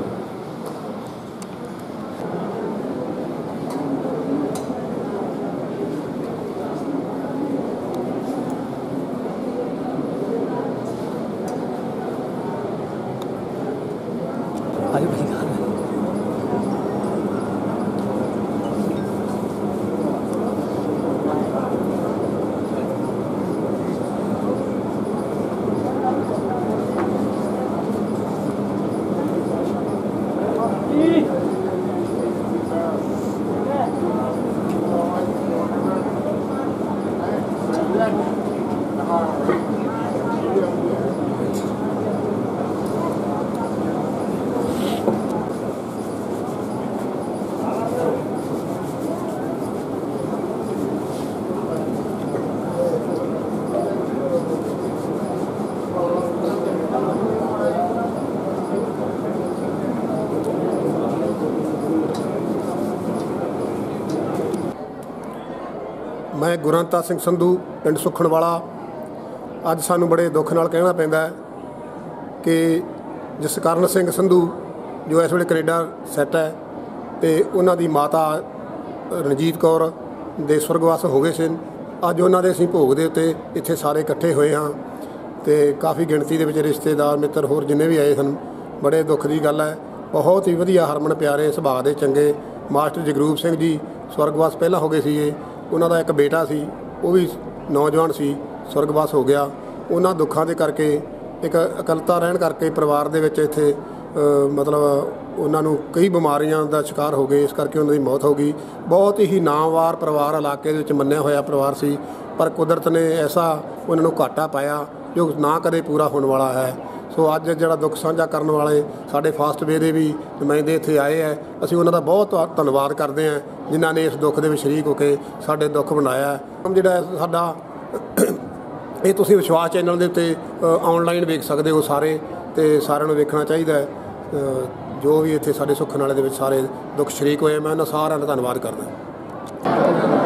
मैं गुरंता सिंह संधू पिंड सुखणवाला। अज सानू बड़े दुख नाल कहना पैंदा है कि जसकरण सिंह संधू जो इस वेले कनेडा सैट है तो उन्हां दी माता रणजीत कौर दे स्वर्गवास हो गए सन। अज उन्हां दे असीं भोग दे उत्ते इत्थे सारे इकट्ठे होए हाँ तो काफ़ी गिणती दे विच रिश्तेदार मित्र होर जिन्ने भी आए सन। बड़े दुख की गल है। बहुत ही वधिया हरमन प्यारे सुभाਅ दे चंगे मास्टर जगरूप सिंह जी स्वर्गवास पहला हो गए सी। उन्हां दा एक बेटा सी वो भी नौजवान सी स्वर्गवास हो गया। उन्हां दुखों के करके एक इकलता रहन करके परिवार दे विच इत्थे मतलब उन्होंने कई बीमारियां का शिकार हो गए, इस करके उन्होंने मौत हो गई। बहुत ही नामवार परिवार इलाके दे विच मन्निया होया परिवार सी, पर कुदरत ने ऐसा उन्होंने घाटा पाया जो ना कदे पूरा होने वाला है। सो अज जिहड़ा दुख साझा करने वाले साडे फास्टवे दे भी नुमाइंदे इत्थे आए है, असीं उन्हां दा बहुत धन्नवाद करते हैं जिन्हां ने इस दुख दे विच शरीक होकर साडे दुख बनाया। जिहड़ा साडा ये तुसीं विश्वास चैनल के उत्ते ऑनलाइन वेख सकते हो सारे, तो सारिਆਂ ਨੂੰ ਵੇਖਣਾ ਚਾਹੀਦਾ है। जो भी इत्थे साडे सुख नाले दे विच सारे दुख शरीक होए, मैं उन्हां सारिਆਂ ਦਾ धन्नवाद करदा।